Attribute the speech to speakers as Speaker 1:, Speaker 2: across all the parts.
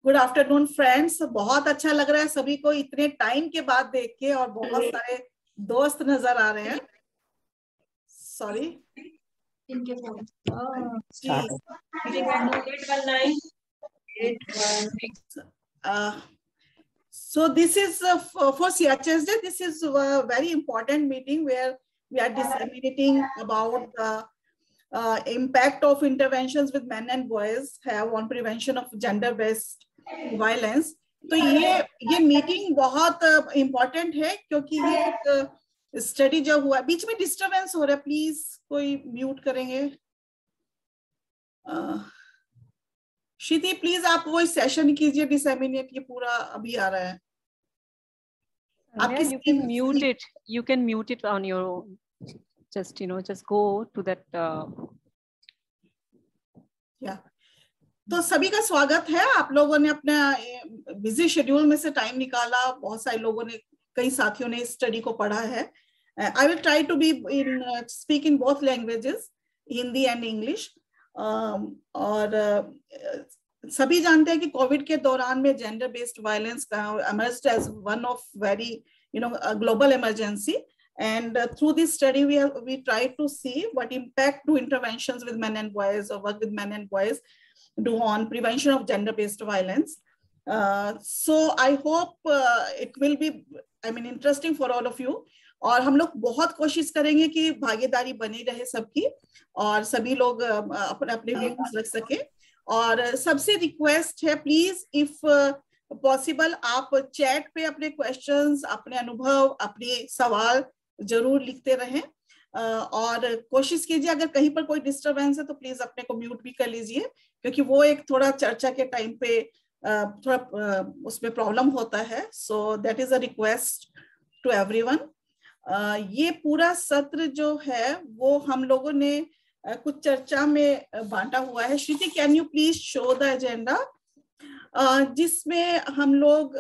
Speaker 1: Good afternoon friends. बहुत अच्छा लग रहा है सभी को इतने टाइम के बाद देख के, और बहुत सारे दोस्त नजर आ रहे हैं। सॉरी
Speaker 2: इनके फोन
Speaker 1: जी। So this is for CHSD. This is a very important meeting where we are disseminating about the impact of interventions with men and boys have on prevention of gender-based violence. तो ये meeting बहुत important है क्योंकि ये एक study जब हुआ, बीच में डिस्टरबेंस हो रहा है, प्लीज कोई म्यूट करेंगे। श्रुति प्लीज आप वो सेशन कीजिए डिसेमिनेट, ये पूरा अभी आ रहा है।
Speaker 3: You can mute it. You can mute it on your own. Just go to that.
Speaker 1: Yeah. तो सभी का स्वागत है। आप लोगों ने अपना बिजी शेड्यूल में से टाइम निकाला। बहुत सारे लोगों ने, कई साथियों ने इस स्टडी को पढ़ा है। I will try to be in speak in both languages, Hindi and English. और सभी जानते हैं कि कोविड के दौरान में जेंडर बेस्ड वायलेंस का emerged as one of very a global emergency, and through this study we try to see what impact do interventions with men and boys or work with men and boys do on prevention of gender based violence. So I hope it will be interesting for all of you, और हम लोग बहुत कोशिश करेंगे कि भागीदारी बनी रहे सबकी, और सभी लोग अपने अपने व्यूज रख सके। और सबसे रिक्वेस्ट है, प्लीज इफ पॉसिबल आप चैट पे अपने क्वेश्चंस, अपने अनुभव, अपने सवाल जरूर लिखते रहें। और कोशिश कीजिए अगर कहीं पर कोई डिस्टरबेंस है तो प्लीज अपने को म्यूट भी कर लीजिए, क्योंकि वो एक थोड़ा चर्चा के टाइम पे थोड़ा उसमें प्रॉब्लम होता है। So that is a request to everyone. ये पूरा सत्र जो है वो हम लोगों ने कुछ चर्चा में बांटा हुआ है। Shruti, can you please show the agenda, जिसमें हम लोग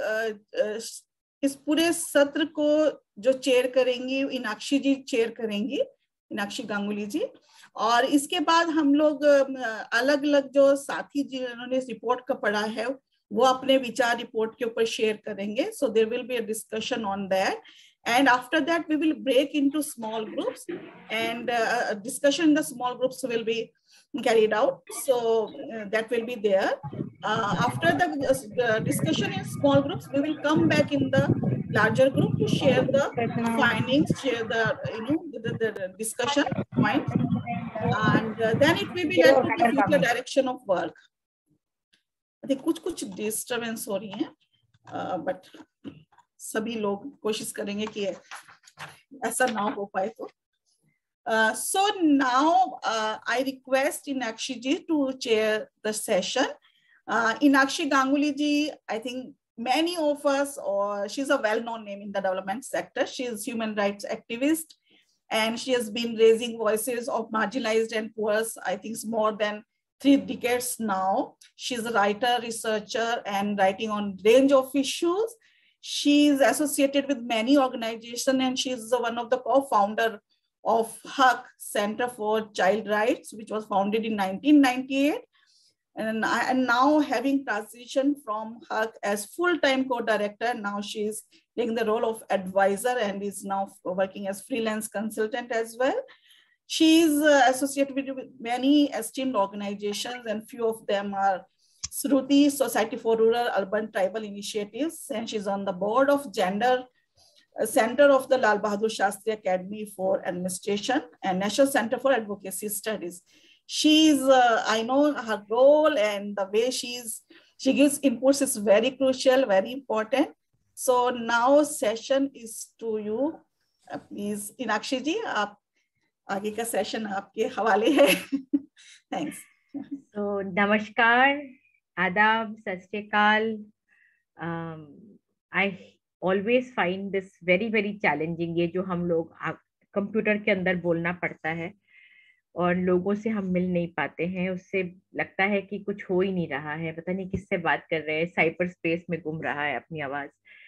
Speaker 1: इस पूरे सत्र को जो चेयर करेंगी इनाक्षी जी चेयर करेंगी, इनाक्षी गांगुली जी। और इसके बाद हम लोग अलग अलग जो साथी जिन्होंने इस रिपोर्ट का पढ़ा है वो अपने विचार रिपोर्ट के ऊपर शेयर करेंगे। So there will be a discussion on that, and after that we will break into small groups, and discussion in the small groups will be carried out. So that will be there. After the discussion in small groups, we will come back in the larger group to share the findings, share the discussion points, and then it will be led to the future direction of work. I think कुछ disturbance हो रही है, but सभी लोग कोशिश करेंगे कि ऐसा ना हो पाए तो। So now I request Inakshi ji to chair the session. Inakshi Ganguly ji, I think many of us, or she's a well-known name in the development sector. She is human rights activist, and she has been raising voices of marginalized and poor, I think more than 3 decades now. She's a writer, researcher, and writing on range of issues. She is associated with many organizations, and she is one of the co-founder of HUC, Center for Child Rights, which was founded in 1998. And now, having transitioned from HUC as full-time co-director, now she is taking the role of advisor and is now working as freelance consultant as well. She is associated with many esteemed organizations, and few of them are Shruti, Society for Rural Urban Tribal Initiatives, and she's on the board of Gender Center of the Lal Bahadur Shastri Academy for Administration and National Center for Advocacy Studies. She's, I know her role and the way she gives inputs is very crucial, very important. So now session is to you. Please, Inakshi ji, आप आगे का session आपके हवाले है. Thanks.
Speaker 4: So नमस्कार, आदाब, सत श्री अकाल. I always find this very very challenging. ये जो हम लोग कंप्यूटर के अंदर बोलना पड़ता है और लोगों से हम मिल नहीं पाते हैं, उससे लगता है कि कुछ हो ही नहीं रहा है, पता नहीं किससे बात कर रहे हैं, साइबर स्पेस में घूम रहा है अपनी आवाज.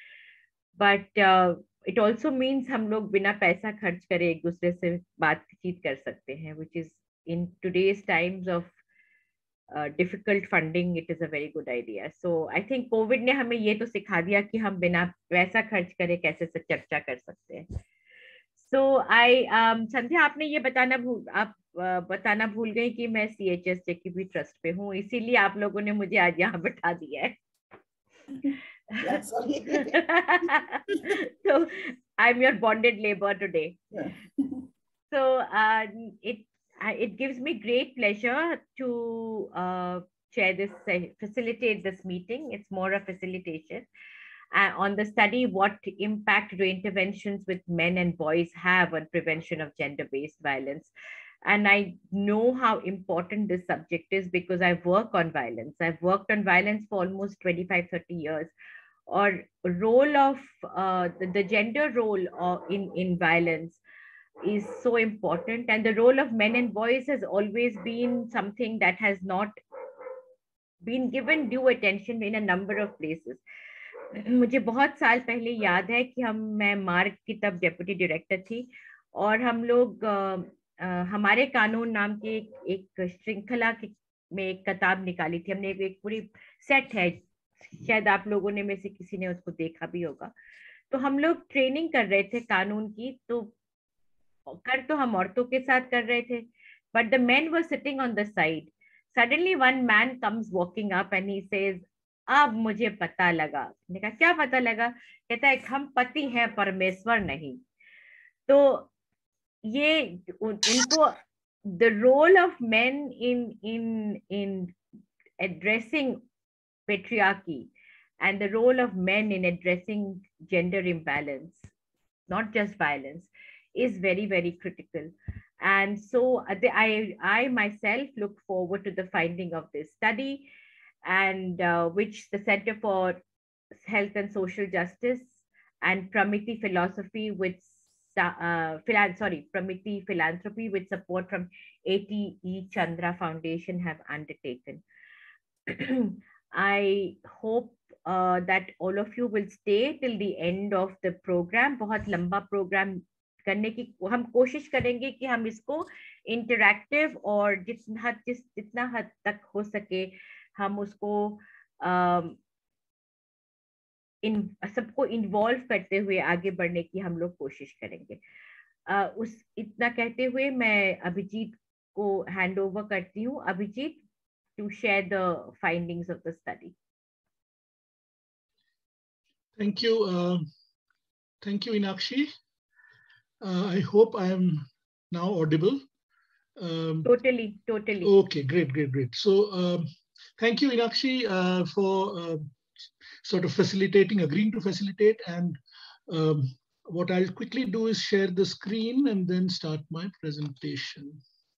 Speaker 4: बट इट ऑल्सो मीन्स हम लोग बिना पैसा खर्च करे एक दूसरे से बातचीत कर सकते हैं, which is in today's times of difficult funding, it is a very good idea. So I think COVID ने हमें ये तो सिखा दिया कि हम बिना पैसा खर्च करे कैसे से चर्चा कर सकते हैं. So संध्या, आपने ये बताना भूल गई कि मैं CHSJKB ट्रस्ट पे हूँ, इसीलिए आप लोगों ने मुझे आज यहाँ बैठा दिया है. So I'm your bonded labor today.
Speaker 1: Yeah.
Speaker 4: So it gives me great pleasure to facilitate this meeting. It's more a facilitation on the study, what impact do interventions with men and boys have on prevention of gender-based violence. And I know how important this subject is because I work on violence. I've worked on violence for almost 25-30 years. Or role of the gender role in violence is so important, and the role of men and boys has always been something that has not been given due attention in a number of places. मुझे बहुत साल पहले याद है कि मैं मार्ग की तब डेप्यूटी डायरेक्टर थी और हम लोग हमारे कानून नाम की एक श्रृंखला में एक किताब निकाली थी. हमने एक पूरी सेट है, शायद आप लोगों ने में से किसी ने उसको देखा भी होगा. तो हम लोग ट्रेनिंग कर रहे थे कानून की, तो हम औरतों के साथ कर रहे थे, but the men were sitting on the side. Suddenly one man comes walking up and he says, अब मुझे पता लगा. मैंने कहा क्या पता लगा? कहता है हम पति हैं परमेश्वर नहीं. तो ये उनको the role of men in addressing patriarchy and the role of men in addressing gender imbalance, not just violence, is very, very critical. And so I myself look forward to the finding of this study, and which the Center for Health and Social Justice and Pramiti Philosophy with Pramiti Philanthropy with support from A.T.E. Chandra Foundation have undertaken. I hope that all of you will stay till the end of the program. बहुत लंबा program करने की हम कोशिश करेंगे कि हम इसको इंटरैक्टिव और जितना हद तक हो सके हम उसको सबको इन्वॉल्व करते हुए आगे बढ़ने की हम लोग कोशिश करेंगे. इतना कहते हुए मैं अभिजीत को हैंड ओवर करती हूँ. Abhijit, to share the findings of the study.
Speaker 5: Thank you. Thank you, Inakshi. I hope I am now audible.
Speaker 4: Totally.
Speaker 5: Okay, great. So thank you, Inakshi, for sort of agreeing to facilitate. And what I'll quickly do is share the screen and then start my presentation.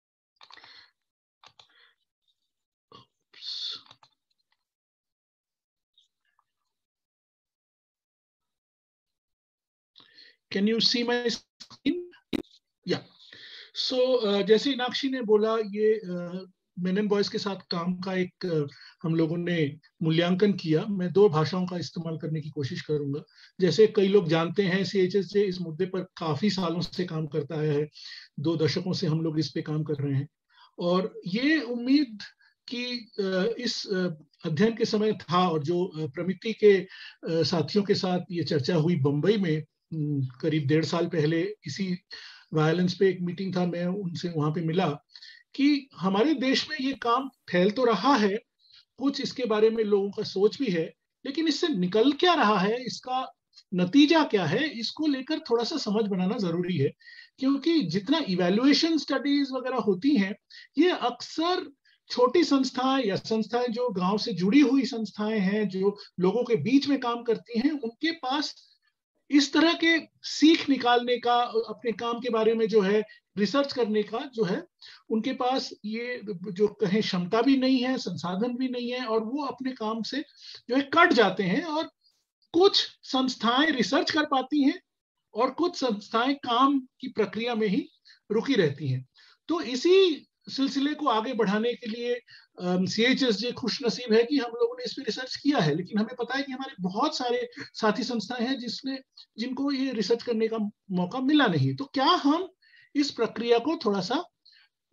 Speaker 5: Can you see my screen? Yeah. So जैसे इनाक्षी ने बोला, ये men and boys के साथ काम का एक हम लोगों ने मूल्यांकन किया. मैं 2 भाषाओं का इस्तेमाल करने की कोशिश करूंगा. जैसे कई लोग जानते हैं, CHSJ इस मुद्दे पर काफी सालों से काम करता है. 2 दशकों से हम लोग इस पे काम कर रहे हैं. और ये उम्मीद कि इस अध्ययन के समय था, और जो प्रमिति के साथियों के साथ ये चर्चा हुई बंबई में करीब 1.5 साल पहले, इसी वायलेंस पे एक मीटिंग था, मैं उनसे वहां पे मिला कि हमारे देश में ये काम फैल तो रहा है, कुछ इसके बारे में लोगों का सोच भी है, लेकिन इससे निकल क्या रहा है, इसका नतीजा क्या है, इसको लेकर थोड़ा सा समझ बनाना जरूरी है. क्योंकि जितना इवैल्यूएशन स्टडीज वगैरह होती हैं, ये अक्सर छोटी संस्थाएं या संस्थाएं जो गांव से जुड़ी हुई संस्थाएं हैं, जो लोगों के बीच में काम करती हैं, उनके पास इस तरह के सीख निकालने का, अपने काम के बारे में जो है रिसर्च करने का जो है, उनके पास ये जो कहें क्षमता भी नहीं है, संसाधन भी नहीं है, और वो अपने काम से जो है कट जाते हैं. और कुछ संस्थाएं रिसर्च कर पाती हैं और कुछ संस्थाएं काम की प्रक्रिया में ही रुकी रहती हैं. तो इसी सिलसिले को आगे बढ़ाने के लिए CHSJ खुश नसीब है कि हम लोगों ने इस पर रिसर्च किया है. लेकिन हमें पता है कि हमारे बहुत सारे साथी संस्थाएं हैं जिनको ये रिसर्च करने का मौका मिला नहीं. तो क्या हम इस प्रक्रिया को थोड़ा सा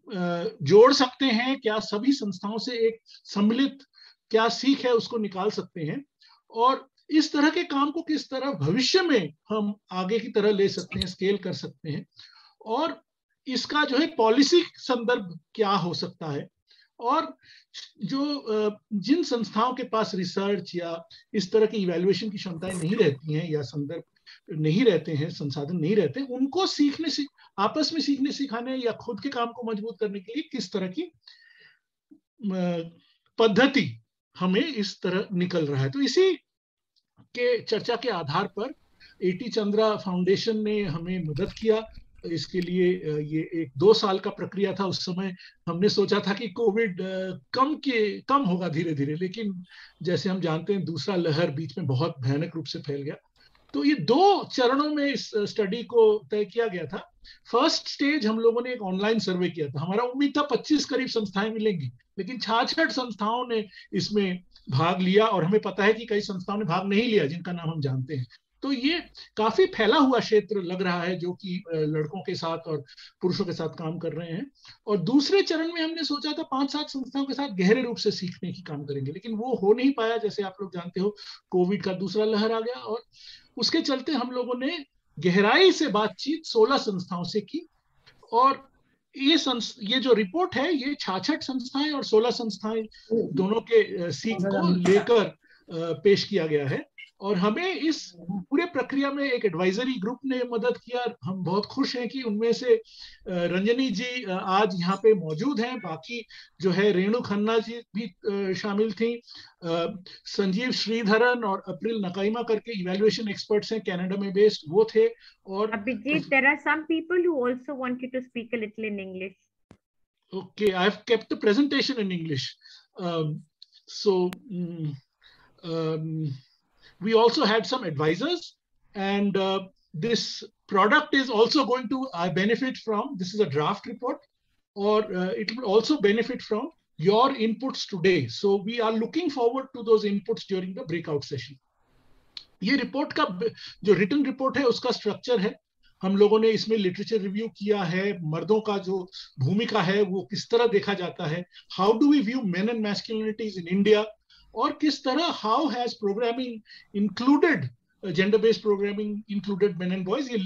Speaker 5: जोड़ सकते हैं, क्या सभी संस्थाओं से एक सम्मिलित क्या सीख है उसको निकाल सकते हैं, और इस तरह के काम को किस तरह भविष्य में हम आगे की तरह ले सकते हैं, स्केल कर सकते हैं, और इसका जो है पॉलिसी संदर्भ क्या हो सकता है, और जो जिन संस्थाओं के पास रिसर्च या इस तरह की इवैल्यूएशन की क्षमताएं नहीं रहती हैं या संदर्भ नहीं रहते हैं, संसाधन नहीं रहते, उनको सीखने से, आपस में सीखने सिखाने या खुद के काम को मजबूत करने के लिए किस तरह की पद्धति हमें इस तरह निकल रहा है। तो इसी के चर्चा के आधार पर एटी चंद्रा फाउंडेशन ने हमें मदद किया। इसके लिए ये एक 2 साल का प्रक्रिया था। उस समय हमने सोचा था कि कोविड कम होगा धीरे धीरे, लेकिन जैसे हम जानते हैं दूसरा लहर बीच में बहुत भयानक रूप से फैल गया। तो ये 2 चरणों में इस स्टडी को तय किया गया था। फर्स्ट स्टेज हम लोगों ने एक ऑनलाइन सर्वे किया था। हमारा उम्मीद था 25 करीब संस्थाएं मिलेंगी, लेकिन 66 संस्थाओं ने इसमें भाग लिया, और हमें पता है कि कई संस्थाओं ने भाग नहीं लिया जिनका नाम हम जानते हैं। तो ये काफी फैला हुआ क्षेत्र लग रहा है जो कि लड़कों के साथ और पुरुषों के साथ काम कर रहे हैं। और दूसरे चरण में हमने सोचा था 5-7 संस्थाओं के साथ गहरे रूप से सीखने की काम करेंगे, लेकिन वो हो नहीं पाया। जैसे आप लोग जानते हो कोविड का दूसरा लहर आ गया, और उसके चलते हम लोगों ने गहराई से बातचीत 16 संस्थाओं से की, और ये जो रिपोर्ट है ये 66 संस्थाएं और 16 संस्थाएं दोनों के सीख को लेकर पेश किया गया है। और हमें इस पूरे प्रक्रिया में एक एडवाइजरी ग्रुप ने मदद किया। हम बहुत खुश हैं कि उनमें से रंजनी जी आज यहाँ पे मौजूद हैं, बाकी जो है रेणु खन्ना जी भी शामिल थी, संजीव श्रीधरन और अप्रैल नकाइमा करके इवैल्यूएशन एक्सपर्ट्स हैं कनाडा में बेस्ड, वो थे। और
Speaker 4: Abhijit, there are some people who also want you to speak a little in English.
Speaker 5: Okay, I've kept the presentation in English. We also had some advisors, and this product is also going to benefit from, this is a draft report, or it will also benefit from your inputs today. So we are looking forward to those inputs during the breakout session. ये report का जो written report है उसका structure है। हम लोगों ने इसमें लिटरेचर रिव्यू किया है, मर्दों का जो भूमिका है वो किस तरह देखा जाता है, how do we view men and masculinities in India, और किस तरह how has programming included gender based programming included men and boys.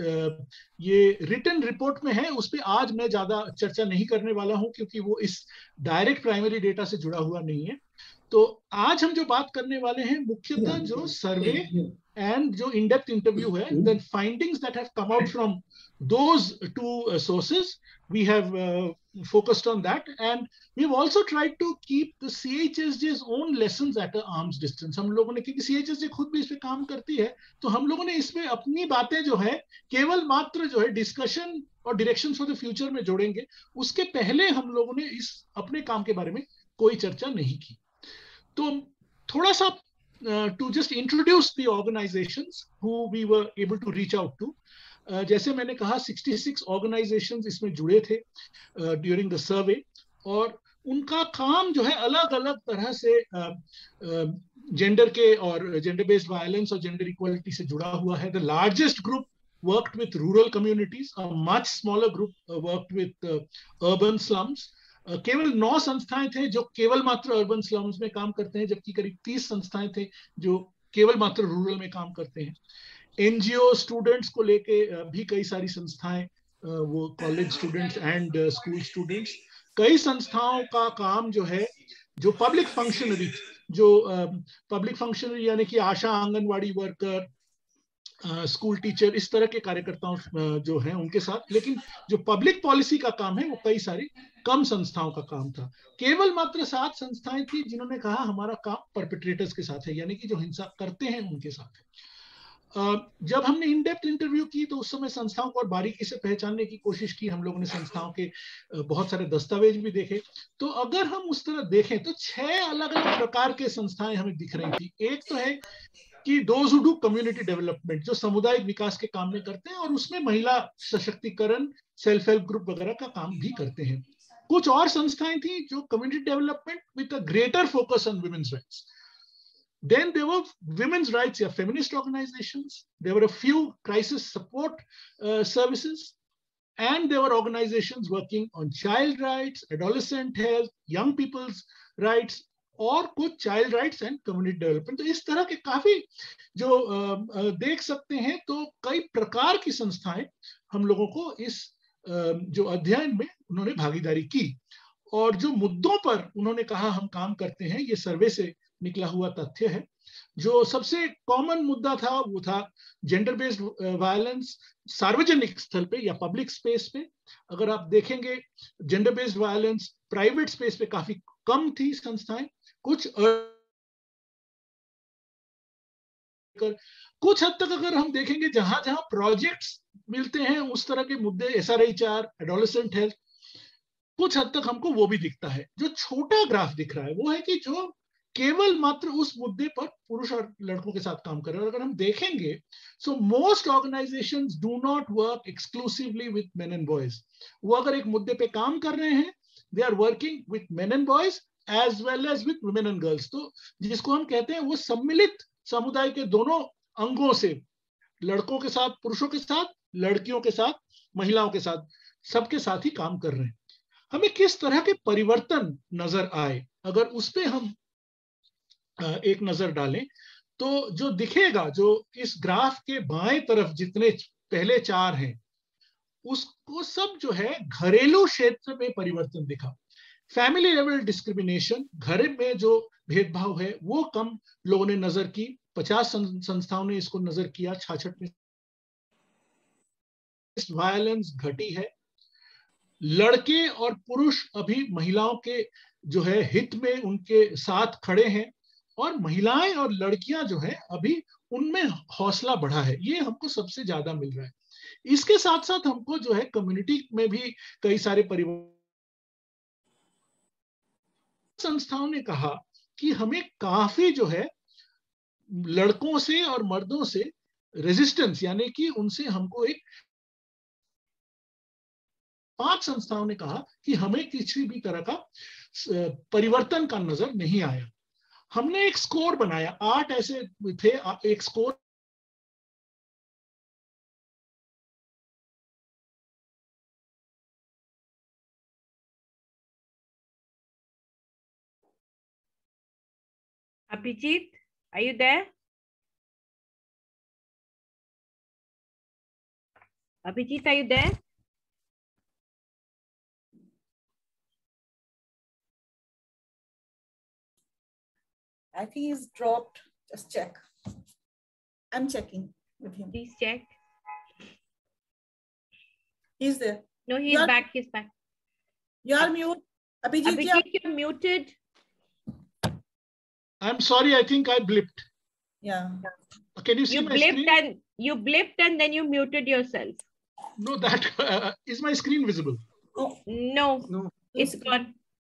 Speaker 5: ये रिटन रिपोर्ट में है, उस पर आज मैं ज्यादा चर्चा नहीं करने वाला हूं क्योंकि वो इस डायरेक्ट प्राइमरी डेटा से जुड़ा हुआ नहीं है। तो आज हम जो बात करने वाले हैं मुख्यतः जो सर्वे एंड जो इन डेप्थ इंटरव्यू है, the findings that have come out from those 2 sources, we have focused on that, and we've also tried to keep the CHSJ's own lessons at an arm's distance. हम लोगों ने, क्योंकि CHSJ खुद भी इस पे काम करती है, तो हम लोगों ने इसमें अपनी बातें जो है केवल मात्र जो है डिस्कशन और डायरेक्शन फॉर द फ्यूचर में जोड़ेंगे। उसके पहले हम लोगों ने इस अपने काम के बारे में कोई चर्चा नहीं की। तो थोड़ा सा to just introduce the organizations who we were able to reach out to. जैसे मैंने कहा 66 ऑर्गेनाइजेशंस इसमें जुड़े थे ड्यूरिंग द सर्वे, और उनका काम जो है अलग अलग तरह से जेंडर के और जेंडर बेस्ड वायलेंस और जेंडर इक्वालिटी से जुड़ा हुआ है। The largest group worked with rural communities, a much smaller group worked with urban slums. केवल 9 संस्थाएं थे जो केवल मात्र अर्बन स्लम्स में काम करते हैं, जबकि करीब 30 संस्थाएं थे जो केवल मात्र रूरल में काम करते हैं। एनजीओ स्टूडेंट्स को लेके भी कई सारी संस्थाएं, वो college students and school students. कई संस्थाओं का काम जो है, जो पब्लिक फंक्शनरी, पब्लिक फंक्शनरी यानी कि ASHA, anganwadi worker, school teacher, इस तरह के कार्यकर्ताओं जो हैं उनके साथ। लेकिन जो पब्लिक पॉलिसी का काम है वो कई सारी कम संस्थाओं का काम था। केवल मात्र 7 संस्थाएं थी जिन्होंने कहा हमारा काम परपेट्रेटर्स के साथ है, यानी कि जो हिंसा करते हैं उनके साथ है। जब हमने इन डेप्थ इंटरव्यू की तो उस समय संस्थाओं को और बारीकी से पहचानने की कोशिश की। हम लोगों ने संस्थाओं के बहुत सारे दस्तावेज भी देखे। तो अगर हम उस तरह देखें तो 6 अलग अलग प्रकार के संस्थाएं हमें दिख रही थी। एक तो है कि those who do community development, जो सामुदायिक विकास के काम में करते हैं, और उसमें महिला सशक्तिकरण, सेल्फ हेल्प ग्रुप वगैरह का काम भी करते हैं। कुछ और संस्थाएं थी जो community development with a greater focus on women's rights. Then there were women's rights or feminist organizations. There were a few crisis support services. and there were organizations working on child rights, adolescent health, young people's rights, और कुछ child rights and community development. तो इस तरह के काफी जो देख सकते हैं, तो कई प्रकार की संस्थाएं हम लोगों को इस जो अध्ययन में उन्होंने भागीदारी की, और जो मुद्दों पर उन्होंने कहा हम काम करते हैं, ये सर्वे से निकला हुआ तथ्य है। जो सबसे कॉमन मुद्दा था वो था जेंडर बेस्ड वायलेंस सार्वजनिक स्थल पे या पब्लिक स्पेस पे। अगर आप देखेंगे gender based violence private space पे काफी कम थी संस्थाएं, कुछ हद तक अगर हम देखेंगे जहां जहां प्रोजेक्ट्स मिलते हैं उस तरह के मुद्दे, SRHR, एडोलेसेंट हेल्थ, कुछ हद तक हमको वो भी दिखता है। जो छोटा ग्राफ दिख रहा है वो है कि जो केवल मात्र उस मुद्दे पर पुरुष और लड़कों के साथ काम कर रहे हैं। और अगर हम देखेंगे, so most organisations do not work exclusively with men and boys. वो अगर एक मुद्दे पे काम कर रहे हैं, they are working with men and boys as well as with women and girls. तो जिसको हम कहते हैं वो सम्मिलित समुदाय के दोनों अंगों से, लड़कों के साथ पुरुषों के साथ, लड़कियों के साथ महिलाओं के साथ, सबके साथ ही काम कर रहे हैं। हमें किस तरह के परिवर्तन नजर आए, अगर उस पे हम एक नजर डालें, तो जो दिखेगा, जो इस ग्राफ के बाएं तरफ जितने पहले 4 हैं, उसको सब जो है घरेलू क्षेत्र में परिवर्तन दिखा। फैमिली लेवल डिस्क्रिमिनेशन, घर में जो भेदभाव है वो कम लोगों ने नजर की, 50 संस्थाओं ने इसको नजर किया, 66 में। वायलेंस घटी है। लड़के और पुरुष अभी महिलाओं के जो है हित में उनके साथ खड़े हैं, और महिलाएं और लड़कियां जो है अभी उनमें हौसला बढ़ा है, ये हमको सबसे ज्यादा मिल रहा है। इसके साथ साथ हमको जो है कम्युनिटी में भी कई सारे परिवर्तन। संस्थाओं ने कहा कि हमें काफी जो है लड़कों से और मर्दों से रेजिस्टेंस, यानी कि उनसे हमको एक 5 संस्थाओं ने कहा कि हमें किसी भी तरह का परिवर्तन का नजर नहीं आया। हमने एक स्कोर बनाया, 8 ऐसे थे, एक score
Speaker 4: Abhijit, are you there? Abhijit, are you there?
Speaker 1: I think he's dropped. Just check. I'm checking with him.
Speaker 4: Please check.
Speaker 1: He's there.
Speaker 4: No, he's back. He's back.
Speaker 1: You are mute. Abhijit,
Speaker 4: you're muted.
Speaker 5: I'm sorry, I think I blipped.
Speaker 1: Yeah.
Speaker 5: Can you see my screen?
Speaker 4: You blipped and then you muted yourself.
Speaker 5: No, that is my screen visible?
Speaker 1: Oh.
Speaker 4: No, it's gone.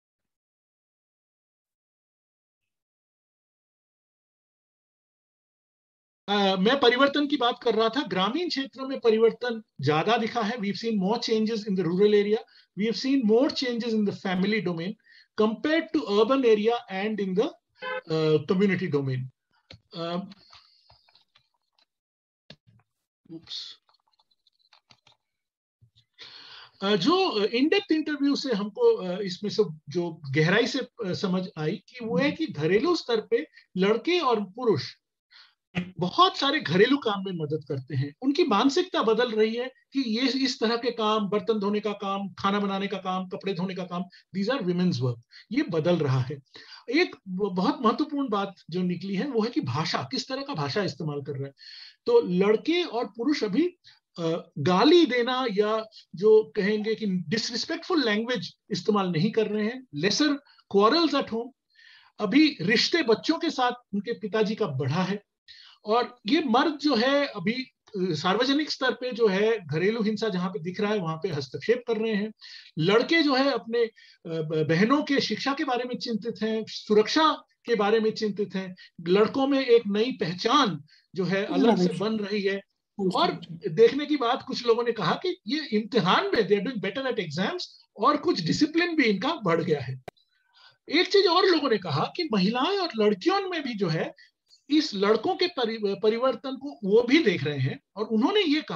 Speaker 5: मैं परिवर्तन की बात कर रहा था। ग्रामीण क्षेत्रों में परिवर्तन ज्यादा दिखा है। We've seen more changes in the rural area. We have seen more changes in the family domain compared to urban area and in the community domain. जो इन-डेप्थ इंटरव्यू से हमको इसमें से जो गहराई से समझ आई कि वो है कि घरेलू स्तर पे लड़के और पुरुष बहुत सारे घरेलू काम में मदद करते हैं। उनकी मानसिकता बदल रही है कि ये इस तरह के काम, बर्तन धोने का काम, खाना बनाने का काम, कपड़े धोने का काम, दीज आर विमेन्स वर्क, ये बदल रहा है। एक बहुत महत्वपूर्ण बात जो निकली है वो है कि भाषा, किस तरह का भाषा इस्तेमाल कर रहा है। तो लड़के और पुरुष अभी गाली देना या जो कहेंगे कि डिसरिस्पेक्टफुल लैंग्वेज इस्तेमाल नहीं कर रहे हैं। Lesser quarrels at home. अभी रिश्ते बच्चों के साथ उनके पिताजी का बढ़ा है। और ये मर्द जो है अभी सार्वजनिक स्तर पे जो है घरेलू हिंसा जहां पे दिख रहा है वहां पे हस्तक्षेप कर रहे हैं। लड़के जो है अपने बहनों के शिक्षा के बारे में चिंतित हैं, सुरक्षा के बारे में चिंतित हैं। लड़कों में एक नई पहचान जो है अलग से बन रही है। और देखने की बात, कुछ लोगों ने कहा कि ये इम्तिहान में they are doing better at exams और कुछ डिसिप्लिन भी इनका बढ़ गया है। एक चीज और लोगों ने कहा कि महिलाएं और लड़कियों में भी जो है इस लड़कों के परिवर्तन को वो भी देख रहे हैं। और उन्होंने ये कहा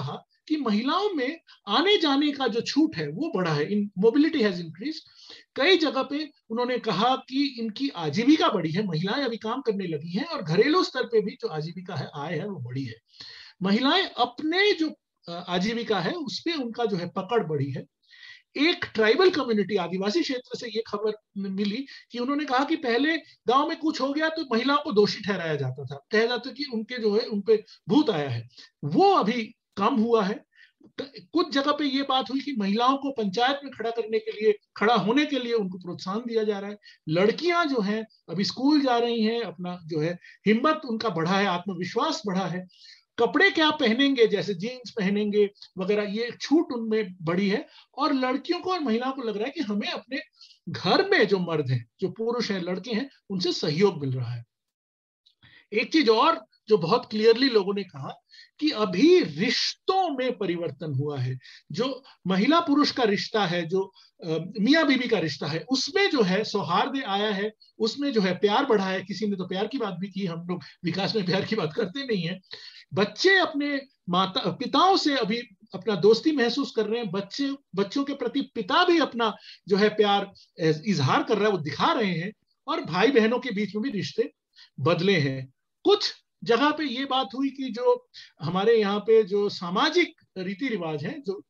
Speaker 5: कि महिलाओं में आने जाने का जो छूट है वो बढ़ा है, इन मोबिलिटी हैज इंक्रीज। कई जगह पे उन्होंने कहा कि इनकी आजीविका बढ़ी है, महिलाएं अभी काम करने लगी हैं और घरेलू स्तर पे भी जो आजीविका है, आय है, वो बढ़ी है। महिलाएं अपने जो आजीविका है उस पे उनका जो है पकड़ बढ़ी है। एक ट्राइबल कम्युनिटी, आदिवासी क्षेत्र से ये खबर मिली कि उन्होंने कहा कि पहले गांव में कुछ हो गया तो महिलाओं को दोषी ठहराया जाता था, कहा जाता कि उनके जो है उन पे भूत आया है, वो अभी कम हुआ है। कुछ जगह पे ये बात हुई कि महिलाओं को पंचायत में खड़ा होने के लिए उनको प्रोत्साहन दिया जा रहा है। लड़कियां जो हैं अभी स्कूल जा रही हैं, अपना जो है हिम्मत उनका बढ़ा है, आत्मविश्वास बढ़ा है। कपड़े क्या पहनेंगे, जैसे जीन्स पहनेंगे वगैरह, ये छूट उनमें बड़ी है। और लड़कियों को और महिलाओं को लग रहा है कि हमें अपने घर में जो मर्द हैं, जो पुरुष हैं, लड़के हैं, उनसे सहयोग मिल रहा है। एक चीज और जो बहुत क्लियरली लोगों ने कहा कि अभी रिश्तों में परिवर्तन हुआ है। जो महिला पुरुष का रिश्ता है, जो मियाँ बीवी का रिश्ता है, उसमें जो है सौहार्द आया है, उसमें जो है प्यार बढ़ा है। किसी ने तो प्यार की बात भी की, हम लोग विकास में प्यार की बात करते नहीं है। बच्चे अपने माता पिताओं से अभी अपना दोस्ती महसूस कर रहे हैं, बच्चों के प्रति पिता भी अपना जो है प्यार इजहार कर रहा है, वो दिखा रहे हैं। और भाई बहनों के बीच में भी रिश्ते बदले हैं। कुछ जगह पे ये बात हुई कि जो हमारे यहाँ पे जो सामाजिक रीति रिवाज हैं, जो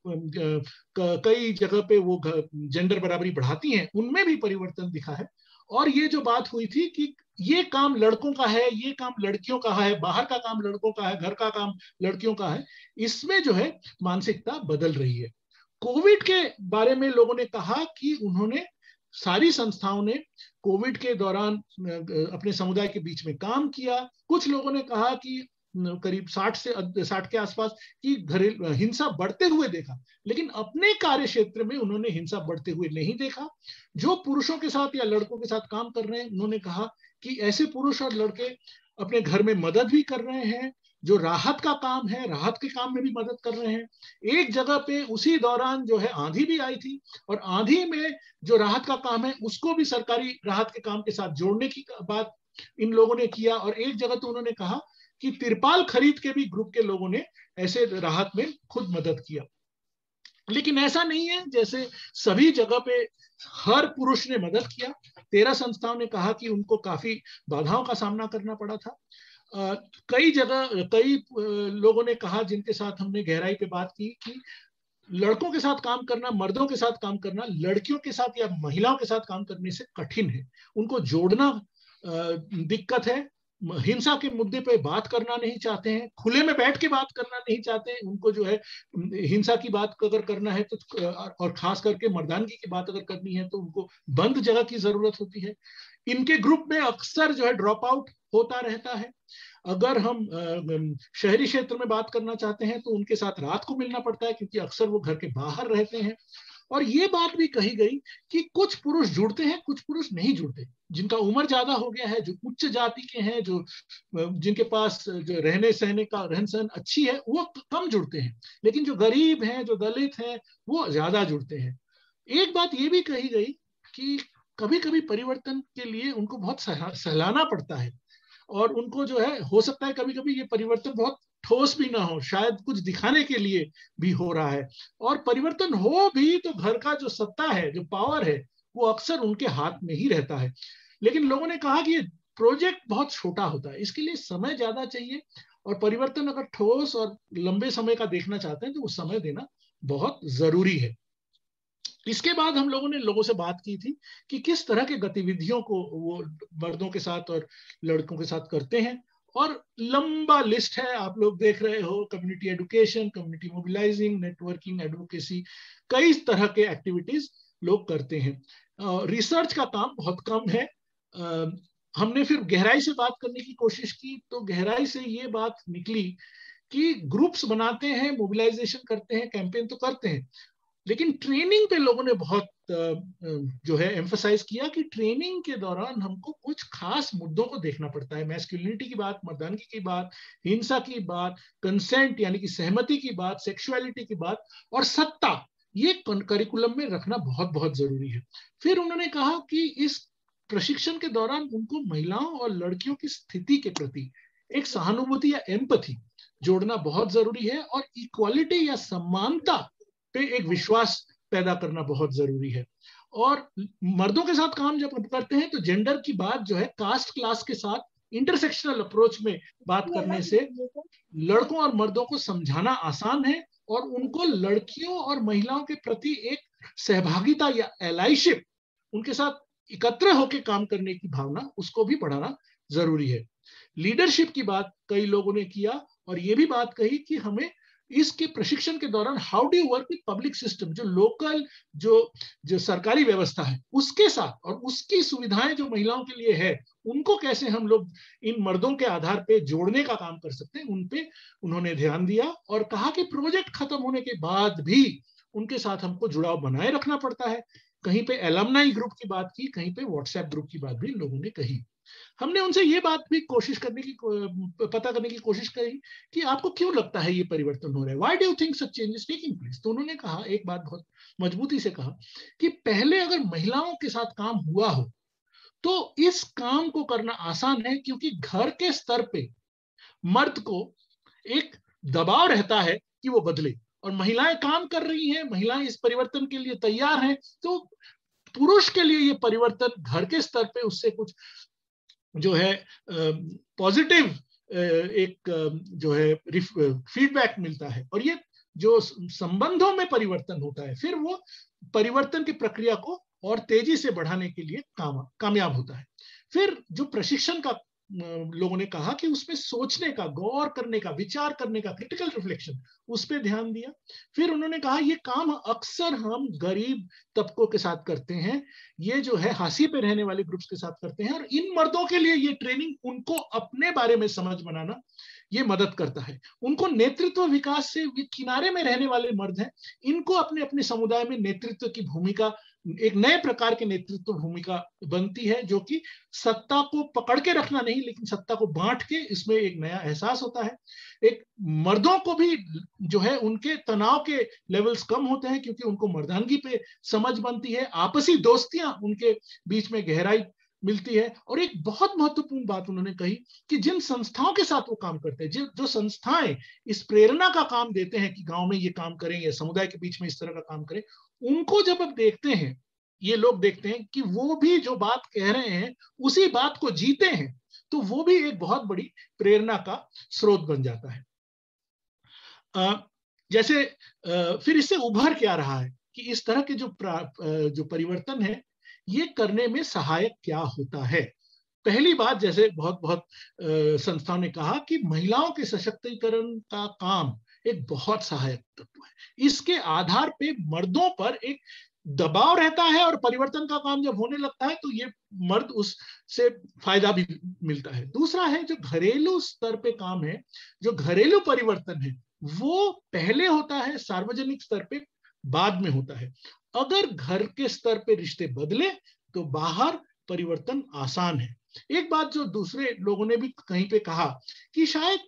Speaker 5: कई जगह पे वो जेंडर बराबरी बढ़ाती हैं, उनमें भी परिवर्तन दिखा है। और ये जो बात हुई थी कि ये काम लड़कों का है, ये काम लड़कियों का है, बाहर का काम लड़कों का है, घर का काम लड़कियों का है, इसमें जो है मानसिकता बदल रही है। कोविड के बारे में लोगों ने कहा कि उन्होंने, सारी संस्थाओं ने कोविड के दौरान अपने समुदाय के बीच में काम किया। कुछ लोगों ने कहा कि करीब 60 के आसपास की घरेलू हिंसा बढ़ते हुए देखा, लेकिन अपने कार्य क्षेत्र में उन्होंने हिंसा बढ़ते हुए नहीं देखा। जो पुरुषों के साथ या लड़कों के साथ काम कर रहे हैं, उन्होंने कहा कि ऐसे पुरुष और लड़के अपने घर में मदद भी कर रहे हैं, जो राहत का काम है, राहत के काम में भी मदद कर रहे हैं। एक जगह पे उसी दौरान जो है आंधी भी आई थी, और आंधी में जो राहत का काम है उसको भी सरकारी राहत के काम के साथ जोड़ने की बात इन लोगों ने किया। और एक जगह तो उन्होंने कहा कि तिरपाल खरीद के भी ग्रुप के लोगों ने ऐसे राहत में खुद मदद किया। लेकिन ऐसा नहीं है जैसे सभी जगह पे हर पुरुष ने मदद किया। 13 संस्थाओं ने कहा कि उनको काफी बाधाओं का सामना करना पड़ा था। कई लोगों ने कहा, जिनके साथ हमने गहराई पे बात की, कि लड़कों के साथ काम करना, मर्दों के साथ काम करना, लड़कियों के साथ या महिलाओं के साथ काम करने से कठिन है। उनको जोड़ना दिक्कत है। हिंसा के मुद्दे पे बात करना नहीं चाहते हैं, खुले में बैठ के बात करना नहीं चाहते हैं। उनको जो है हिंसा की बात अगर करना है तो, और खास करके मर्दानगी की बात अगर करनी है तो उनको बंद जगह की जरूरत होती है। इनके ग्रुप में अक्सर जो है ड्रॉप आउट होता रहता है। अगर हम शहरी क्षेत्र में बात करना चाहते हैं तो उनके साथ रात को मिलना पड़ता है, क्योंकि अक्सर वो घर के बाहर रहते हैं। और ये बात भी कही गई कि कुछ पुरुष जुड़ते हैं, कुछ पुरुष नहीं जुड़ते। जिनका उम्र ज्यादा हो गया है, जो उच्च जाति के हैं, जो जिनके पास जो रहने सहने का रहन सहन अच्छी है, वो कम जुड़ते हैं। लेकिन जो गरीब हैं, जो दलित हैं, वो ज्यादा जुड़ते हैं। एक बात ये भी कही गई कि कभी कभी परिवर्तन के लिए उनको बहुत सहलाना पड़ता है, और उनको जो है, हो सकता है कभी कभी ये परिवर्तन बहुत ठोस भी ना हो, शायद कुछ दिखाने के लिए भी हो रहा है। और परिवर्तन हो भी तो घर का जो सत्ता है, जो पावर है, वो अक्सर उनके हाथ में ही रहता है। लेकिन लोगों ने कहा कि ये प्रोजेक्ट बहुत छोटा होता है, इसके लिए समय ज्यादा चाहिए, और परिवर्तन अगर ठोस और लंबे समय का देखना चाहते हैं तो वो समय देना बहुत जरूरी है। इसके बाद हम लोगों ने लोगों से बात की थी कि किस तरह के गतिविधियों को वो मर्दों के साथ और लड़कों के साथ करते हैं। और लंबा लिस्ट है, आप लोग देख रहे हो, community education, community mobilising, networking, advocacy, कई तरह के एक्टिविटीज लोग करते हैं। रिसर्च का काम बहुत कम है। हमने फिर गहराई से बात करने की कोशिश की, तो गहराई से ये बात निकली कि ग्रुप्स बनाते हैं, मोबिलाइजेशन करते हैं, कैंपेन तो करते हैं, लेकिन ट्रेनिंग पे लोगों ने बहुत जो है एम्फसाइज किया कि ट्रेनिंग के दौरान हमको कुछ खास मुद्दों को देखना पड़ता है। मैस्कुलिनिटी की बात, मर्दानगी की बात, हिंसा की बात, कंसेंट यानी कि सहमति की बात, सेक्सुअलिटी की बात, और सत्ता, ये करिकुलम में रखना बहुत बहुत जरूरी है। फिर उन्होंने कहा कि इस प्रशिक्षण के दौरान उनको महिलाओं और लड़कियों की स्थिति के प्रति एक सहानुभूति या एम्पैथी जोड़ना बहुत जरूरी है, और इक्वालिटी या समानता पे एक विश्वास पैदा करना बहुत जरूरी है। और मर्दों के साथ काम जब करते हैं तो जेंडर की बात जो है कास्ट क्लास के साथ इंटरसेक्शनल अप्रोच में बात करने से लड़कों और मर्दों को समझाना आसान है, और उनको लड़कियों और महिलाओं के प्रति एक सहभागिता या एलाइशिप, उनके साथ एकत्र होकर काम करने की भावना, उसको भी बढ़ाना जरूरी है। लीडरशिप की बात कई लोगों ने किया, और ये भी बात कही कि हमें इसके प्रशिक्षण के दौरान how do work with public system, जो लोकल जो सरकारी व्यवस्था है उसके साथ, और उसकी सुविधाएं जो महिलाओं के लिए है उनको कैसे हम लोग इन मर्दों के आधार पे जोड़ने का काम कर सकते हैं, उन पे उन्होंने ध्यान दिया। और कहा कि प्रोजेक्ट खत्म होने के बाद भी उनके साथ हमको जुड़ाव बनाए रखना पड़ता है। कहीं पे एलमनाई ग्रुप की बात की, कहीं पे व्हाट्सएप ग्रुप की बात भी लोगों ने कही। हमने उनसे ये बात भी पता करने की कोशिश करी कि आपको क्यों लगता है ये परिवर्तन हो रहा है, why do you think such change is taking place. तो उन्होंने कहा, एक बात बहुत मजबूती से कहा, कि पहले अगर महिलाओं के साथ काम हुआ हो तो इस काम को करना आसान है, क्योंकि घर के स्तर पे मर्द को एक दबाव रहता है कि वो बदले, और महिलाएं काम कर रही हैं, महिलाएं इस परिवर्तन के लिए तैयार हैं, तो पुरुष के लिए ये परिवर्तन घर के स्तर पे उससे कुछ जो है पॉजिटिव एक जो है फीडबैक मिलता है, और ये जो संबंधों में परिवर्तन होता है फिर वो परिवर्तन की प्रक्रिया को और तेजी से बढ़ाने के लिए कामयाब होता है। फिर जो प्रशिक्षण का लोगों ने कहा कि उसमें सोचने का, गौर करने का, विचार करने का, क्रिटिकल रिफ्लेक्शन, उस पर ध्यान दिया। फिर उन्होंने कहा ये काम अक्सर हम गरीब तबकों के साथ करते हैं, ये जो है हाशिए पे रहने वाले ग्रुप्स के साथ करते हैं, और इन मर्दों के लिए ये ट्रेनिंग उनको अपने बारे में समझ बनाना ये मदद करता है। उनको नेतृत्व विकास से, किनारे में रहने वाले मर्द हैं, इनको अपने अपने समुदाय में नेतृत्व की भूमिका, एक नए प्रकार के नेतृत्व भूमिका बनती है, जो कि सत्ता को पकड़ के रखना नहीं, लेकिन सत्ता को बांट के, इसमें एक नया एहसास होता है। एक मर्दों को भी जो है उनके तनाव के लेवल्स कम होते हैं, क्योंकि उनको मर्दानगी पे समझ बनती है, आपसी दोस्तियां उनके बीच में गहराई मिलती है। और एक बहुत महत्वपूर्ण बात उन्होंने कही कि जिन संस्थाओं के साथ वो काम करते हैं, जो संस्थाएं इस प्रेरणा का काम देते हैं कि गांव में ये काम करें या समुदाय के बीच में इस तरह का काम करें, उनको जब अब देखते हैं, ये लोग देखते हैं कि वो भी जो बात कह रहे हैं उसी बात को जीते हैं, तो वो भी एक बहुत बड़ी प्रेरणा का स्रोत बन जाता है। जैसे फिर इससे उभर क्या रहा है कि इस तरह के जो परिवर्तन है ये करने में सहायक क्या होता है। पहली बात, जैसे बहुत संस्थाओं ने कहा कि महिलाओं के सशक्तिकरण का काम एक बहुत सहायक तत्व है। इसके आधार पे मर्दों पर एक दबाव रहता है, और परिवर्तन का काम जब होने लगता है तो ये मर्द उससे फायदा भी मिलता है। दूसरा है जो घरेलू स्तर पे काम है, जो घरेलू परिवर्तन है वो पहले होता है, सार्वजनिक स्तर पे बाद में होता है। अगर घर के स्तर पे रिश्ते बदले तो बाहर परिवर्तन आसान है। एक बात जो दूसरे लोगों ने भी कहीं पे कहा कि शायद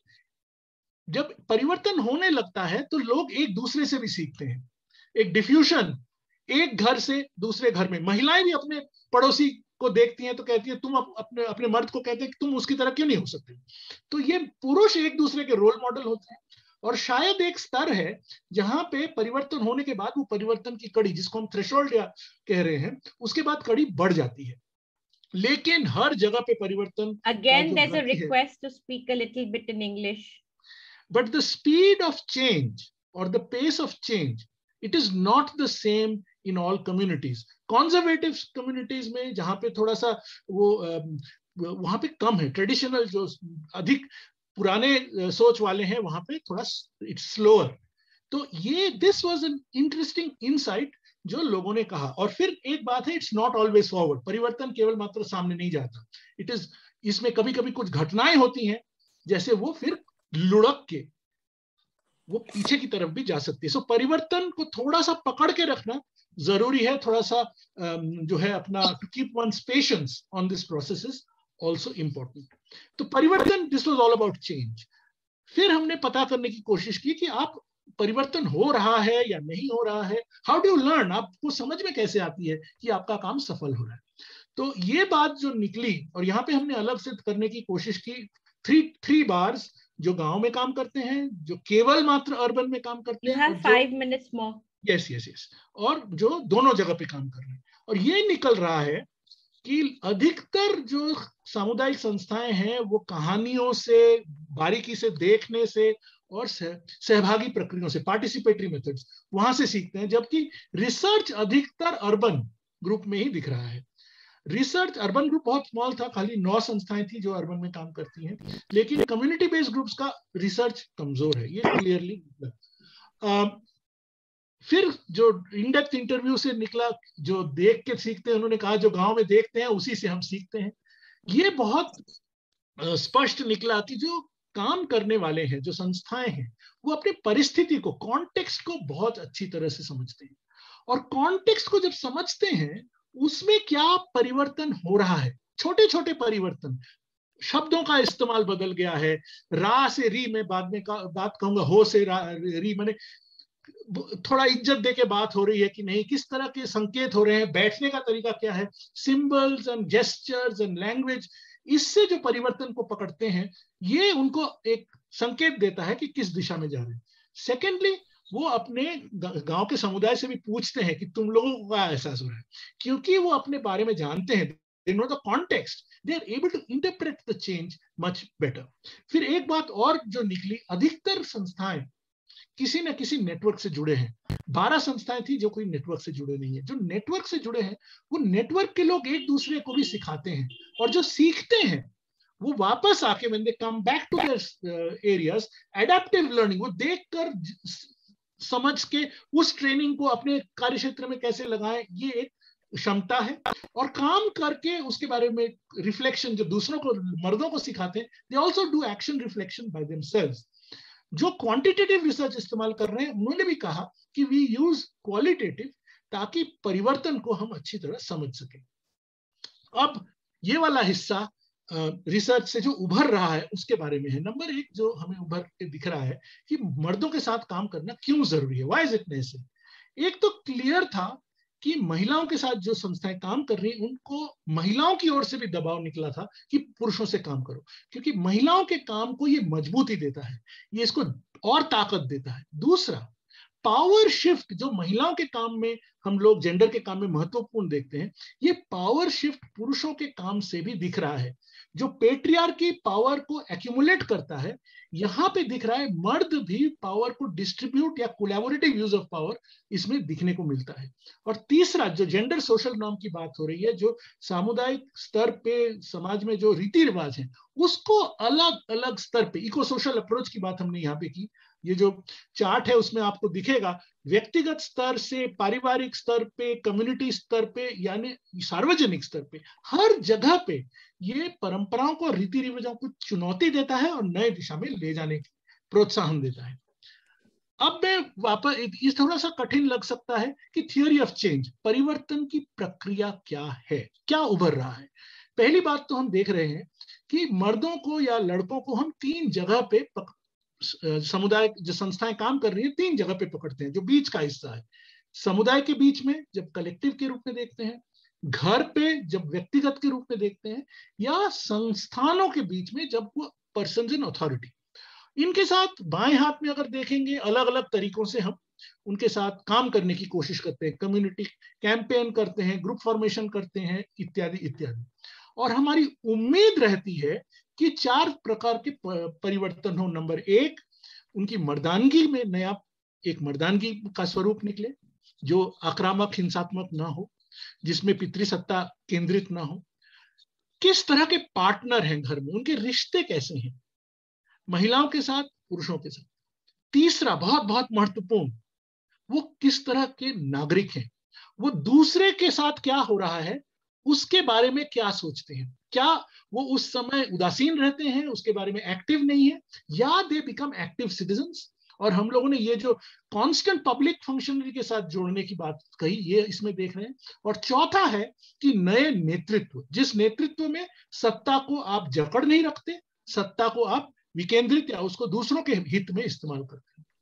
Speaker 5: जब परिवर्तन होने लगता है तो लोग एक दूसरे से भी सीखते हैं, एक डिफ्यूजन, एक घर से दूसरे घर में। महिलाएं भी अपने पड़ोसी को देखती हैं तो कहती है तुम अपने मर्द को कहते हैं कि तुम उसकी तरह क्यों नहीं हो सकते। तो ये पुरुष एक दूसरे के रोल मॉडल होते हैं, और शायद एक स्तर है जहां पे परिवर्तन होने के बाद वो परिवर्तन की कड़ी, जिसको हम थ्रेशोल्ड या कह रहे हैं, उसके बाद कड़ी बढ़ जाती है। लेकिन हर जगह पे परिवर्तन,
Speaker 4: again there is a request to speak a little bit in English,
Speaker 5: but the speed of change और the pace of change, it is not the same in all communities. Conservative communities में जहां पे थोड़ा सा वो वहां पे कम है, ट्रेडिशनल जो अधिक पुराने सोच वाले हैं वहां पे थोड़ा इट्स स्लोअर। तो ये this was an interesting insight जो लोगों ने कहा। और फिर एक बात है, इट्स नॉट ऑलवेज फॉरवर्ड, परिवर्तन केवल मात्र सामने नहीं जाता, इट इज, इसमें कभी कभी कुछ घटनाएं होती हैं जैसे वो फिर लुढ़क के वो पीछे की तरफ भी जा सकती है। सो परिवर्तन को थोड़ा सा पकड़ के रखना जरूरी है, थोड़ा सा जो है अपना to keep one's patience on this process is also important. तो परिवर्तन, this was all about change. फिर हमने पता करने की कोशिश की कि आप परिवर्तन हो रहा है या नहीं हो रहा है, हाउ डू यू लर्न, आपको समझ में कैसे आती है कि आपका काम सफल हो रहा है। तो ये बात जो निकली, और यहाँ पे हमने अलग से करने की कोशिश की, थ्री बार्स जो गांव में काम करते हैं, जो केवल मात्र अर्बन में काम करते
Speaker 4: You
Speaker 5: हैं,
Speaker 4: have 5 minutes more.
Speaker 5: यस, और जो दोनों जगह पे काम कर रहे हैं। और ये निकल रहा है कि अधिकतर जो सामुदायिक संस्थाएं हैं वो कहानियों से, बारीकी से देखने से और सहभागी प्रक्रियाओं से, पार्टिसिपेटरी मेथड्स, वहां से सीखते हैं, जबकि रिसर्च अधिकतर अर्बन ग्रुप में ही दिख रहा है। रिसर्च अर्बन ग्रुप बहुत स्मॉल था, खाली 9 संस्थाएं थी जो अर्बन में काम करती हैं, लेकिन कम्युनिटी बेस्ड ग्रुप्स का रिसर्च कमजोर है, ये क्लियरली। फिर जो इनडेप्थ इंटरव्यू से निकला, जो देख के सीखते हैं, उन्होंने कहा जो गांव में देखते हैं उसी से हम सीखते हैं। ये बहुत स्पष्ट निकला कि जो काम करने वाले हैं, जो संस्थाएं हैं, वो अपनी परिस्थिति को, कॉन्टेक्स्ट को बहुत अच्छी तरह से समझते हैं। और कॉन्टेक्स्ट को जब समझते हैं, उसमें क्या परिवर्तन हो रहा है, छोटे छोटे परिवर्तन, शब्दों का इस्तेमाल बदल गया है, रा से री में बाद में बात कहूंगा, हो से री, मैंने थोड़ा इज्जत देके बात हो रही है कि नहीं, किस तरह के संकेत हो रहे हैं, बैठने का तरीका क्या है, symbols and gestures and language, इससे जो परिवर्तन को पकड़ते हैं, ये उनको एक संकेत देता है कि किस दिशा में जा रहे हैं। सेकेंडली, वो अपने गांव के समुदाय से भी पूछते हैं कि तुम लोगों को क्या एहसास हो रहा है, क्योंकि वो अपने बारे में जानते हैं, they know the context, they are able to interpret the change much better. फिर एक बात और जो निकली, अधिकतर संस्थाएं किसी न किसी नेटवर्क से जुड़े हैं। 12 संस्थाएं थी जो कोई नेटवर्क से जुड़े नहीं है। जो नेटवर्क से जुड़े हैं, वो नेटवर्क के लोग एक दूसरे को भी सिखाते हैं, और जो सीखते हैं वो वापस आके when they come back to their areas, adaptive learning, वो देखकर समझ के उस ट्रेनिंग को अपने कार्य क्षेत्र में कैसे लगाएं, ये एक क्षमता है। और काम करके उसके बारे में रिफ्लेक्शन, जो दूसरों को, मर्दों को सिखाते हैं, they also do action reflection by themselves. जो क्वांटिटेटिव रिसर्च इस्तेमाल कर रहे हैं, उन्होंने भी कहा कि वी यूज क्वालिटेटिव, ताकि परिवर्तन को हम अच्छी तरह समझ सकें। अब ये वाला हिस्सा रिसर्च से जो उभर रहा है उसके बारे में है। नंबर 1 जो हमें उभर के दिख रहा है कि मर्दों के साथ काम करना क्यों जरूरी है, व्हाई इज इट नेसेसरी। एक तो क्लियर था कि महिलाओं के साथ जो संस्थाएं काम कर रही, उनको महिलाओं की ओर से भी दबाव निकला था कि पुरुषों से काम करो, क्योंकि महिलाओं के काम को ये मजबूती देता है, ये इसको और ताकत देता है। दूसरा, पावर शिफ्ट जो महिलाओं के काम में हम लोग जेंडर के काम में महत्वपूर्ण देखते हैं, ये पावर शिफ्ट पुरुषों के काम से भी दिख रहा है। जो पेट्रियार्की पावर को एक्यूमुलेट करता है, यहां पे दिख रहा है मर्द भी पावर को डिस्ट्रीब्यूट या कोलैबोरेटिव यूज ऑफ पावर इसमें दिखने को मिलता है। और तीसरा, जो जेंडर सोशल नॉर्म की बात हो रही है, जो सामुदायिक स्तर पे समाज में जो रीति रिवाज है, उसको अलग अलग स्तर पे, इको सोशल अप्रोच की बात हमने यहाँ पे की। ये जो चार्ट है उसमें आपको दिखेगा, व्यक्तिगत स्तर से पारिवारिक स्तर पे, कम्युनिटी स्तर पे, यानी सार्वजनिक स्तर पे, हर जगह पे ये परंपराओं को, रीति रिवाजों को चुनौती देता है और नए दिशा में ले जाने की प्रोत्साहन देता है। अब मैं वापस, इस थोड़ा सा कठिन लग सकता है कि थियोरी ऑफ चेंज, परिवर्तन की प्रक्रिया क्या है, क्या उभर रहा है। पहली बात तो हम देख रहे हैं कि मर्दों को या लड़कों को हम 3 जगह पे, समुदाय जो संस्थाएं काम कर रही है 3 जगह पे पकड़ते हैं, जो बीच का हिस्सा है। समुदाय के बीच में जब कलेक्टिव के रूप में देखते हैं, घर पे जब व्यक्तिगत के रूप में देखते हैं, या संस्थानों के बीच में जब वो पर्सन्स इन अथॉरिटी। इनके साथ बाएं हाथ में अगर देखेंगे, अलग अलग तरीकों से हम उनके साथ काम करने की कोशिश करते हैं, कम्युनिटी कैंपेन करते हैं, ग्रुप फॉर्मेशन करते हैं, इत्यादि इत्यादि। और हमारी उम्मीद रहती है कि 4 प्रकार के परिवर्तन हो। नंबर 1, उनकी मर्दानगी में नया एक मर्दानगी का स्वरूप निकले, जो आक्रामक, हिंसात्मक ना हो, जिसमें पितृसत्ता केंद्रित ना हो। किस तरह के पार्टनर हैं घर में, उनके रिश्ते कैसे हैं महिलाओं के साथ, पुरुषों के साथ। तीसरा, बहुत बहुत महत्वपूर्ण, वो किस तरह के नागरिक हैं, वो दूसरे के साथ क्या हो रहा है उसके बारे में क्या सोचते हैं, क्या वो उस समय उदासीन रहते हैं, उसके बारे में एक्टिव नहीं है, या दे बिकम एक्टिव सिटीजन्स। और हम लोगों ने ये जो कांस्टेंट पब्लिक फंक्शनरी के साथ जोड़ने की बात कही, ये इसमें देख रहे हैं। और चौथा है कि नए नेतृत्व, जिस नेतृत्व में सत्ता को आप जकड़ नहीं रखते, सत्ता को आप विकेंद्रित या उसको दूसरों के हित में इस्तेमाल करते हैं।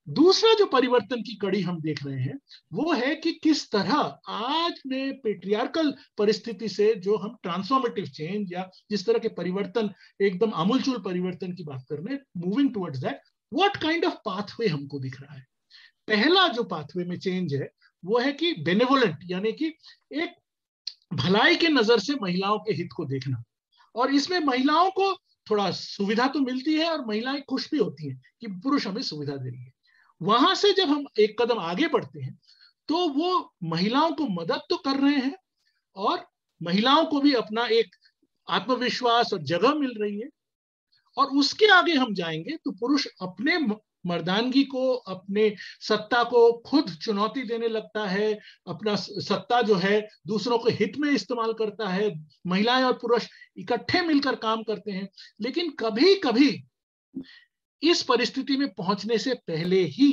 Speaker 5: दूसरा जो परिवर्तन की कड़ी हम देख रहे हैं वो है कि किस तरह आज में पेट्रियार्कल परिस्थिति से जो हम ट्रांसफॉर्मेटिव चेंज या जिस तरह के परिवर्तन, एकदम आमूलचूल परिवर्तन की बात कर रहे हैं, moving towards that, what kind of pathway हमको दिख रहा है। पहला जो पाथवे में चेंज है वो है कि बेनेवोलेंट, यानी कि एक भलाई के नजर से महिलाओं के हित को देखना, और इसमें महिलाओं को थोड़ा सुविधा तो मिलती है और महिलाएं खुश भी होती हैं कि पुरुष हमें सुविधा दे रही है। वहां से जब हम एक कदम आगे बढ़ते हैं तो वो महिलाओं को मदद तो कर रहे हैं और महिलाओं को भी अपना एक आत्मविश्वास और जगह मिल रही है। और उसके आगे हम जाएंगे तो पुरुष अपने मर्दानगी को, अपने सत्ता को खुद चुनौती देने लगता है, अपना सत्ता जो है दूसरों के हित में इस्तेमाल करता है। महिलाएं और पुरुष इकट्ठे मिलकर काम करते हैं, लेकिन कभी कभी इस परिस्थिति में पहुंचने से पहले ही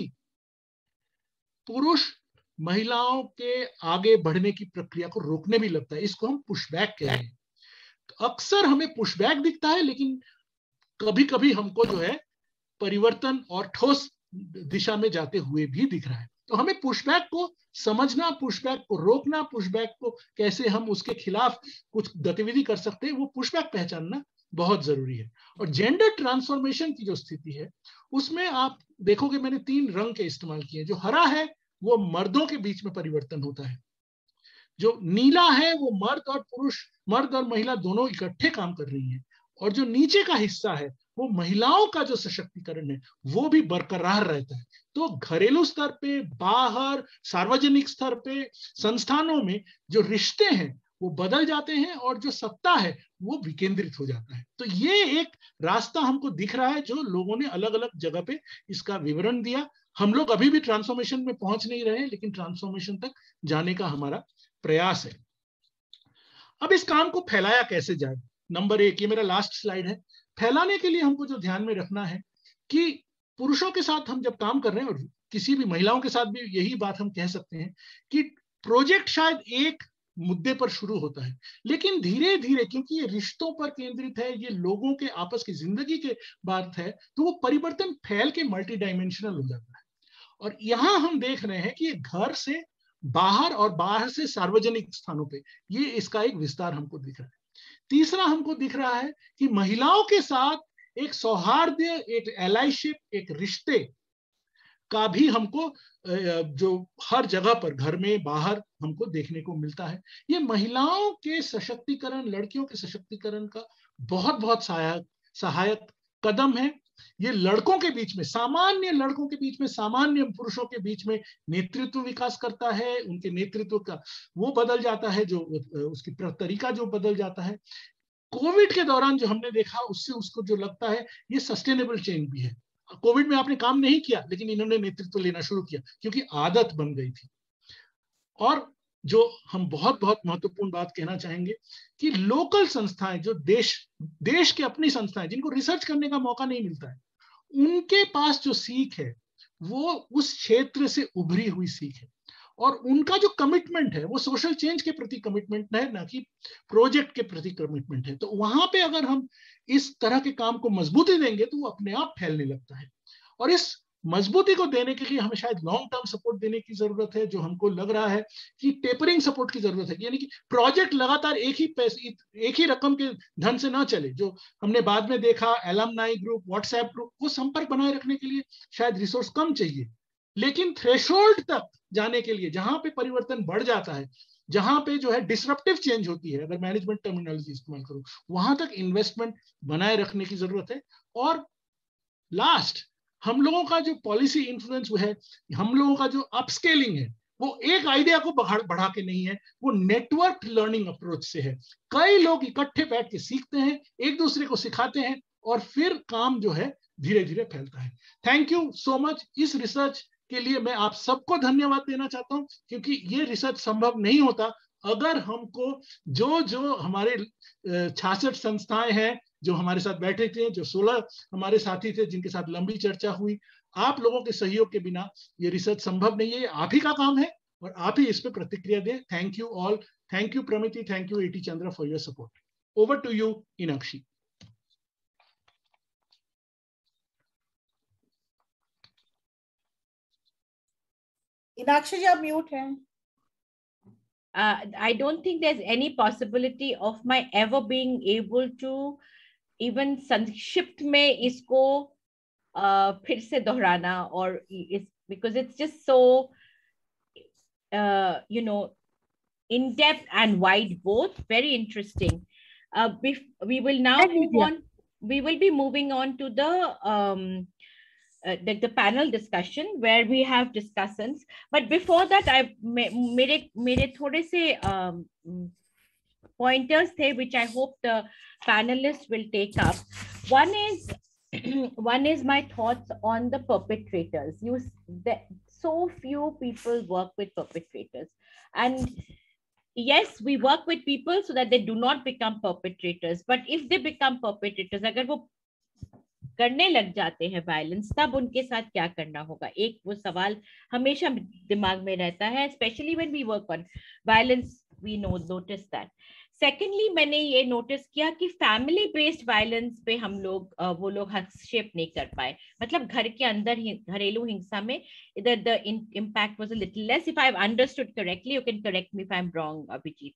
Speaker 5: पुरुष महिलाओं के आगे बढ़ने की प्रक्रिया को रोकने भी लगता है। इसको हम पुशबैक कह रहे हैं। तो अक्सर हमें पुशबैक दिखता है, लेकिन कभी कभी हमको जो है परिवर्तन और ठोस दिशा में जाते हुए भी दिख रहा है। तो हमें पुशबैक को समझना, पुशबैक को रोकना, पुशबैक को कैसे हम उसके खिलाफ कुछ गतिविधि कर सकते हैं, वो पुशबैक पहचानना बहुत जरूरी है। और जेंडर ट्रांसफॉर्मेशन की जो स्थिति है उसमें आप देखोगे मैंने 3 रंग के इस्तेमाल किए। जो हरा है वो मर्दों के बीच में परिवर्तन होता है, जो नीला है वो मर्द और पुरुष, मर्द और महिला दोनों इकट्ठे काम कर रही हैं, और जो नीचे का हिस्सा है वो महिलाओं का जो सशक्तिकरण है वो भी बरकरार रहता है। तो घरेलू स्तर पे, बाहर सार्वजनिक स्तर पे, संस्थानों में जो रिश्ते हैं वो बदल जाते हैं और जो सत्ता है वो विकेंद्रित हो जाता है। तो ये एक रास्ता हमको दिख रहा है जो लोगों ने अलग अलग जगह पे इसका विवरण दिया। हम लोग अभी भी ट्रांसफॉर्मेशन में पहुंच नहीं रहे, लेकिन ट्रांसफॉर्मेशन तक जाने का हमारा प्रयास है। अब इस काम को फैलाया कैसे जाए? नंबर 1, ये मेरा लास्ट स्लाइड है। फैलाने के लिए हमको जो ध्यान में रखना है कि पुरुषों के साथ हम जब काम कर रहे हैं, और किसी भी महिलाओं के साथ भी यही बात हम कह सकते हैं कि प्रोजेक्ट शायद एक मुद्दे पर शुरू होता है, लेकिन धीरे धीरे, क्योंकि ये रिश्तों पर केंद्रित है, ये लोगों के आपस की जिंदगी के बात है, तो वो परिवर्तन फैल के मल्टी डायमेंशनल हो जाता है। और यहां हम देख रहे हैं कि घर से बाहर और बाहर से सार्वजनिक स्थानों पे ये इसका एक विस्तार हमको दिख रहा है। तीसरा हमको दिख रहा है कि महिलाओं के साथ एक सौहार्द, एक एलाइशिप, एक रिश्ते का भी हमको जो हर जगह पर, घर में बाहर हमको देखने को मिलता है। ये महिलाओं के सशक्तिकरण, लड़कियों के सशक्तिकरण का बहुत बहुत सहायक कदम है। ये लड़कों के बीच में, सामान्य लड़कों के बीच में, सामान्य पुरुषों के बीच में नेतृत्व विकास करता है। उनके नेतृत्व का वो बदल जाता है, जो उसकी तरीका जो बदल जाता है। कोविड के दौरान जो हमने देखा उससे उसको जो लगता है ये सस्टेनेबल चेंज भी है। कोविड में आपने काम नहीं किया, लेकिन इन्होंने नेतृत्व लेना शुरू किया क्योंकि आदत बन गई थी। और जो हम बहुत बहुत महत्वपूर्ण बात कहना चाहेंगे कि लोकल संस्थाएं, जो देश के अपनी संस्थाएं जिनको रिसर्च करने का मौका नहीं मिलता है, उनके पास जो सीख है वो उस क्षेत्र से उभरी हुई सीख है, और उनका जो कमिटमेंट है वो सोशल चेंज के प्रति कमिटमेंट है, ना कि प्रोजेक्ट के प्रति कमिटमेंट है। तो वहां पे अगर हम इस तरह के काम को मजबूती देंगे तो वो अपने आप फैलने लगता है। और इस मजबूती को देने के लिए हमें शायद लॉन्ग टर्म सपोर्ट देने की जरूरत है, जो हमको लग रहा है कि टेपरिंग सपोर्ट की जरूरत है, यानी कि प्रोजेक्ट लगातार एक ही रकम के धन से ना चले। जो हमने बाद में देखा, एलमनाई ग्रुप, व्हाट्सएप ग्रुप, वो संपर्क बनाए रखने के लिए शायद रिसोर्स कम चाहिए, लेकिन थ्रेशोल्ड तक जाने के लिए, जहां पे परिवर्तन बढ़ जाता है, जहां पे जो है डिसरप्टिव चेंज होती है, अगर मैनेजमेंट टर्मिनोलॉजी इस्तेमाल करूं, वहां तक इन्वेस्टमेंट बनाए रखने की जरूरत है। और लास्ट, हम लोगों का जो पॉलिसी इन्फ्लुएंस है, हम लोगों का जो अपस्केलिंग है, वो एक आइडिया को बढ़ा के नहीं है, वो नेटवर्क लर्निंग अप्रोच से है। कई लोग इकट्ठे बैठ के सीखते हैं, एक दूसरे को सिखाते हैं, और फिर काम जो है धीरे धीरे फैलता है। Thank you so much. इस रिसर्च के लिए मैं आप सबको धन्यवाद देना चाहता हूं, क्योंकि ये रिसर्च संभव नहीं होता अगर हमको जो हमारे 66 संस्थाएं हैं जो हमारे साथ बैठे थे, जो 16 हमारे साथी थे जिनके साथ लंबी चर्चा हुई, आप लोगों के सहयोग के बिना ये रिसर्च संभव नहीं है। ये आप ही का काम है और आप ही इस पे प्रतिक्रिया दें। Thank you all. Thank you Pramiti, thank you A T Chandra for your support. Over to you Inakshi.
Speaker 1: Inakshi ji, आप mute हैं.
Speaker 4: I don't think there's any possibility of my ever being able to even संक्षिप्त में इसको फिर से दोहराना, or it's because it's just so in depth and wide, both very interesting. We will now move on. We will be moving on to the panel discussion where we have discussants. But before that, मेरे थोड़े से pointers थे which I hope the panelists will take up. One is my thoughts on the perpetrators. So few people work with perpetrators, and yes, we work with people so that they do not become perpetrators. But if they become perpetrators, अगर वो करने लग जाते हैं violence, तब उनके साथ क्या करना होगा? एक वो सवाल हमेशा दिमाग में रहता है, especially when we work on violence. We notice that. Secondly, मैंने ये नोटिस किया कि फैमिली बेस्ड वायलेंस पे हम लोग वो लोग हस्तक्षेप नहीं कर पाए. मतलब घर के अंदर ही घरेलू हिंसा में इधर the impact was a little less. If I've understood correctly, you can correct me if I'm wrong, Abhijit.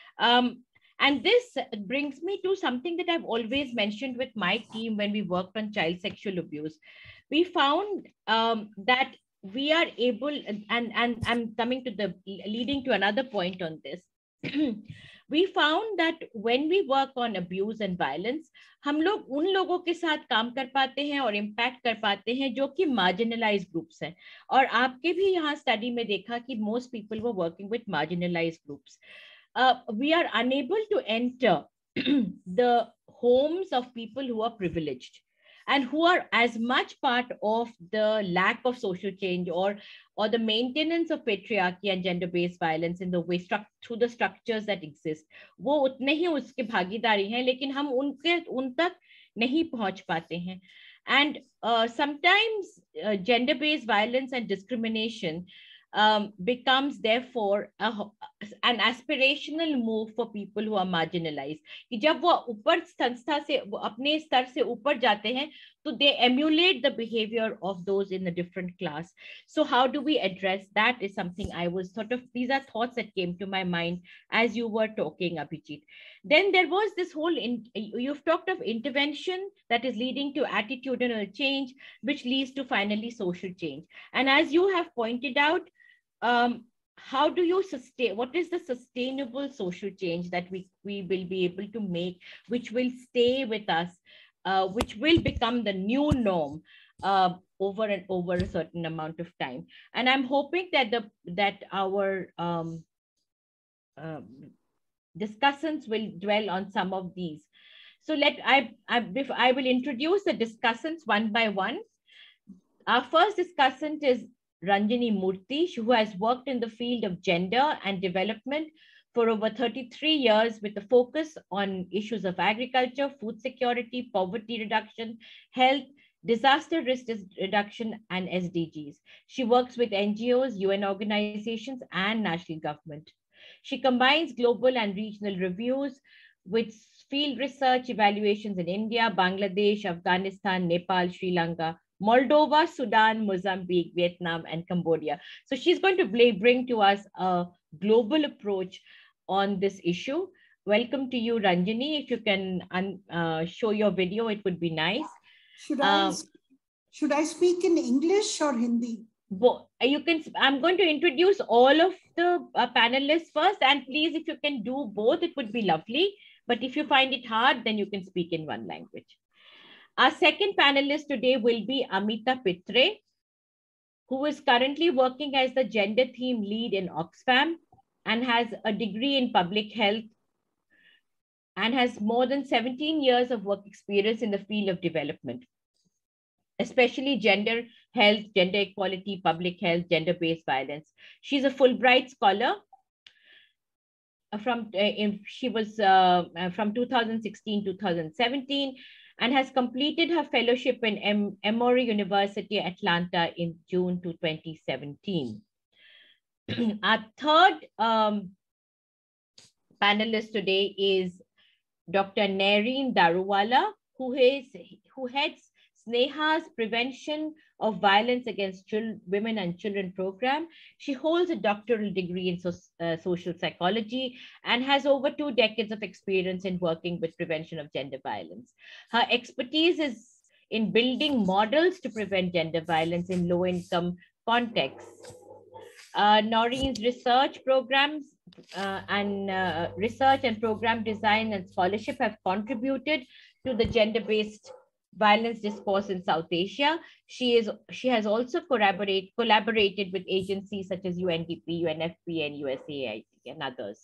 Speaker 4: And this brings me to something that I've always mentioned with my team when we worked on child sexual abuse. We found that we are able, and I'm coming to the leading to another point on this. We found that when we work on abuse and violence, हम लोग उन लोगों के साथ काम कर पाते हैं और impact कर पाते हैं जो कि marginalized groups हैं. और आपके भी यहाँ study में देखा कि most people were working with marginalized groups. We are unable to enter the homes of people who are privileged and who are as much part of the lack of social change or the maintenance of patriarchy and gender-based violence in the way through the structures that exist. वो उतने ही उसके भागीदारी हैं, लेकिन हम उन तक नहीं पहुंच पाते हैं. And sometimes gender-based violence and discrimination becomes therefore an aspirational move for people who are marginalized. कि जब वो ऊपर संस्था से वो अपने स्तर से ऊपर जाते हैं, तो they emulate the behavior of those in a different class. So how do we address that is something I was these are thoughts that came to my mind as you were talking, Abhijit. Then there was this whole, you've talked of intervention that is leading to attitudinal change, which leads to finally social change. And as you have pointed out, how do you sustain, what is the sustainable social change that we will be able to make, which will stay with us, which will become the new norm over and over a certain amount of time? And I'm hoping that our discussants will dwell on some of these. So I will introduce the discussants one by one. Our first discussant is Ranjini Murthy, who has worked in the field of gender and development for over 33 years with a focus on issues of agriculture, food security, poverty reduction, health, disaster risk reduction, and SDGs. She works with NGOs, UN organizations, and national government. She combines global and regional reviews with field research evaluations in India, Bangladesh, Afghanistan, Nepal, Sri Lanka, Moldova, Sudan, Mozambique, Vietnam, and Cambodia. So she's going to bring to us a global approach on this issue. Welcome to you, Ranjini. If you can show your video, it would be nice.
Speaker 6: Should I speak in English or Hindi?
Speaker 4: You can. I'm going to introduce all of the panelists first, and please, if you can do both, it would be lovely. But if you find it hard, then you can speak in one language. Our second panelist today will be Amita Pitre, who is currently working as the gender theme lead in Oxfam and has a degree in public health and has more than 17 years of work experience in the field of development, especially gender health, gender equality, public health, gender-based violence. She's a Fulbright scholar she was from 2016-2017 and has completed her fellowship in Emory University, Atlanta in June 2017. Our third panelist today is Dr. Nereen Daruwala, who heads SNEHA's Prevention of Violence Against Women and Children program. She holds a doctoral degree in social psychology and has over 2 decades of experience in working with prevention of gender violence. Her expertise is in building models to prevent gender violence in low-income contexts. Noreen's research programs research and program design and scholarship have contributed to the gender-based violence discourse in South Asia. She has also collaborated with agencies such as UNDP, UNFP, and USAID and others.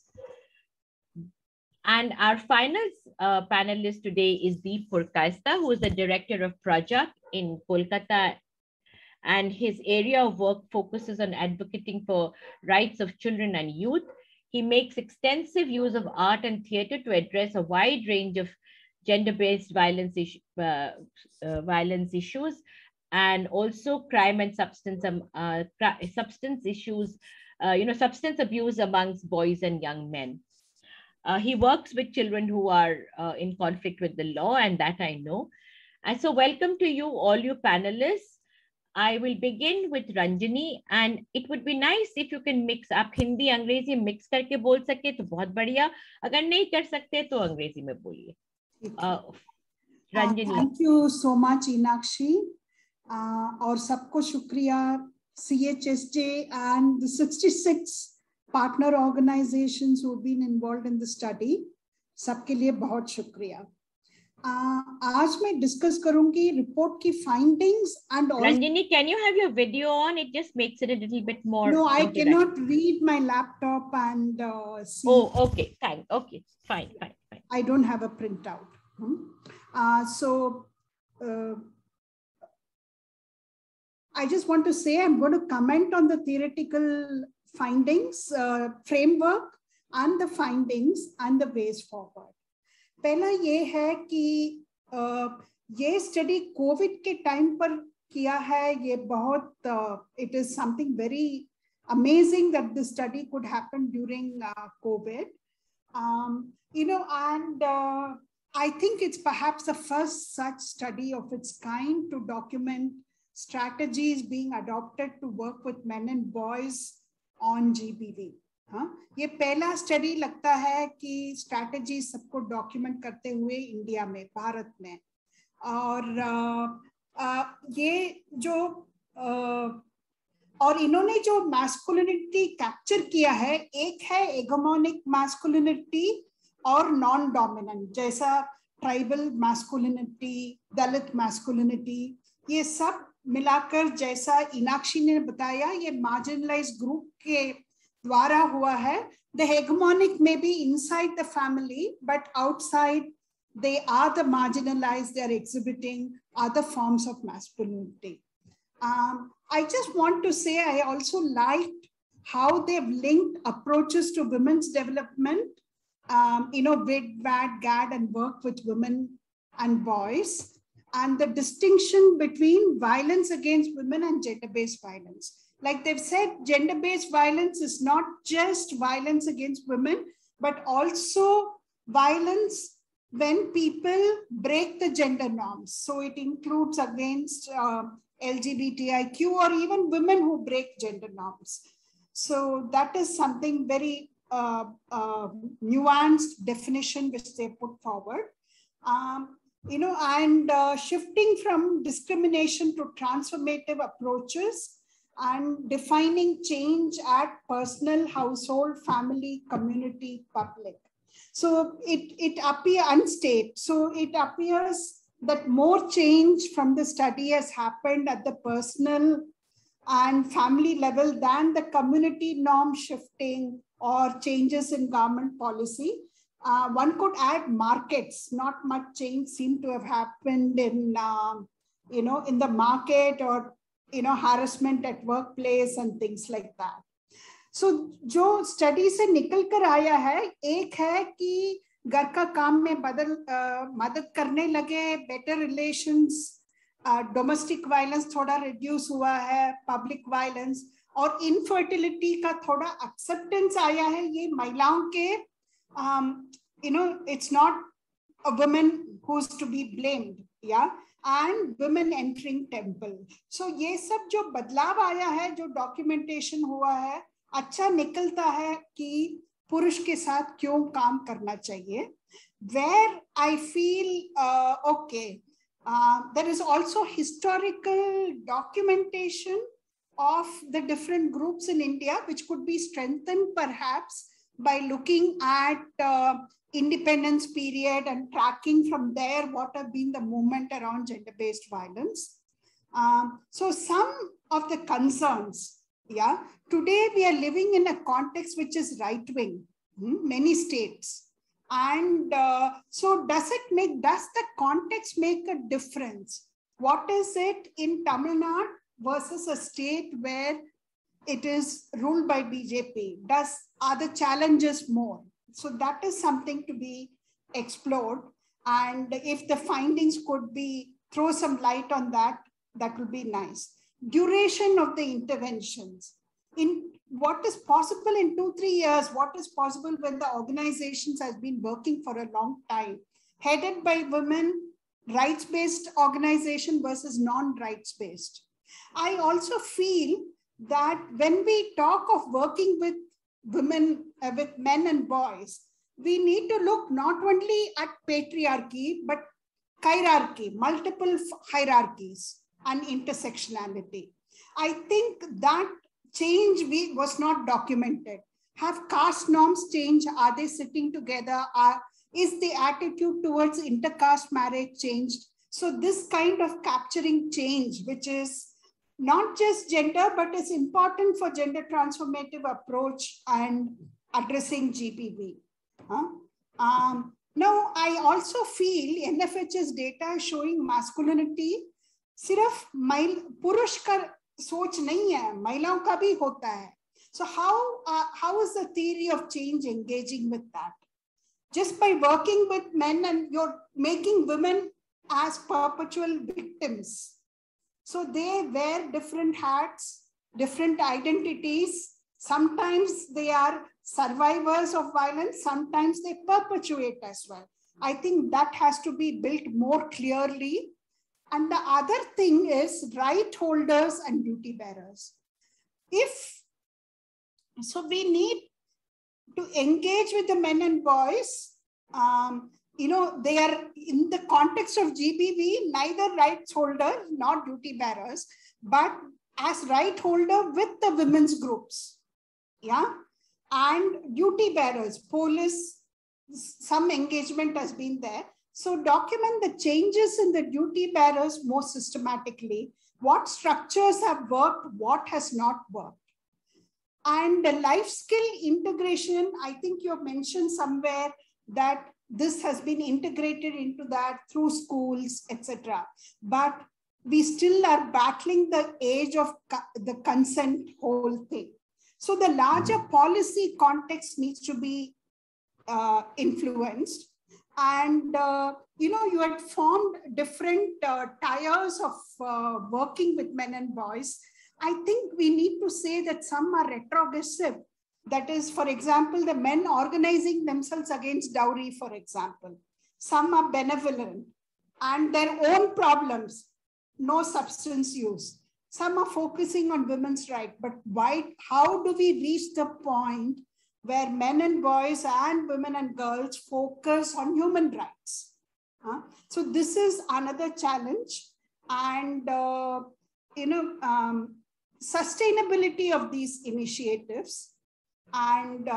Speaker 4: And our final panelist today is Deep Purkaista, who is the director of Project in Kolkata, and his area of work focuses on advocating for rights of children and youth. He makes extensive use of art and theater to address a wide range of gender-based violence issues, and also crime and substance issues, substance abuse amongst boys and young men. He works with children who are in conflict with the law, and that I know. And so welcome to you, all you panelists. I will begin with Ranjini, and it would be nice if you can mix up Hindi, Angrezi mix करके बोल सके तो बहुत बढ़िया. अगर नहीं कर सकते तो अंग्रेजी में बोलिए.
Speaker 6: Ranjini. Thank you so much, Inakshi. और सबको शुक्रिया, CHSJ and the 66 partner organizations who've been involved in the study. सबके लिए बहुत शुक्रिया. आज मैं डिस्कस करूंगी रिपोर्ट की findings and
Speaker 4: Ranjini, can you have your video on? It just makes it a little bit more.
Speaker 6: No, I cannot read my laptop and see.
Speaker 4: Oh, okay, fine. Okay, fine.
Speaker 6: I don't have a printout. I just want to say I'm going to comment on the theoretical findings, framework, and the findings and the ways forward. पहला ये है कि ये study Covid के time पर किया है. ये बहुत it is something very amazing that this study could happen during COVID. And I think it's perhaps the first such study of its kind to document strategies being adopted to work with men and boys on GBV. ये पहला study लगता है कि strategy सबको document करते हुए India में, भारत में. और ये जो और इन्होंने जो मैस्कुलिनिटी कैप्चर किया है, एक है एगोमोनिक मैस्कुलिनिटी और नॉन डोमिनेंट, जैसा ट्राइबल मैस्कुलिनिटी, दलित मैस्कुलिनिटी, ये सब मिलाकर जैसा इनाक्षी ने बताया ये मार्जिनलाइज्ड ग्रुप के द्वारा हुआ है. The hegemonic may be inside the family, but outside they are the marginalized, they are exhibiting other forms of masculinity. I just want to say I also liked how they've linked approaches to women's development, WID, WAD, GAD, and work with women and boys, and the distinction between violence against women and gender-based violence. Like they've said, gender-based violence is not just violence against women, but also violence when people break the gender norms. So it includes against LGBTIQ or even women who break gender norms. So that is something very nuanced definition which they put forward. Shifting from discrimination to transformative approaches and defining change at personal, household, family, community, public. So it appears unstate. So it appears that more change from the study has happened at the personal and family level than the community norm shifting or changes in government policy. One could add markets. Not much change seemed to have happened in, in the market or harassment at workplace and things like that. So जो study से निकल कर आया है, एक है कि घर का काम में मदद करने लगे, better relations, domestic violence थोड़ा reduce हुआ है, public violence और infertility का थोड़ा acceptance आया है. ये महिलाओं के it's not a woman who's to be blamed, yeah. and women entering temple. So ये सब जो बदलाव आया है, जो documentation हुआ है, अच्छा निकलता है कि पुरुष के साथ क्यों काम करना चाहिए. Where I feel okay, there is also historical documentation of the different groups in India, which could be strengthened perhaps by looking at independence period and tracking from there what have been the movement around gender-based violence. So some of the concerns, yeah, today we are living in a context which is right-wing, many states. And so does the context make a difference? What is it in Tamil Nadu versus a state where it is ruled by BJP? Are the challenges more? So that is something to be explored. And if the findings could be, throw some light on that, that would be nice. Duration of the interventions. In what is possible in 2-3 years, what is possible when the organizations has been working for a long time, headed by women, rights-based organization versus non-rights-based. I also feel that when we talk of working with women, with men and boys, we need to look not only at patriarchy, but hierarchy, multiple hierarchies and intersectionality. I think that change was not documented. Have caste norms changed? Are they sitting together? Is the attitude towards intercaste marriage changed? So this kind of capturing change, which is not just gender, but is important for gender transformative approach and addressing GBV. Now, I also feel NFHS data is showing masculinity सिर्फ पुरुष का सोच नहीं है, महिलाओं का भी होता है. So how is the theory of change engaging with that? Just by working with men and you're making women as perpetual victims. So they wear different hats, different identities. Sometimes they are survivors of violence. Sometimes they perpetuate as well. I think that has to be built more clearly. And the other thing is right holders and duty bearers. So we need to engage with the men and boys. They are in the context of GBV, neither rights holder nor duty bearers, but as right holder with the women's groups. Yeah. And duty bearers, police, some engagement has been there. So document the changes in the duty bearers more systematically. What structures have worked, what has not worked. And the life skill integration, I think you have mentioned somewhere that this has been integrated into that through schools, etc. But we still are battling the age of the consent whole thing. So the larger policy context needs to be influenced. And, you had formed different tiers of working with men and boys. I think we need to say that some are retrogressive. That is, for example, the men organizing themselves against dowry, for example. Some are benevolent and their own problems, no substance use. Some are focusing on women's rights. But how do we reach the point where men and boys and women and girls focus on human rights? So this is another challenge. And, sustainability of these initiatives. And,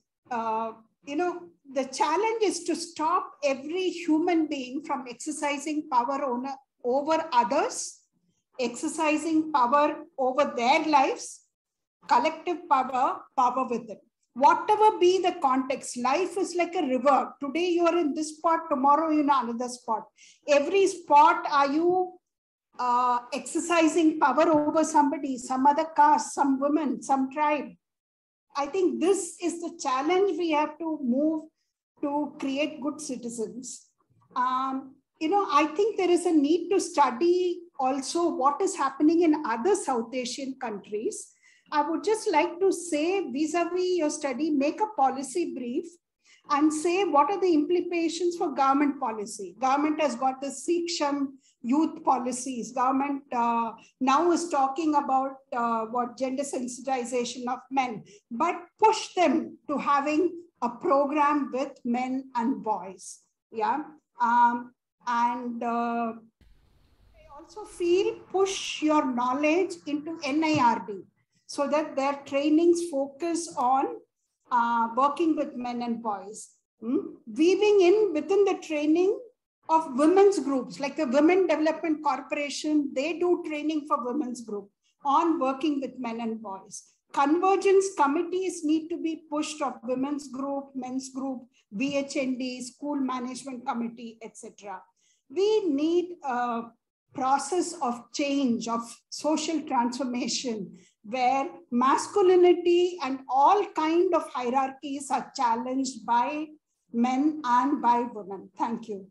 Speaker 6: the challenge is to stop every human being from exercising power over others, exercising power over their lives, collective power within. Whatever be the context, life is like a river. Today you are in this spot, tomorrow you're in another spot. Every spot, are you exercising power over somebody, some other caste, some women, some tribe? I think this is the challenge we have to move to create good citizens. I think there is a need to study also what is happening in other South Asian countries. I would just like to say, vis-a-vis your study, make a policy brief and say what are the implications for government policy. Government has got the Siksham youth policies. Government now is talking about what gender sensitization of men, but push them to having a program with men and boys. Yeah. And I also feel push your knowledge into NIRD so that their trainings focus on working with men and boys. Weaving in within the training of women's groups, like the Women Development Corporation, they do training for women's group on working with men and boys. Convergence committees need to be pushed of women's group, men's group, VHND, school management committee, etc. We need a process of change, of social transformation, where masculinity and all kind of hierarchies are challenged by men and by women. Thank you.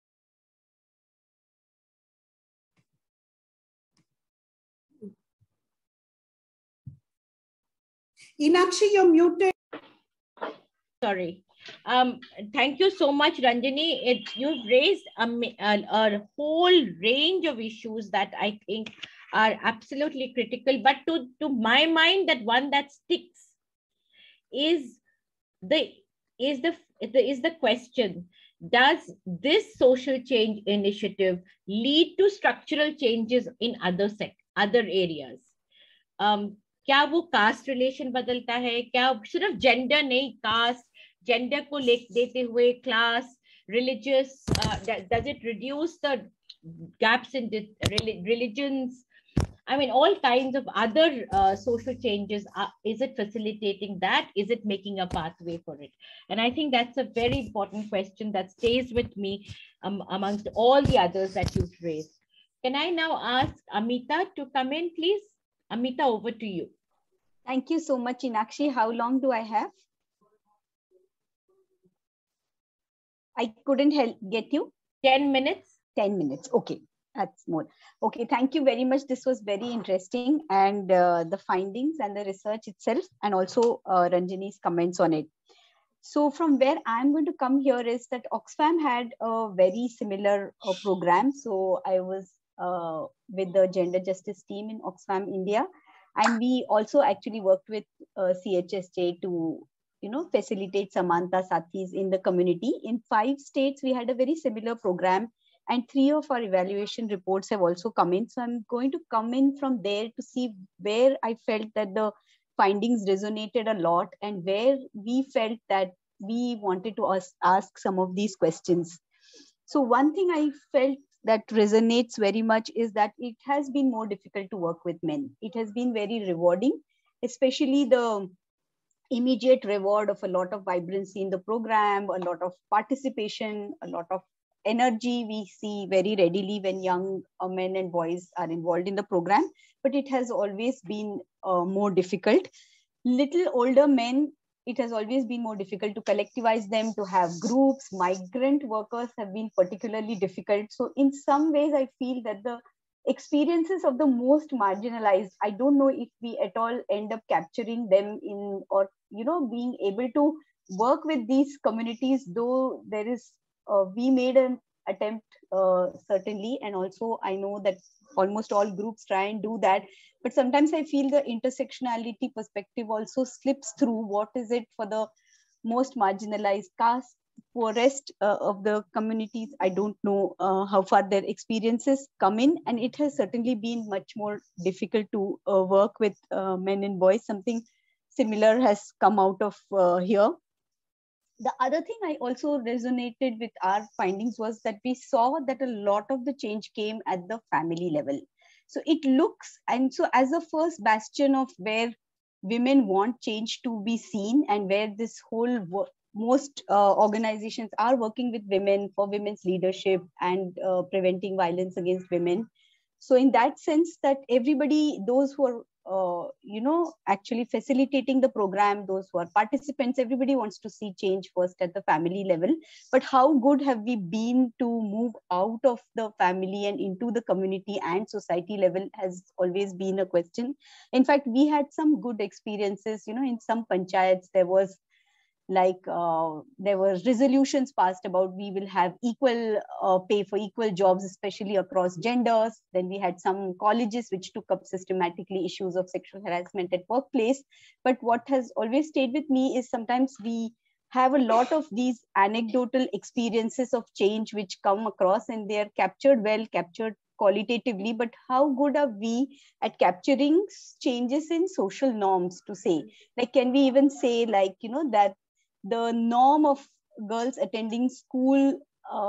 Speaker 6: Inakshi, you're muted.
Speaker 4: Sorry. Thank you so much, Ranjini. You've raised a whole range of issues that I think are absolutely critical. But to my mind, that one that sticks is the question: does this social change initiative lead to structural changes in other areas? क्या वो cast relation बदलता है? क्या सिर्फ gender नहीं, cast, gender को देते हुए class, religious, does it reduce the gaps in the religions? I mean, all kinds of other social changes. Is it facilitating that? Is it making a pathway for it? And I think that's a very important question that stays with me amongst all the others that you've raised. Can I now ask Amita to come in, please? Amita, over to you.
Speaker 7: Thank you so much, Inakshi. How long do I have? I couldn't get you.
Speaker 4: 10 minutes.
Speaker 7: 10 minutes. Okay. That's more. Okay. Thank you very much. This was very interesting. And the findings and the research itself, and also Ranjini's comments on it. So from where I'm going to come here is that Oxfam had a very similar program. So I was with the gender justice team in Oxfam India. And we also actually worked with CHSJ to, facilitate Samanta Sathis in the community. In 5 states, we had a very similar program, and 3 of our evaluation reports have also come in. So I'm going to come in from there to see where I felt that the findings resonated a lot and where we felt that we wanted to ask some of these questions. So one thing I felt that resonates very much is that it has been more difficult to work with men. It has been very rewarding, especially the immediate reward of a lot of vibrancy in the program, a lot of participation, a lot of energy we see very readily when young men and boys are involved in the program. But it has always been more difficult. Little older men, it has always been more difficult to collectivize them, to have groups. Migrant workers have been particularly difficult. So in some ways, I feel that the experiences of the most marginalized, I don't know if we at all end up capturing them in, or, being able to work with these communities, though there is, we made an attempt, certainly. And also I know that almost all groups try and do that. But sometimes I feel the intersectionality perspective also slips through. What is it for the most marginalized caste? For rest of the communities, I don't know how far their experiences come in. And it has certainly been much more difficult to work with men and boys. Something similar has come out of here. The other thing I also resonated with our findings was that we saw that a lot of the change came at the family level. So it looks, and so as a first bastion of where women want change to be seen, and where this whole most organizations are working with women for women's leadership and preventing violence against women. So in that sense, that everybody, those who are actually facilitating the program, those who are participants, everybody wants to see change first at the family level. But how good have we been to move out of the family and into the community and society level has always been a question. In fact, we had some good experiences, in some panchayats, there was like there were resolutions passed about we will have equal pay for equal jobs, especially across genders. Then we had some colleges which took up systematically issues of sexual harassment at workplace. But what has always stayed with me is sometimes we have a lot of these anecdotal experiences of change which come across, and they are captured well, captured qualitatively, but how good are we at capturing changes in social norms, to say, like, can we even say, like, you know, that the norm of girls attending school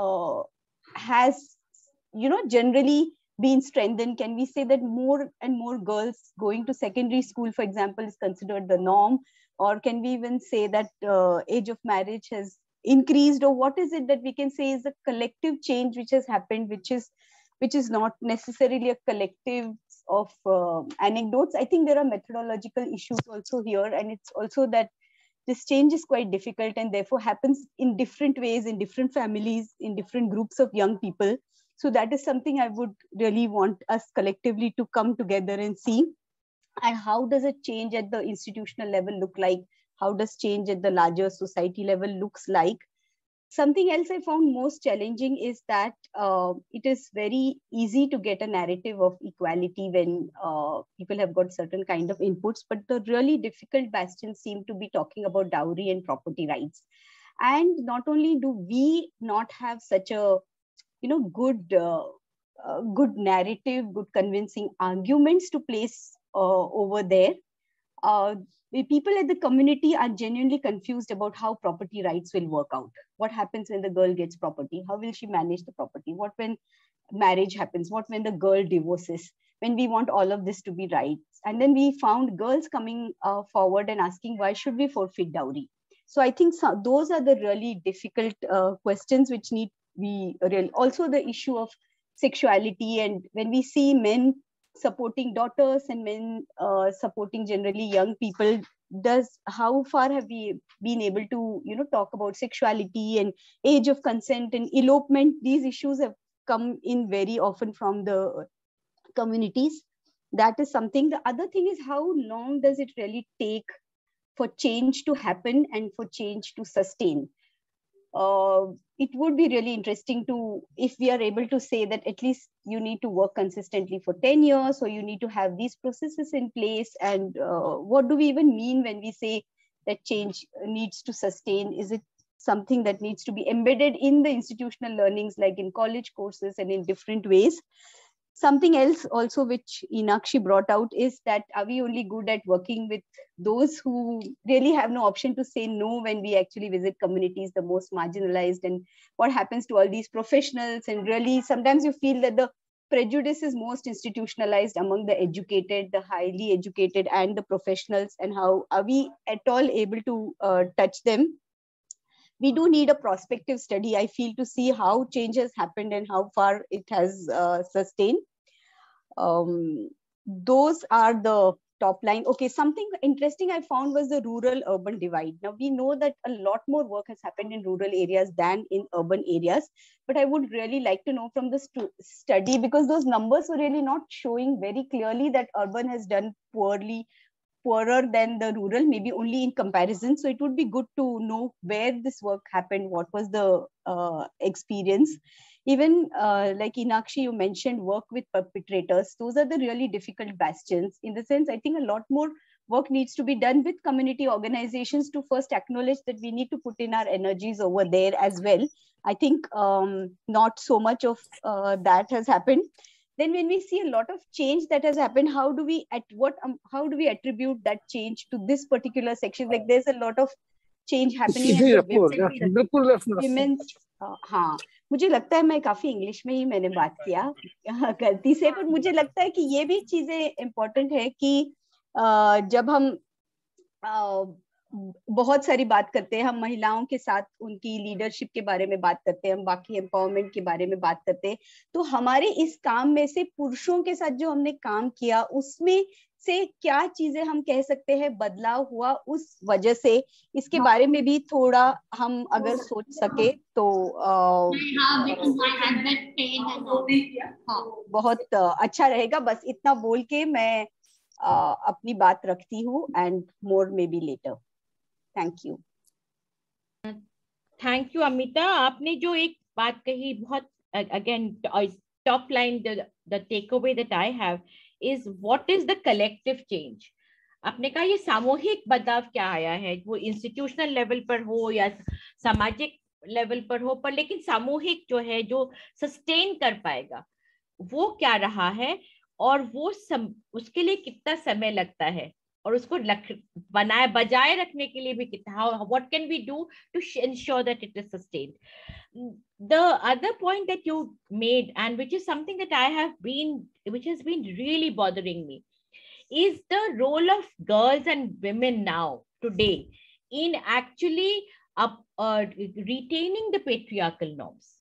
Speaker 7: has, you know, generally been strengthened? Can we say that more and more girls going to secondary school, for example, is considered the norm? Or can we even say that age of marriage has increased? Or what is it that we can say is a collective change which has happened, which is not necessarily a collective of anecdotes? I think there are methodological issues also here, and it's also that this change is quite difficult and therefore happens in different ways, in different families, in different groups of young people. So that is something I would really want us collectively to come together and see. And how does it change at the institutional level look like? How does change at the larger society level looks like? Something else I found most challenging is that it is very easy to get a narrative of equality when people have got certain kind of inputs, but the really difficult bastions seem to be talking about dowry and property rights. And not only do we not have such a, you know, good narrative, good convincing arguments to place over there, the people at the community are genuinely confused about how property rights will work out. What happens when the girl gets property? How will she manage the property? What when marriage happens? What when the girl divorces? When we want all of this to be right. And then we found girls coming forward and asking, why should we forfeit dowry? So I think those are the really difficult questions which need we real. Also the issue of sexuality, and when we see men supporting daughters and men supporting generally young people, how far have we been able to, you know, talk about sexuality and age of consent and elopement? These issues have come in very often from the communities. That is something. The other thing is, how long does it really take for change to happen and for change to sustain? It would be really interesting to, if we are able to say that at least you need to work consistently for 10 years, or you need to have these processes in place. And what do we even mean when we say that change needs to sustain? Is it something that needs to be embedded in the institutional learnings, like in college courses and in different ways? Something else also which Inakshi brought out is that, are we only good at working with those who really have no option to say no when we actually visit communities, the most marginalized? And what happens to all these professionals? And really, sometimes you feel that the prejudice is most institutionalized among the educated, the highly educated, and the professionals. And how are we at all able to touch them? We do need a prospective study, I feel, to see how change has happened and how far it has sustained. Those are the top line. Okay, something interesting I found was the rural-urban divide. Now, we know that a lot more work has happened in rural areas than in urban areas, but I would really like to know from the study, because those numbers were really not showing very clearly that urban has done poorer than the rural, maybe only in comparison. So it would be good to know where this work happened, what was the experience. Even like Inakshi, you mentioned work with perpetrators. Those are the really difficult bastions. In the sense, I think a lot more work needs to be done with community organizations to first acknowledge that we need to put in our energies over there as well. I think not so much of that has happened. Then when we see a lot of change that has happened, how do we attribute that change to this particular section? Like, there's a lot of change happening at the women's हाँ, मुझे लगता है मैं काफी English में ही मैंने बात किया गलती से, पर मुझे लगता है कि ये भी चीजें इम्पोर्टेंट है कि जब हम बहुत सारी बात करते हैं, हम महिलाओं के साथ उनकी लीडरशिप के बारे में बात करते हैं, हम बाकी एम्पावरमेंट के बारे में बात करते हैं, तो हमारे इस काम में से पुरुषों के साथ जो हमने काम किया, उसमें से क्या चीजें हम कह सकते हैं बदलाव हुआ उस वजह से, इसके बारे में भी थोड़ा हम अगर सोच सके तो बहुत अच्छा रहेगा. बस इतना बोल के मैं अपनी बात रखती हूँ, and more maybe later. Thank you.
Speaker 4: Thank you Amita. आपने जो एक बात कही बहुत, again top line, the takeaway that I have is what is the collective change. आपने कहा ये सामूहिक बदलाव क्या आया है, वो इंस्टीट्यूशनल लेवल पर हो या सामाजिक लेवल पर हो, पर लेकिन सामूहिक जो है, जो सस्टेन कर पाएगा, वो क्या रहा है, और वो उसके लिए कितना समय लगता है, और उसको बजाय रखने के लिए भी कितना, what can we do to ensure that it is sustained. The other point that you made, and which is something that which has been really bothering me, is the role of girls and women now today in actually retaining the patriarchal norms.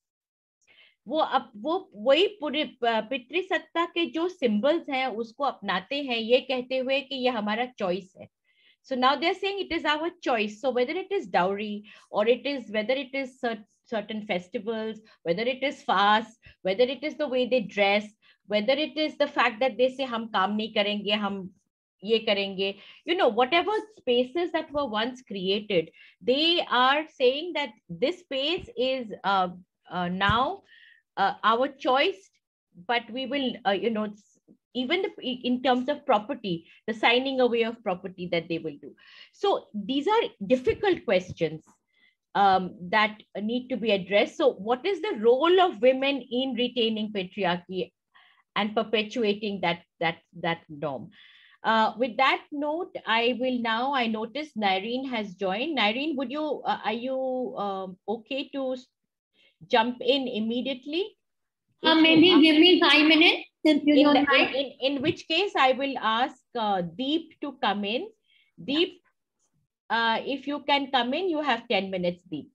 Speaker 4: वो वही पूरे पितृसत्ता के जो symbols हैं उसको अपनाते हैं, ये कहते हुए कि ये हमारा चॉइस है. So now they're saying it is our choice. So whether it is dowry, or whether it is certain festivals, whether it is fast, whether it is the way they dress, whether it is the fact that they say हम काम नहीं करेंगे, हम ये करेंगे, whatever spaces that were once created, they are saying that this space is now our choice, but we will, even in terms of property, the signing away of property that they will do. So these are difficult questions that need to be addressed. So what is the role of women in retaining patriarchy and perpetuating that norm? With that note, I notice Nyreen has joined. Nyreen, are you okay to jump in immediately?
Speaker 2: Maybe give me 5 minutes if you don't mind.
Speaker 4: In which case, I will ask Deep to come in. Deep, if you can come in, you have 10 minutes, Deep.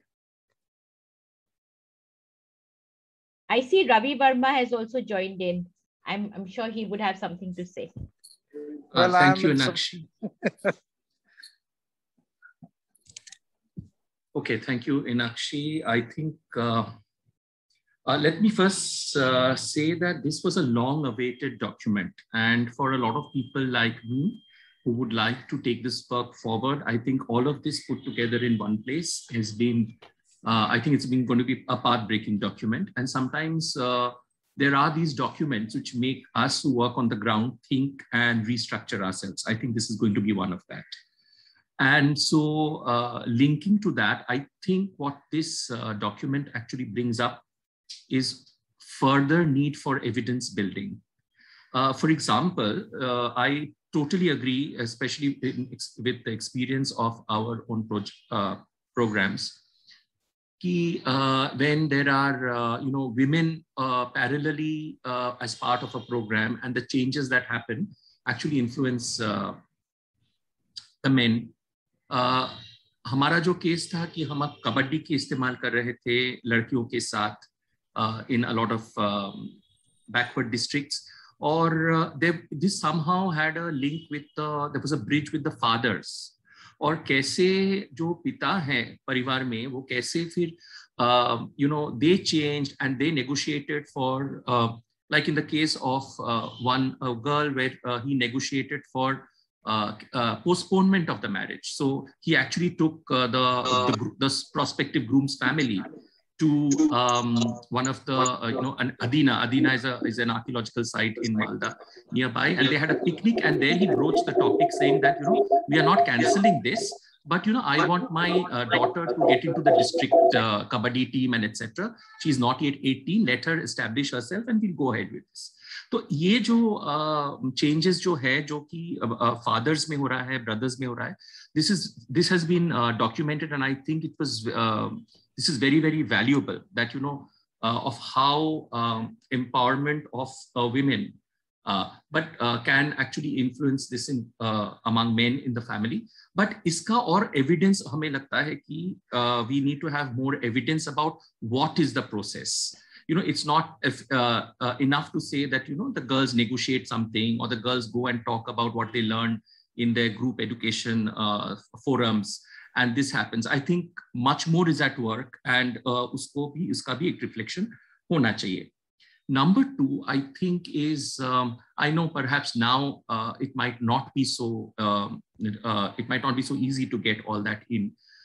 Speaker 4: I see Ravi Verma has also joined in. I'm sure he would have something to say.
Speaker 8: Well,
Speaker 9: thank you, Inakshi. Okay, thank you, Inakshi. I think let me first say that this was a long-awaited document, and for a lot of people like me who would like to take this work forward, I think all of this put together in one place has been, I think it's been going to be a path-breaking document. And sometimes there are these documents which make us who work on the ground think and restructure ourselves. I think this is going to be one of that. And so linking to that, I think what this document actually brings up is further need for evidence building. For example, I totally agree, especially with the experience of our own programs, when there are women parallelly as part of a program, and the changes that happen actually influence the men. हमारा जो case था कि हम कबड्डी के इस्तेमाल कर रहे थे लड़कियों के साथ in a lot of backward districts, or this somehow had a link with there was a bridge with the fathers. और कैसे जो पिता हैं परिवार में वो कैसे फिर they changed and they negotiated for like in the case of a girl where he negotiated for postponement of the marriage. So he actually took the prospective groom's family to one of the Adina is an archaeological site in Malda nearby, and they had a picnic, and there he broached the topic saying that we are not cancelling this, but I want my daughter to get into the district kabaddi team and etc. She's not yet 18, let her establish herself and we'll go ahead with this. तो ये जो changes जो है जो कि fathers में हो रहा है, brothers में हो रहा है, this has been documented, and I think it was this is very, very valuable that of how empowerment of women but can actually influence this in among men in the family. But iska or evidence हमें लगता है कि we need to have more evidence about what is the process. It's not enough to say that the girls negotiate something, or the girls go and talk about what they learned in their group education forums, and this happens. I think much more is at work, and uska bhi ek reflection hona chahiye. Number two, I think is I know perhaps now it might not be so easy to get all that in,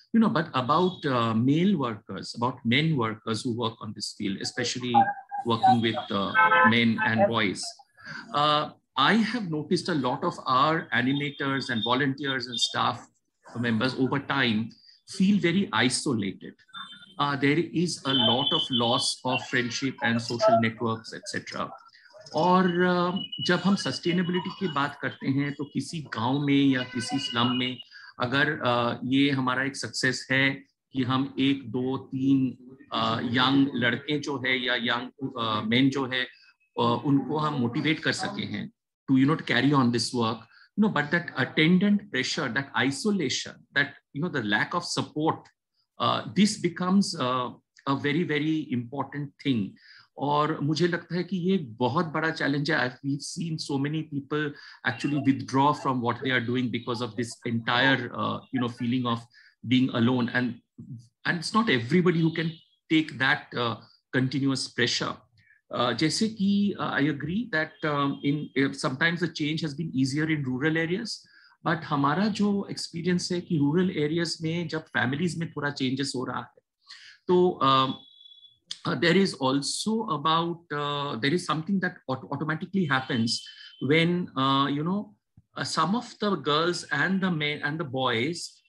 Speaker 9: But about male workers, about men workers who work on this field, especially working with men and boys. I have noticed a lot of our animators and volunteers and staff members over time feel very isolated. There is a lot of loss of friendship and social networks, etc. और जब हम sustainability की बात करते हैं तो किसी गांव में या किसी स्लम में अगर ये हमारा एक सक्सेस है कि हम 1, 2, 3 यंग लड़के जो है या यंग मेन जो है उनको हम मोटिवेट कर सके हैं to carry on this work, but that attendant pressure, that isolation, that the lack of support, this becomes a very very important thing. और मुझे लगता है कि ये एक बहुत बड़ा चैलेंज है. We've seen so many people actually withdraw from what they are doing because of this entire feeling of being alone, and it's not everybody who can take that continuous pressure. जैसे कि I agree that sometimes the change has been easier in rural areas, but हमारा जो experience है कि rural areas में जब families में थोड़ा changes हो रहा है तो there is also there is something that automatically happens when some of the girls and the men and the boys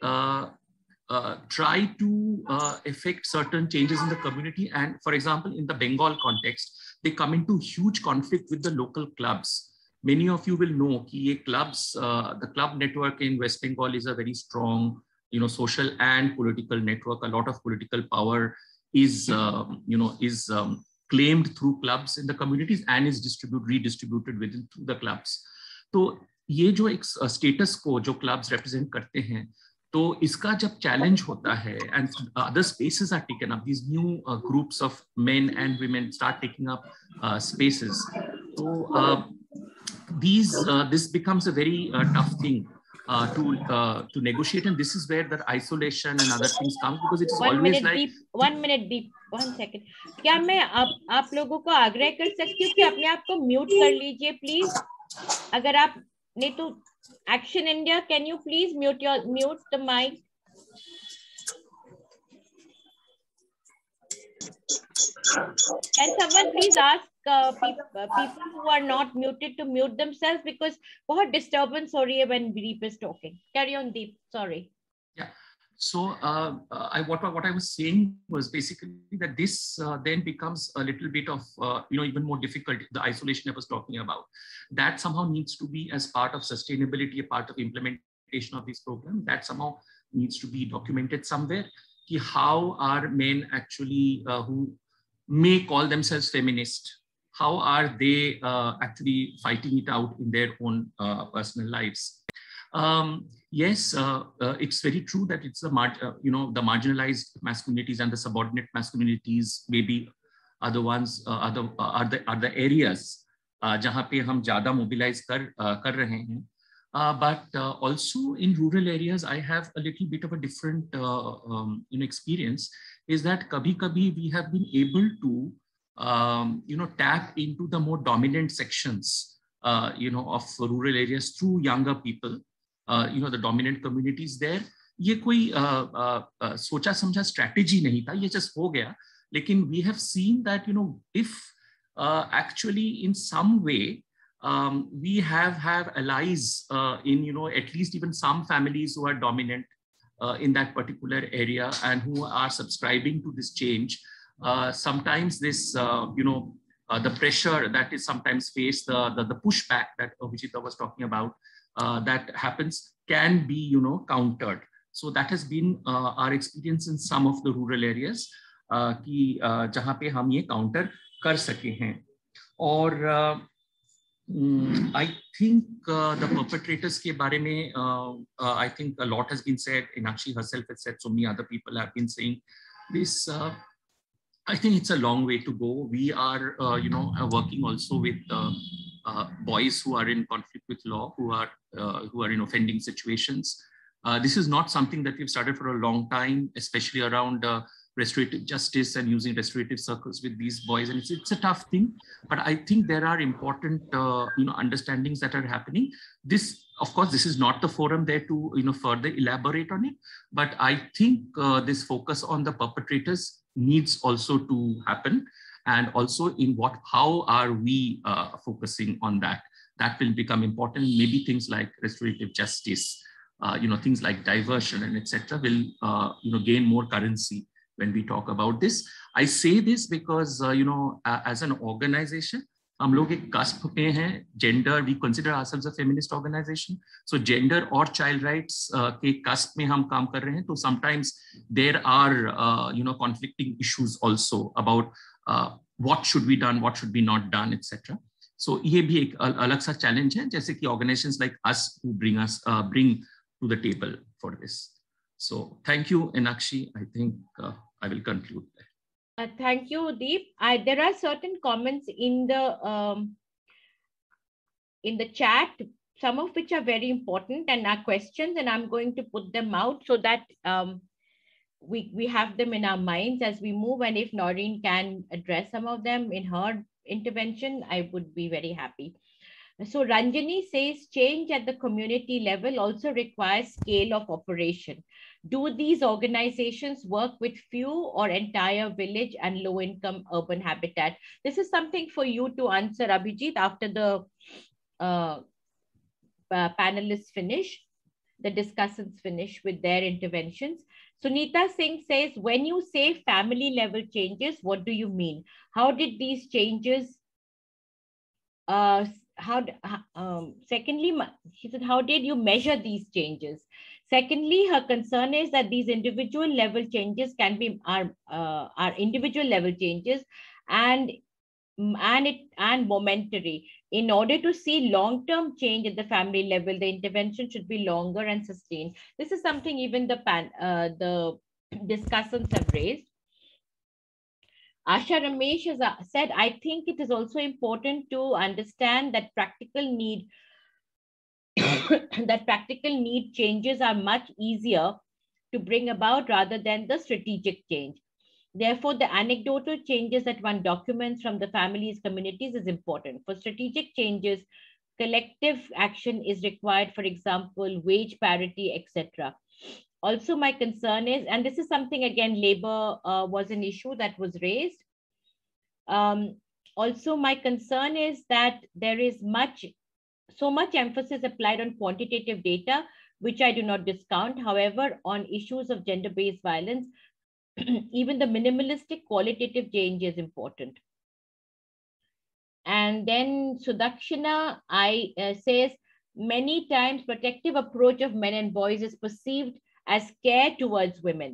Speaker 9: try to affect certain changes in the community. And for example, in the Bengal context, they come into huge conflict with the local clubs. Many of you will know that clubs, the club network in West Bengal is a very strong, social and political network. A lot of political power is, claimed through clubs in the communities and is redistributed within through the clubs. So, ये जो एक status quo जो clubs represent करते हैं, तो इसका जब challenge होता है and other spaces are taken up, these new groups of men and women start taking up spaces. So this becomes a very tough thing to negotiate, and this is where the isolation and other things come, because it is always like
Speaker 4: one second. क्या मैं आप लोगों को आग्रह कर सकती हूँ कि अपने आप को म्यूट कर लीजिए प्लीज. अगर आप नहीं तो Action India, can you please mute the mic? Can someone please ask people who are not muted to mute themselves, because बहुत disturbance हो रही है when Deep is talking. Carry on, Deep. Sorry.
Speaker 9: Yeah. So what I was saying was basically that this then becomes a little bit of even more difficult. The isolation I was talking about, that somehow needs to be as part of sustainability, a part of implementation of this program. That somehow needs to be documented somewhere. Ki how are men actually who may call themselves feminist, how are they actually fighting it out in their own personal lives? Yes, it's very true that it's the marginalized masculinities and the subordinate masculinities maybe are the ones are the areas जहाँ पे हम ज़्यादा mobilize कर रहे हैं. But also in rural areas, I have a little bit of a different experience. Is that kabhi we have been able to tap into the more dominant sections of rural areas through younger people. The dominant communities there. ये कोई सोचा समझा strategy नहीं था, ये just हो गया. लेकिन we have seen that if actually in some way we have allies in at least even some families who are dominant in that particular area and who are subscribing to this change. Sometimes this the pressure that is sometimes faced, the pushback that Vijita was talking about, that happens can be countered. So that has been our experience in some of the rural areas कि जहाँ पे हम ये counter कर सके हैं. और I think the perpetrators के बारे में I think a lot has been said. Inakshi herself has said, so many other people have been saying this. I think it's a long way to go. We are working also with boys who are in conflict with law, who are in offending situations. This is not something that we've started for a long time, especially around restorative justice and using restorative circles with these boys, and it's a tough thing. But I think there are important understandings that are happening. This, of course, this is not the forum there to further elaborate on it, but I think this focus on the perpetrators needs also to happen, and also in how are we focusing on that. That will become important. Maybe things like restorative justice, things like diversion and etc. will gain more currency when we talk about this. I say this because as an organization, हम लोग एक cusp पे हैं. Gender, we consider ourselves a feminist organization. So gender और child rights के cusp में हम काम कर रहे हैं. तो sometimes there are conflicting issues also about what should be done, what should be not done, etc. So ये भी एक अलग सा challenge है, जैसे कि organizations like us who bring to the table for this. So thank you, Enakshi. I think I will conclude there.
Speaker 4: Thank you, Deep. There are certain comments in the chat, some of which are very important and are questions, and I'm going to put them out so that we have them in our minds as we move. And if Noreen can address some of them in her intervention, I would be very happy. So Ranjani says change at the community level also requires scale of operation. Do these organizations work with few or entire village and low-income urban habitat? This is something for you to answer, Abhijit, after the panelists finish, the discussants finish with their interventions. Sunita Singh says, when you say family level changes, what do you mean? How did these changes, secondly, she said, how did you measure these changes? Secondly, her concern is that these individual level changes can be are individual level changes and momentary. In order to see long-term change at the family level, the intervention should be longer and sustained. This is something even the discussants have raised. Asha Ramesh has said, I think it is also important to understand that practical need changes are much easier to bring about rather than the strategic change. Therefore, the anecdotal changes that one documents from the families, communities is important. For strategic changes, collective action is required, for example, wage parity, etc. Also, my concern is, and this is something, again, labor was an issue that was raised. Also, my concern is that there is so much emphasis applied on quantitative data, which I do not discount. However, on issues of gender-based violence, even the minimalistic qualitative change is important. And then Sudakshina says, many times protective approach of men and boys is perceived as care towards women.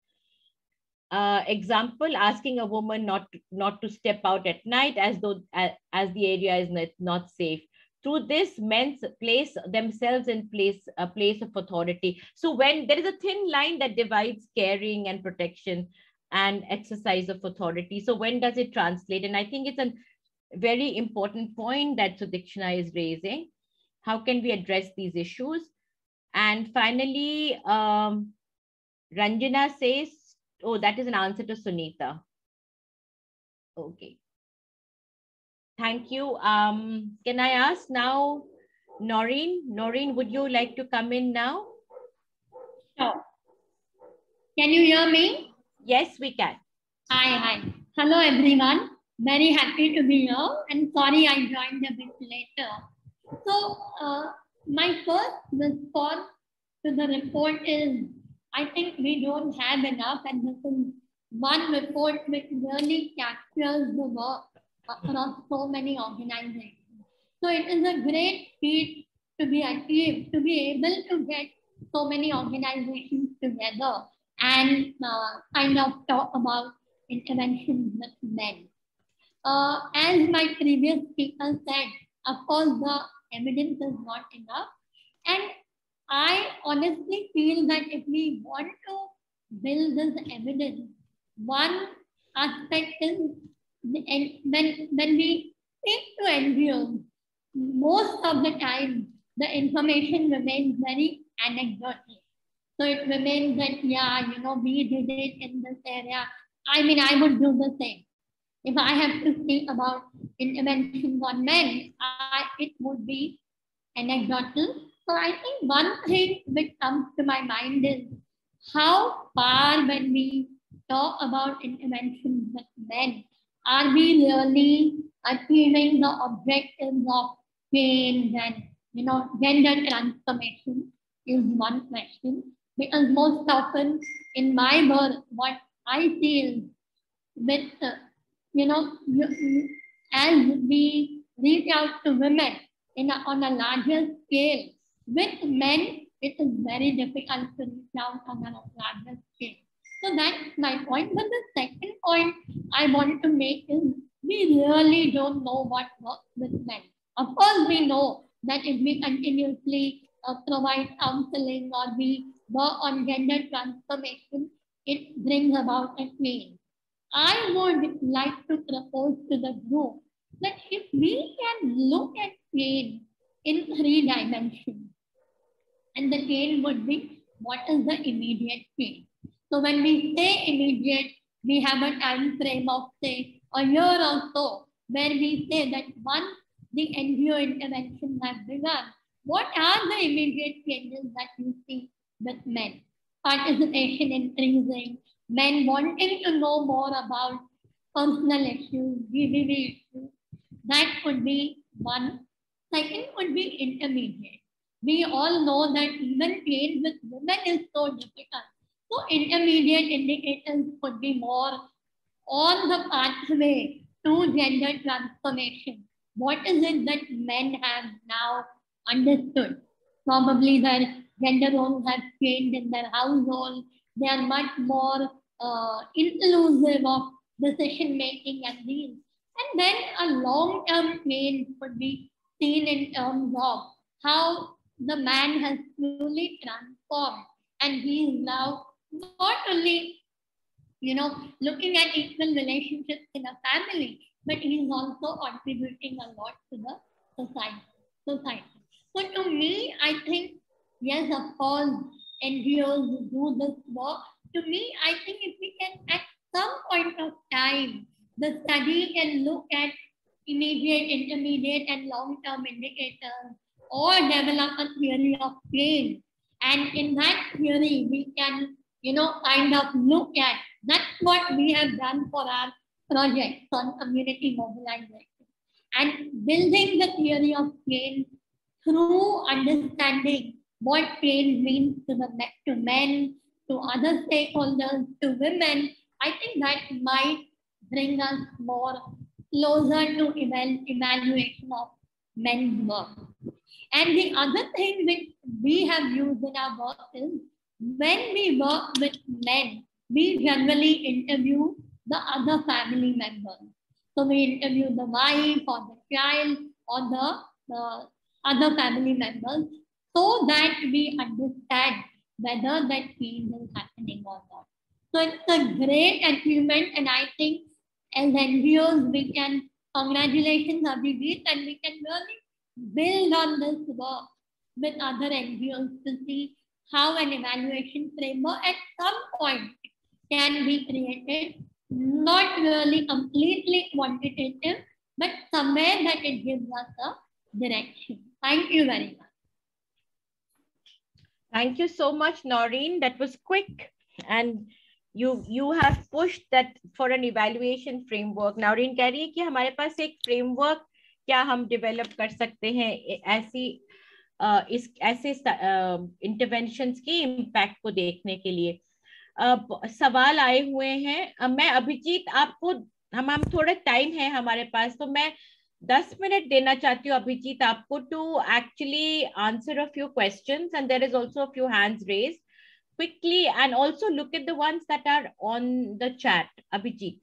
Speaker 4: Example, asking a woman not to step out at night as the area is not safe. Through this, men place themselves in a place of authority. So when there is a thin line that divides caring and protection and exercise of authority, so when does it translate? And I think it's a very important point that Sudakshina is raising. How can we address these issues? And finally, Ranjana says, oh, that is an answer to Sunita. Okay. Thank you. Can I ask now, Noreen? Noreen, would you like to come in now?
Speaker 2: Sure. Can you hear me?
Speaker 4: Yes, we can.
Speaker 2: Hi. Hello, everyone. Very happy to be here. And sorry, I joined a bit later. So, my first response to the report is, I think we don't have enough, and this is one report which really captures the work across so many organizations. So it is a great feat to be achieved, to be able to get so many organizations together and kind of talk about interventions with men. As my previous speaker said, of course, the evidence is not enough. And I honestly feel that if we want to build this evidence, one aspect is when we speak to NGOs, most of the time, the information remains very anecdotal. So it remains that, yeah, you know, we did it in this area. I mean, I would do the same. If I have to speak about interventions on men, it would be anecdotal. So I think one thing which comes to my mind is how far, when we talk about interventions with men, are we really achieving the objectives of change and, you know, gender transformation is one question. Because most often in my work, what I see is with, you know, as we reach out to women on a larger scale, with men, it is very difficult to reach out on a larger scale. So that's my point. But the second point I want to make is we really don't know what works with men. Of course, we know that if we continuously provide counseling or we work on gender transformation, it brings about a change. I would like to propose to the group that if we can look at change in 3 dimensions, and the change would be what is the immediate change. So when we say immediate, we have a time frame of say a year or so, where we say that once the NGO intervention has begun, what are the immediate changes that you see with men? Participation increasing, men wanting to know more about personal issues, GBV issues. That could be one. Second would be intermediate. We all know that even change with women is so difficult. So intermediate indicators could be more on the pathway to gender transformation. What is it that men have now understood? Probably their gender roles have changed in their household. They are much more inclusive of decision making and these. And then a long-term change could be seen in terms of how the man has truly transformed, and he is now not only, you know, looking at equal relationships in a family, but he is also contributing a lot to the society. So to me, I think, yes, of course, NGOs do this work. To me, I think if we can, at some point of time, the study can look at immediate, intermediate, and long-term indicators, or develop a theory of change. And in that theory, we can, you know, kind of look at, that's what we have done for our projects on community mobilization. And building the theory of change through understanding what change means to men, to other stakeholders, to women, I think that might bring us more closer to evaluation of men's work. And the other thing which we have used in our work is when we work with men, we generally interview the other family members. So we interview the wife or the child or the other family members so that we understand whether that change is happening or not. So it's a great achievement, and I think as NGOs, we can, congratulations Abhijit, and we can really build on this work with other NGOs to see how an evaluation framework at some point can be created, not really completely quantitative, but somewhere that it gives us a direction. Thank you very much.
Speaker 4: Thank you so much, Noreen. That was quick, and you have pushed that for an evaluation framework. Noreen कह रही है कि हमारे पास एक framework क्या हम develop कर सकते हैं ऐसे interventions की impact को देखने के लिए. सवाल आए हुए हैं. मैं अभिजीत आपको हम थोड़ा टाइम है हमारे पास, तो मैं 10 मिनट देना चाहती हूँ अभिजीत आपको to actually answer a few questions, and there is also a few hands raised quickly, and also look at the ones that are on the chat. Abhijit,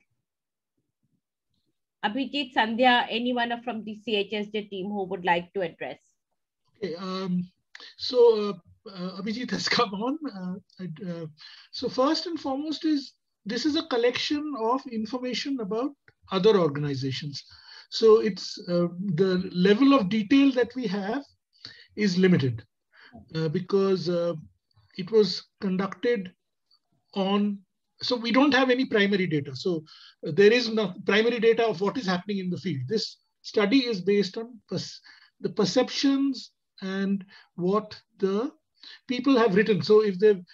Speaker 4: Sandhya, anyone from the CHSJ team who would like to address?
Speaker 5: Okay, so Abhijit has come on. So first and foremost this is a collection of information about other organizations. So it's the level of detail that we have is limited because it was conducted on, so we don't have any primary data. So there is no primary data of what is happening in the field. This study is based on the perceptions and what the people have written. So if they,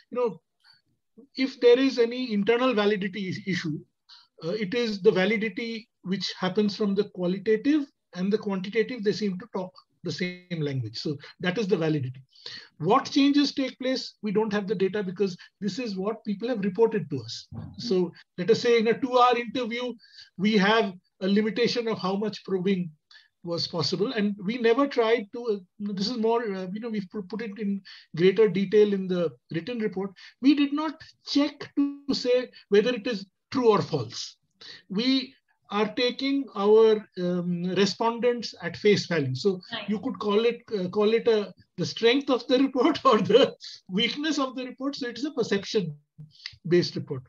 Speaker 5: if there is any internal validity issue, it is the validity which happens from the qualitative and the quantitative. They seem to talk the same language. So that is the validity. What changes take place, we don't have the data because this is what people have reported to us. So let us say in a 2-hour interview, we have a limitation of how much probing was possible. And we never tried to, this is more, we've put it in greater detail in the written report. We did not check to say whether it is true or false. We are taking our respondents at face value. So you could call it the strength of the report or the weakness of the report. So it is a perception-based report.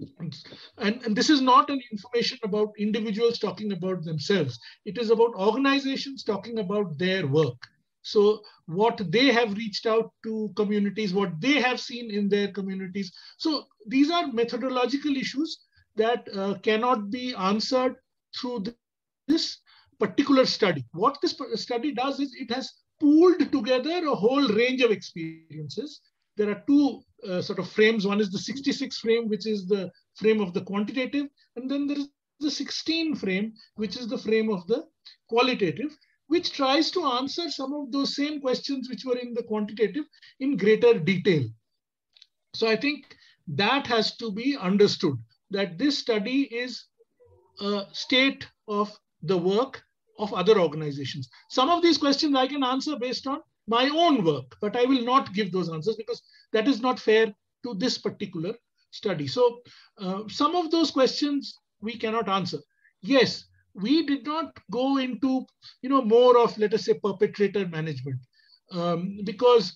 Speaker 5: And this is not an information about individuals talking about themselves. It is about organizations talking about their work. So what they have reached out to communities, what they have seen in their communities. So these are methodological issues that cannot be answered through this particular study. What this study does is it has pooled together a whole range of experiences. There are two sort of frames. One is the 66 frame, which is the frame of the quantitative. And then there is the 16 frame, which is the frame of the qualitative, which tries to answer some of those same questions which were in the quantitative in greater detail. So I think that has to be understood, that this study is a state of the work of other organizations. Some of these questions I can answer based on my own work, but I will not give those answers because that is not fair to this particular study. So some of those questions we cannot answer. Yes, we did not go into more of, let us say, perpetrator management because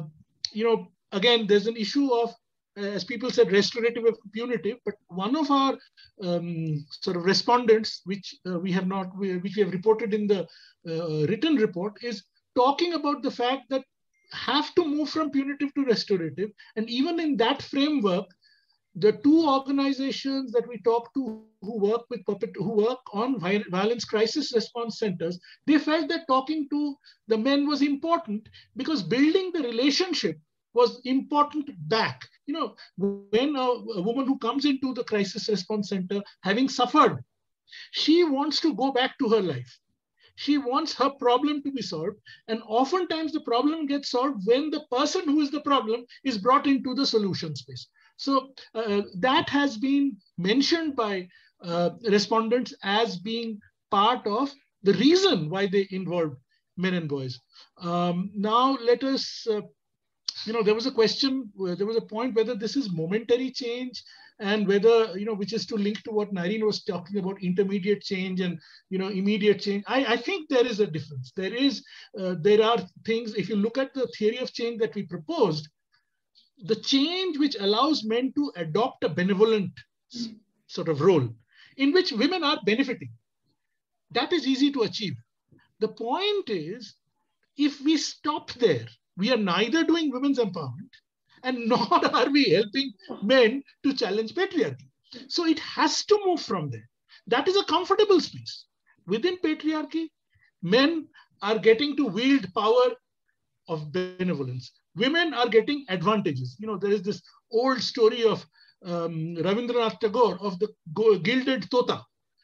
Speaker 5: again, there's an issue of, as people said, restorative and punitive. But one of our sort of respondents, which we have reported in the written report, is talking about the fact that have to move from punitive to restorative. And even in that framework, the two organizations that we talked to who work on violence crisis response centers, they felt that talking to the men was important because building the relationship was important back. When a woman who comes into the crisis response center having suffered, she wants to go back to her life. She wants her problem to be solved. And oftentimes the problem gets solved when the person who is the problem is brought into the solution space. So that has been mentioned by respondents as being part of the reason why they involved men and boys. Now let us, there was a question, there was a point whether this is momentary change and whether, which is to link to what Narine was talking about, intermediate change and, immediate change. I think there is a difference. There are things, if you look at the theory of change that we proposed, the change which allows men to adopt a benevolent sort of role in which women are benefiting, that is easy to achieve. The point is, if we stop there, we are neither doing women's empowerment and nor are we helping men to challenge patriarchy. So it has to move from there. That is a comfortable space. Within patriarchy, men are getting to wield power of benevolence. Women are getting advantages. There is this old story of Rabindranath Tagore of the gilded tota,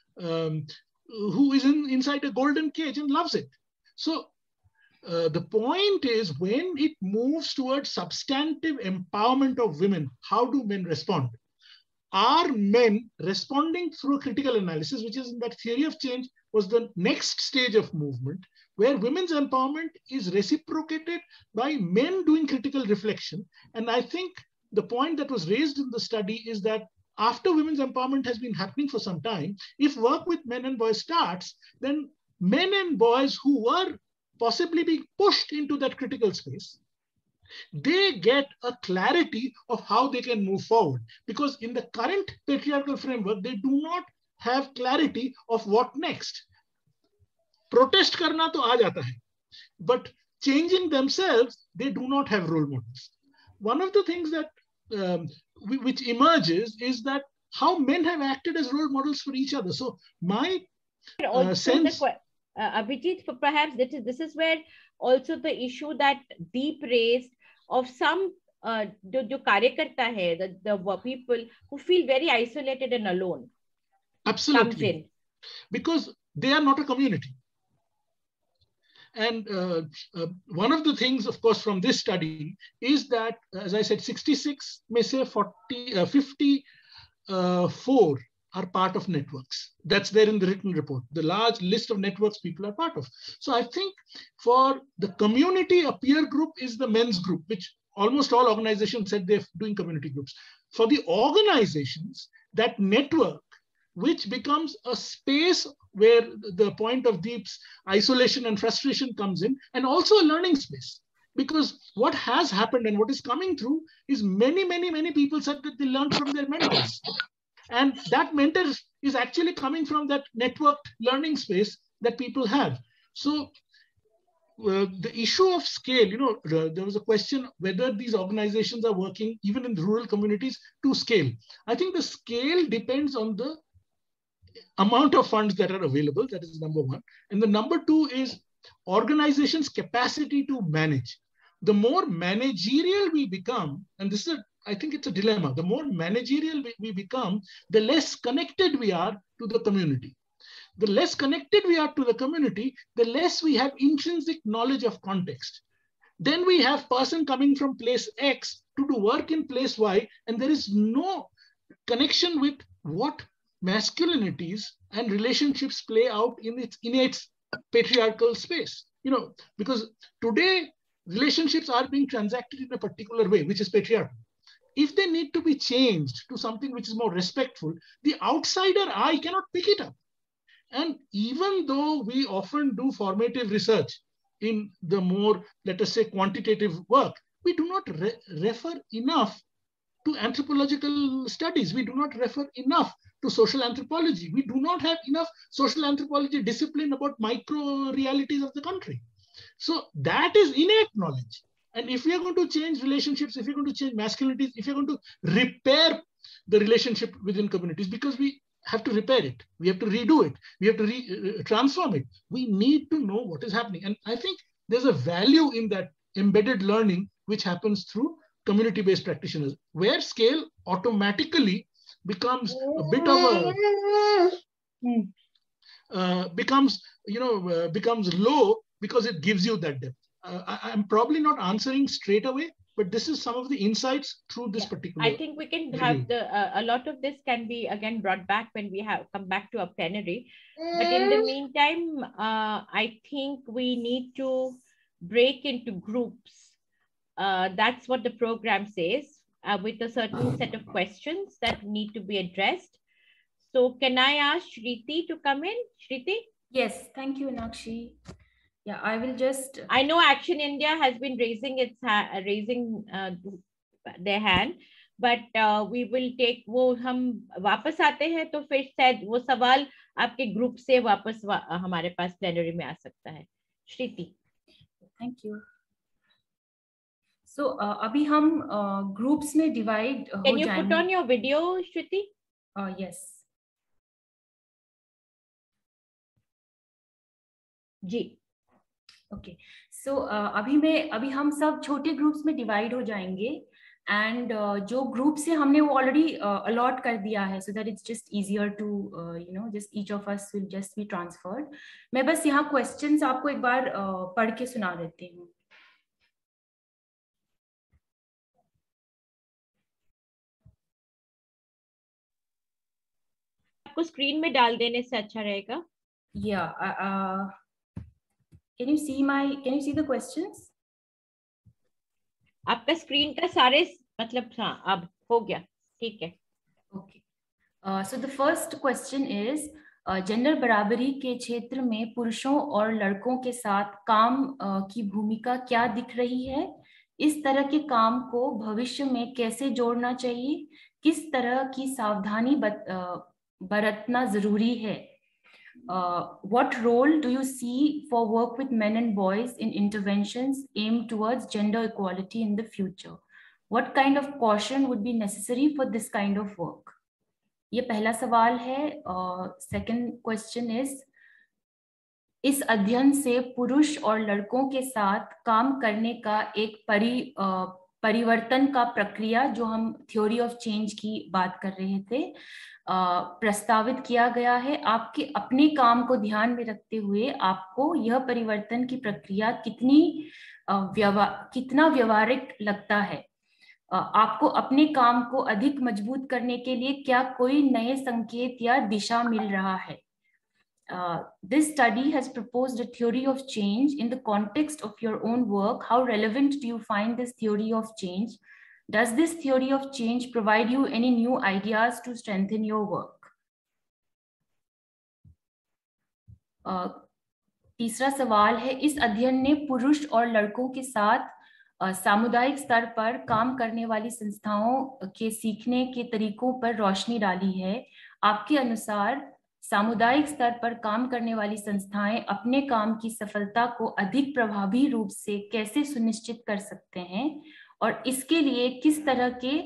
Speaker 5: who is inside a golden cage and loves it. So the point is, when it moves towards substantive empowerment of women, how do men respond? Are men responding through critical analysis, which is in that theory of change, was the next stage of movement, where women's empowerment is reciprocated by men doing critical reflection. And I think the point that was raised in the study is that after women's empowerment has been happening for some time, if work with men and boys starts, then men and boys who were possibly being pushed into that critical space, they get a clarity of how they can move forward. Because in the current patriarchal framework, they do not have clarity of what next. Protest karna to aa jata hai, but changing themselves, they do not have role models. one of the things that which emerges is that how men have acted as role models for each other. So my sense,
Speaker 4: Abhijit, perhaps this is where also the issue that Deep raised of some जो कार्यकर्ता है, the people who feel very isolated and alone.
Speaker 5: Absolutely, because they are not a community. And one of the things, of course, from this study is that, as I said, 66 may say 54 are part of networks. That's there in the written report. The large list of networks people are part of. So I think for the community, a peer group is the men's group, which almost all organizations said they're doing community groups. For the organizations, that network, which becomes a space where the point of Deep's isolation and frustration comes in, and also a learning space. Because what has happened and what is coming through is many people said that they learned from their mentors. And that mentor is actually coming from that networked learning space that people have. So the issue of scale, there was a question whether these organizations are working even in rural communities to scale. I think the scale depends on the amount of funds that are available. That is number one. And the number two is organizations' capacity to manage. The more managerial we become, and this is I think it's a dilemma. The more managerial we become, the less connected we are to the community. The less connected we are to the community, the less we have intrinsic knowledge of context. Then we have person coming from place X to do work in place Y, and there is no connection with what masculinities and relationships play out in its innate patriarchal space. Because today relationships are being transacted in a particular way, which is patriarchal. If they need to be changed to something which is more respectful, the outsider eye cannot pick it up. And even though we often do formative research in the more, let us say, quantitative work, we do not refer enough to anthropological studies. We do not refer enough to social anthropology. We do not have enough social anthropology discipline about micro realities of the country. So that is innate knowledge. And if we are going to change relationships, if you're going to change masculinities, if you're going to repair the relationship within communities, because we have to repair it, we have to redo it, we have to transform it, we need to know what is happening. And I think there's a value in that embedded learning which happens through community-based practitioners, where scale automatically becomes a bit of a becomes low because it gives you that depth. I'm probably not answering straight away, but this is some of the insights through this particular.
Speaker 4: I think we can have a lot of this can be again brought back when we have come back to a plenary. But in the meantime, I think we need to break into groups. That's what the program says, with a certain set of questions that need to be addressed. So can I ask Shriti to come in? Shriti?
Speaker 8: Yes, thank you, Nakshi. Yeah, I will just.
Speaker 4: I know Action India has been raising their hand, but we will take. वो हम वापस आते हैं तो फिर शायद वो सवाल आपके ग्रुप से वापस हमारे पास प्लेनरी में आ सकता है. श्रुति.
Speaker 8: Thank you. So अभी हम ग्रुप्स में डिवाइड हो जाएंगे.
Speaker 4: Can you put on your video, Shruti?
Speaker 8: Yes.
Speaker 4: जी.
Speaker 8: ओके सो अभी हम सब छोटे ग्रुप्स में डिवाइड हो जाएंगे एंड जो ग्रुप से हमने वो ऑलरेडी अलॉट कर दिया है so that it's just easier to just each of us will just be transferred. मैं बस यहाँ क्वेश्चंस आपको एक बार पढ़ के सुना देती हूँ.
Speaker 4: आपको स्क्रीन में डाल देने से अच्छा रहेगा.
Speaker 8: या Can you see the questions?
Speaker 4: आपका स्क्रीन का सारे मतलब हाँ अब हो गया. ठीक है.
Speaker 8: Okay. So the first question is gender बराबरी के क्षेत्र में पुरुषों और लड़कों के साथ काम की भूमिका क्या दिख रही है? इस तरह के काम को भविष्य में कैसे जोड़ना चाहिए? किस तरह की सावधानी बरतना जरूरी है? What role do you see for work with men and boys in interventions aimed towards gender equality in the future? What kind of caution would be necessary for this kind of work? ये पहला सवाल है. Second question is, इस अध्ययन से पुरुष और लड़कों के साथ काम करने का एक परिवर्तन का प्रक्रिया, जो हम थ्योरी ऑफ चेंज की बात कर रहे थे, प्रस्तावित किया गया है. आपके अपने काम को ध्यान में रखते हुए आपको यह परिवर्तन की प्रक्रिया कितना व्यवहारिक लगता है? आपको अपने काम को अधिक मजबूत करने के लिए क्या कोई नए संकेत या दिशा मिल रहा है? This study has proposed a theory of change in the context of your own work. How relevant do you find this theory of change? Does this theory of change provide you any new ideas to strengthen your work? तीसरा सवाल है, इस अध्ययन ने पुरुष और लड़कों के साथ सामुदायिक स्तर पर काम करने वाली संस्थाओं के सीखने के तरीकों पर रोशनी डाली है. आपके अनुसार सामुदायिक स्तर पर काम करने वाली संस्थाएं अपने काम की सफलता को अधिक प्रभावी रूप से कैसे सुनिश्चित कर सकते हैं, और इसके लिए किस तरह के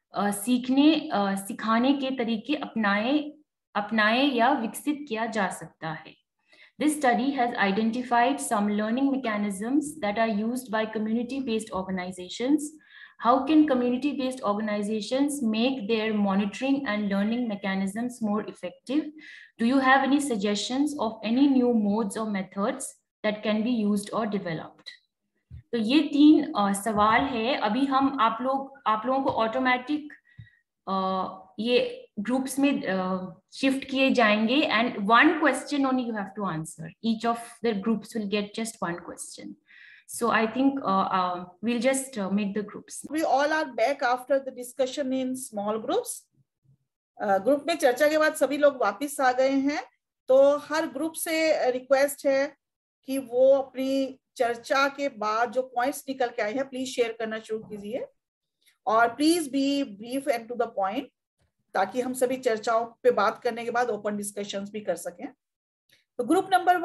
Speaker 8: सिखाने के तरीके अपनाए या विकसित किया जा सकता है? This study has identified some learning mechanisms that are used by community-based organizations. How can community-based organizations make their monitoring and learning mechanisms more effective? Do you have any suggestions of any new modes or methods that can be used or developed? तो ये 3 सवाल है. अभी हम आप लोगों को automatic ये ग्रुप्स में शिफ्ट किए जाएंगे, and 1 question only you have to answer. Each of the groups will get just 1 question. So I think we'll just make the groups.
Speaker 1: We all are back after the discussion in small groups. Group में चर्चा के बाद सभी लोग वापस आ गए हैं. तो हर ग्रुप से रिक्वेस्ट है कि वो अपनी चर्चा के बाद जो पॉइंट्स निकल के आए हैं प्लीज शेयर करना शुरू कीजिए, और please be brief and to the point, ताकि हम सभी चर्चाओं पे बात करने के बाद ओपन डिस्कशंस भी कर सकें. तो ग्रुप नंबर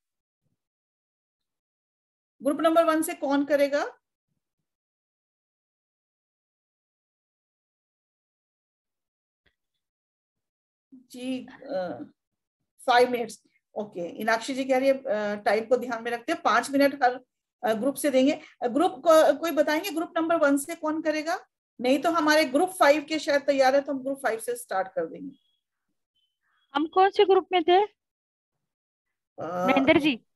Speaker 1: 1 से कौन करेगा? जी 5 मिनट्स. ओके, इनाक्षी जी कह रही है टाइम को ध्यान में रखते हैं 5 मिनट हर ग्रुप से देंगे. ग्रुप कोई बताएंगे ग्रुप नंबर 1 से कौन करेगा? नहीं तो हमारे ग्रुप 5 के शायद तैयार है, तो हम ग्रुप 5 से स्टार्ट कर देंगे.
Speaker 10: हम कौन से ग्रुप में थे? महेंद्र जी.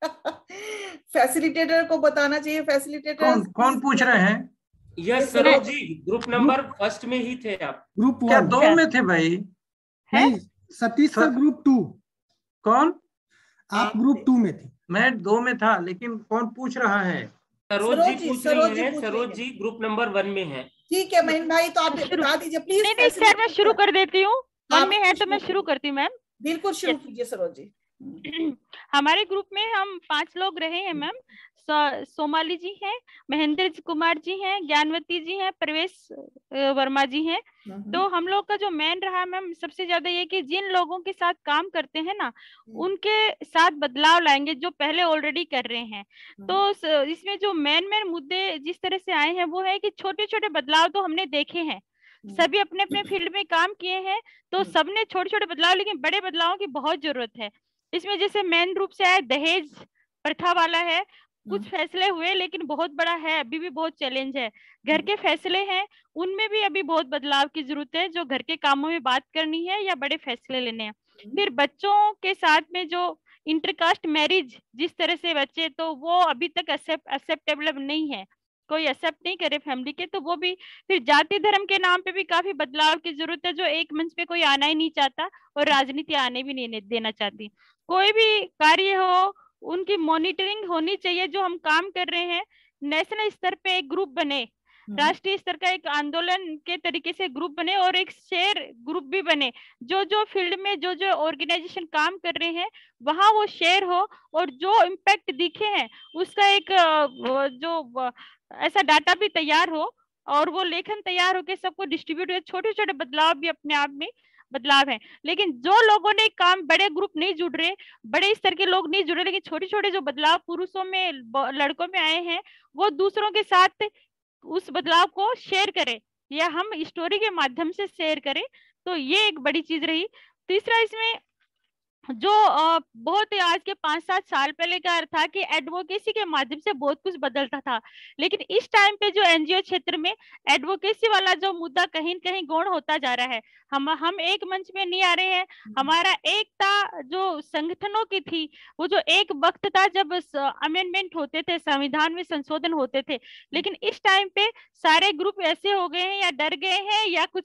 Speaker 1: फैसिलिटेटर को बताना चाहिए. फैसिलिटेटर
Speaker 11: कौन पूछ रहे हैं?
Speaker 12: Yes Saroj ji, group number 1 में ही थे आप.
Speaker 11: ग्रुप 2 में थे भाई.
Speaker 13: नहीं, सतीश सर ग्रुप 2.
Speaker 11: कौन?
Speaker 13: आप ग्रुप 2 में थे.
Speaker 11: मैं 2 में था, लेकिन कौन पूछ रहा है?
Speaker 12: सरोज जी पूछ रही हैं. सरोज जी ग्रुप नंबर 1 में है.
Speaker 1: ठीक है महीन भाई, तो आप बता दीजिए प्लीज.
Speaker 10: नहीं सर, मैं शुरू कर देती हूँ. 1 में है तो मैं शुरू करती हूँ मैम.
Speaker 1: बिल्कुल शुरू कीजिए सरोज जी.
Speaker 10: हमारे ग्रुप में हम 5 लोग रहे हैं मैम. सोमाली जी हैं, महेंद्र कुमार जी हैं, ज्ञानवती जी हैं, प्रवेश वर्मा जी हैं. तो हम लोग का जो मेन रहा मैम, सबसे ज्यादा ये कि जिन लोगों के साथ काम करते हैं ना, उनके साथ बदलाव लाएंगे जो पहले ऑलरेडी कर रहे हैं. तो इसमें जो मेन मुद्दे जिस तरह से आए हैं वो है कि छोटे छोटे बदलाव तो हमने देखे हैं, सभी अपने अपने फील्ड में काम किए हैं, तो सबने छोटे छोटे बदलाव, लेकिन बड़े बदलावों की बहुत जरूरत है. इसमें जैसे मेन रूप से आया दहेज प्रथा वाला है. कुछ फैसले हुए लेकिन बहुत बड़ा है, अभी भी बहुत चैलेंज है. घर के फैसले हैं, उनमें भी अभी बहुत बदलाव की जरूरत है, जो घर के कामों में बात करनी है या बड़े फैसले लेने हैं. फिर बच्चों के साथ में जो इंटरकास्ट मैरिज जिस तरह से बच्चे, तो वो अभी तक एक्सेप्टेबल नहीं है, कोई एक्सेप्ट नहीं करे फैमिली के, तो वो भी. फिर जाति धर्म के नाम पे भी काफी बदलाव की जरूरत है, जो एक मंच पे कोई आना ही नहीं चाहता और राजनीति आने भी नहीं देना चाहती. कोई भी कार्य हो उनकी मॉनिटरिंग होनी चाहिए. जो हम काम कर रहे हैं नेशनल स्तर पे एक ग्रुप बने, राष्ट्रीय स्तर का एक आंदोलन के तरीके से ग्रुप बने, और एक शेयर ग्रुप भी बने. जो जो फील्ड में जो जो ऑर्गेनाइजेशन काम कर रहे हैं वहां वो शेयर हो, और जो इम्पैक्ट दिखे हैं उसका एक जो ऐसा डाटा भी तैयार हो, और वो लेखन तैयार होकर सबको डिस्ट्रीब्यूट हो. छोटे छोटे बदलाव भी अपने आप में बदलाव है. लेकिन जो लोगों ने काम, बड़े ग्रुप नहीं जुड़ रहे, बड़े स्तर के लोग नहीं जुड़े, लेकिन छोटे छोटे जो बदलाव पुरुषों में लड़कों में आए हैं, वो दूसरों के साथ उस बदलाव को शेयर करें या हम स्टोरी के माध्यम से शेयर करें, तो ये एक बड़ी चीज रही। तीसरा, इसमें जो बहुत ही आज के 5-7 साल पहले का था कि एडवोकेसी के माध्यम से बहुत कुछ बदलता था, लेकिन इस टाइम पे जो एनजीओ क्षेत्र में एडवोकेसी वाला जो मुद्दा कहीं न कहीं गौण होता जा रहा है। हम एक मंच में नहीं आ रहे हैं। हमारा एकता जो संगठनों की थी, वो जो एक वक्त था जब अमेंडमेंट होते थे, संविधान में संशोधन होते थे, लेकिन इस टाइम पे सारे ग्रुप ऐसे हो गए हैं या डर गए हैं या कुछ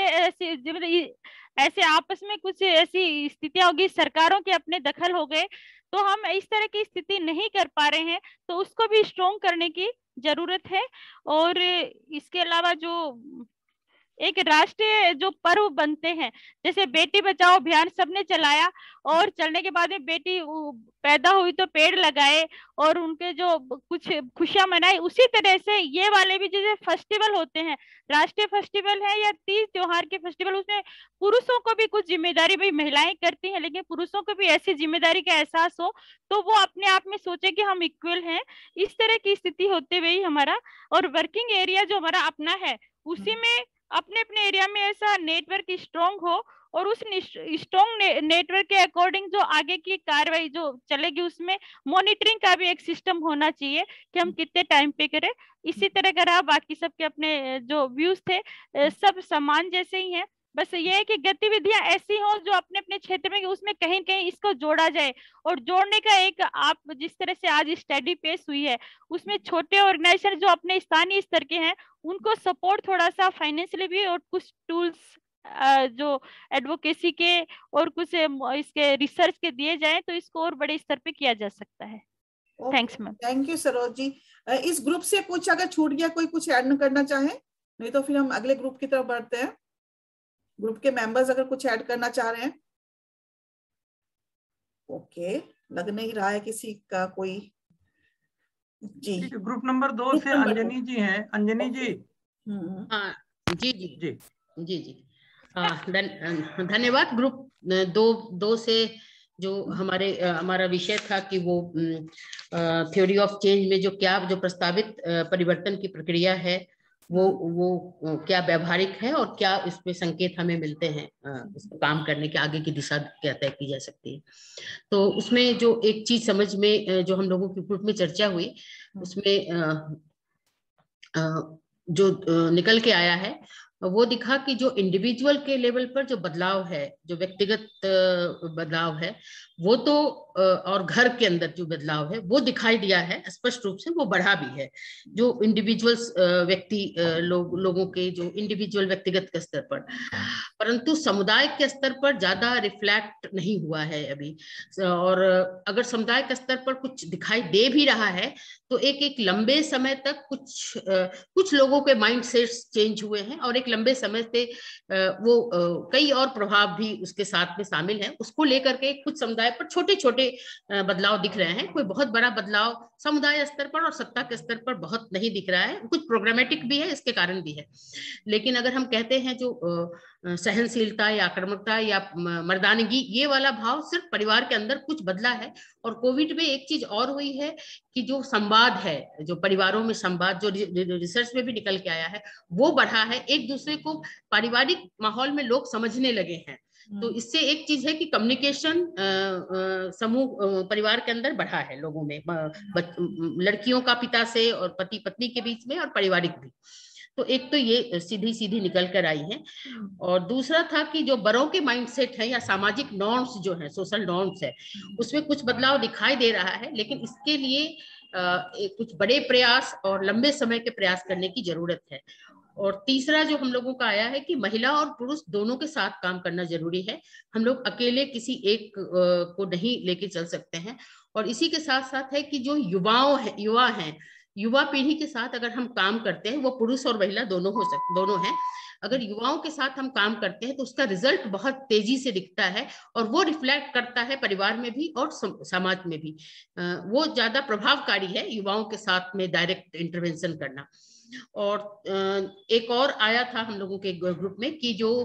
Speaker 10: रिश्ते ऐसे आपस में कुछ ऐसी स्थितियां होगी, सरकारों के अपने दखल हो गए, तो हम इस तरह की स्थिति नहीं कर पा रहे हैं, तो उसको भी स्ट्रॉन्ग करने की जरूरत है। और इसके अलावा जो एक राष्ट्रीय जो पर्व बनते हैं, जैसे बेटी बचाओ अभियान सबने चलाया और चलने के बाद में बेटी पैदा हुई तो पेड़ लगाए और उनके जो कुछ खुशियां मनाई, उसी तरह से ये वाले भी जैसे फेस्टिवल होते हैं, राष्ट्रीय फेस्टिवल है या तीज त्योहार के फेस्टिवल, उसमें पुरुषों को भी कुछ जिम्मेदारी, भाई महिलाएं करती हैं, लेकिन पुरुषों को भी ऐसी जिम्मेदारी का एहसास हो तो वो अपने आप में सोचे कि हम इक्वल हैं। इस तरह की स्थिति होते हुए ही हमारा और वर्किंग एरिया जो हमारा अपना है, उसी में अपने अपने एरिया में ऐसा नेटवर्क स्ट्रॉन्ग हो और उस स्ट्रॉन्ग नेटवर्क के अकॉर्डिंग जो आगे की कार्रवाई जो चलेगी, उसमें मॉनिटरिंग का भी एक सिस्टम होना चाहिए कि हम कितने टाइम पे करें। इसी तरह का रहा, बाकी सबके अपने जो व्यूज थे सब समान जैसे ही हैं, बस ये है कि गतिविधियां ऐसी हो जो अपने अपने क्षेत्र में, उसमें कहीं कहीं इसको जोड़ा जाए। और जोड़ने का एक, आप जिस तरह से आज स्टडी पेश हुई है, उसमें छोटे ऑर्गेनाइजेशन जो अपने स्थानीय स्तर के हैं उनको सपोर्ट थोड़ा सा फाइनेंशियली भी और कुछ टूल्स जो एडवोकेसी के और कुछ इसके रिसर्च के दिए जाए तो इसको और बड़े स्तर पे किया जा सकता है। Thanks ma'am.
Speaker 1: Thank you Saroj ji. इस ग्रुप से कुछ अगर छूट गया, कोई कुछ ऐड करना चाहे, नहीं तो फिर हम अगले ग्रुप की तरफ बढ़ते हैं। ग्रुप के मेंबर्स अगर कुछ ऐड करना चाह रहे हैं। ओके, लग नहीं रहा है किसी का कोई। जी,
Speaker 11: ग्रुप नंबर 2 से अंजनी जी हैं। अंजनी जी।
Speaker 14: हाँ जी जी जी जी जी धन्यवाद। ग्रुप 2 से जो हमारा विषय था कि वो थ्योरी ऑफ चेंज में जो प्रस्तावित परिवर्तन की प्रक्रिया है वो क्या व्यवहारिक है और क्या इसमें संकेत हमें मिलते हैं इसको काम करने के आगे की दिशा क्या तय की जा सकती है। तो उसमें जो एक चीज समझ में जो हम लोगों के ग्रुप में चर्चा हुई, उसमें जो निकल के आया है वो दिखा कि जो इंडिविजुअल के लेवल पर जो बदलाव है, जो व्यक्तिगत बदलाव है वो तो, और घर के अंदर जो बदलाव है वो दिखाई दिया है स्पष्ट रूप से, वो बढ़ा भी है जो इंडिविजुअल्स लोगों के जो इंडिविजुअल व्यक्तिगत के स्तर पर, परंतु समुदाय के स्तर पर ज्यादा रिफ्लेक्ट नहीं हुआ है अभी। और अगर समुदाय के स्तर पर कुछ दिखाई दे भी रहा है तो एक लंबे समय तक कुछ लोगों के माइंड सेट्स चेंज हुए हैं और एक लंबे समय से वो कई और प्रभाव भी उसके साथ में शामिल हैं। उसको लेकर के कुछ समुदाय पर छोटे छोटे बदलाव दिख रहे हैं, कोई बहुत बड़ा बदलाव समुदाय स्तर पर और सत्ता के स्तर पर बहुत नहीं दिख रहा है। कुछ प्रोग्रामेटिक भी है, इसके कारण भी है। लेकिन अगर हम कहते हैं जो सहनशीलता या आक्रामकता या मर्दानगी, ये वाला भाव सिर्फ परिवार के अंदर कुछ बदला है। और कोविड में एक चीज और हुई है कि जो संवाद है, जो परिवारों में संवाद, जो रिसर्च में भी निकल के आया है, वो बढ़ा है। एक दूसरे को पारिवारिक माहौल में लोग समझने लगे हैं। तो इससे एक चीज है कि कम्युनिकेशन समूह परिवार के अंदर बढ़ा है लोगों में, लड़कियों का पिता से और पति पत्नी के बीच में और पारिवारिक भी। तो एक तो ये सीधी निकल कर आई है। और दूसरा था कि जो बड़ों के माइंडसेट है या सामाजिक नॉर्म्स जो है, सोशल नॉर्म्स है, उसमें कुछ बदलाव दिखाई दे रहा है, लेकिन इसके लिए कुछ बड़े प्रयास और लंबे समय के प्रयास करने की जरूरत है। और तीसरा जो हम लोगों का आया है कि महिला और पुरुष दोनों के साथ काम करना जरूरी है। हम लोग अकेले किसी एक को नहीं लेके चल सकते हैं। और इसी के साथ साथ है कि जो युवा पीढ़ी के साथ अगर हम काम करते हैं, वो पुरुष और महिला दोनों हैं, अगर युवाओं के साथ हम काम करते हैं तो उसका रिजल्ट बहुत तेजी से दिखता है और वो रिफ्लेक्ट करता है परिवार में भी और समाज में भी। वो ज्यादा प्रभावकारी है युवाओं के साथ में डायरेक्ट इंटरवेंशन करना। और एक और आया था हम लोगों के ग्रुप में कि जो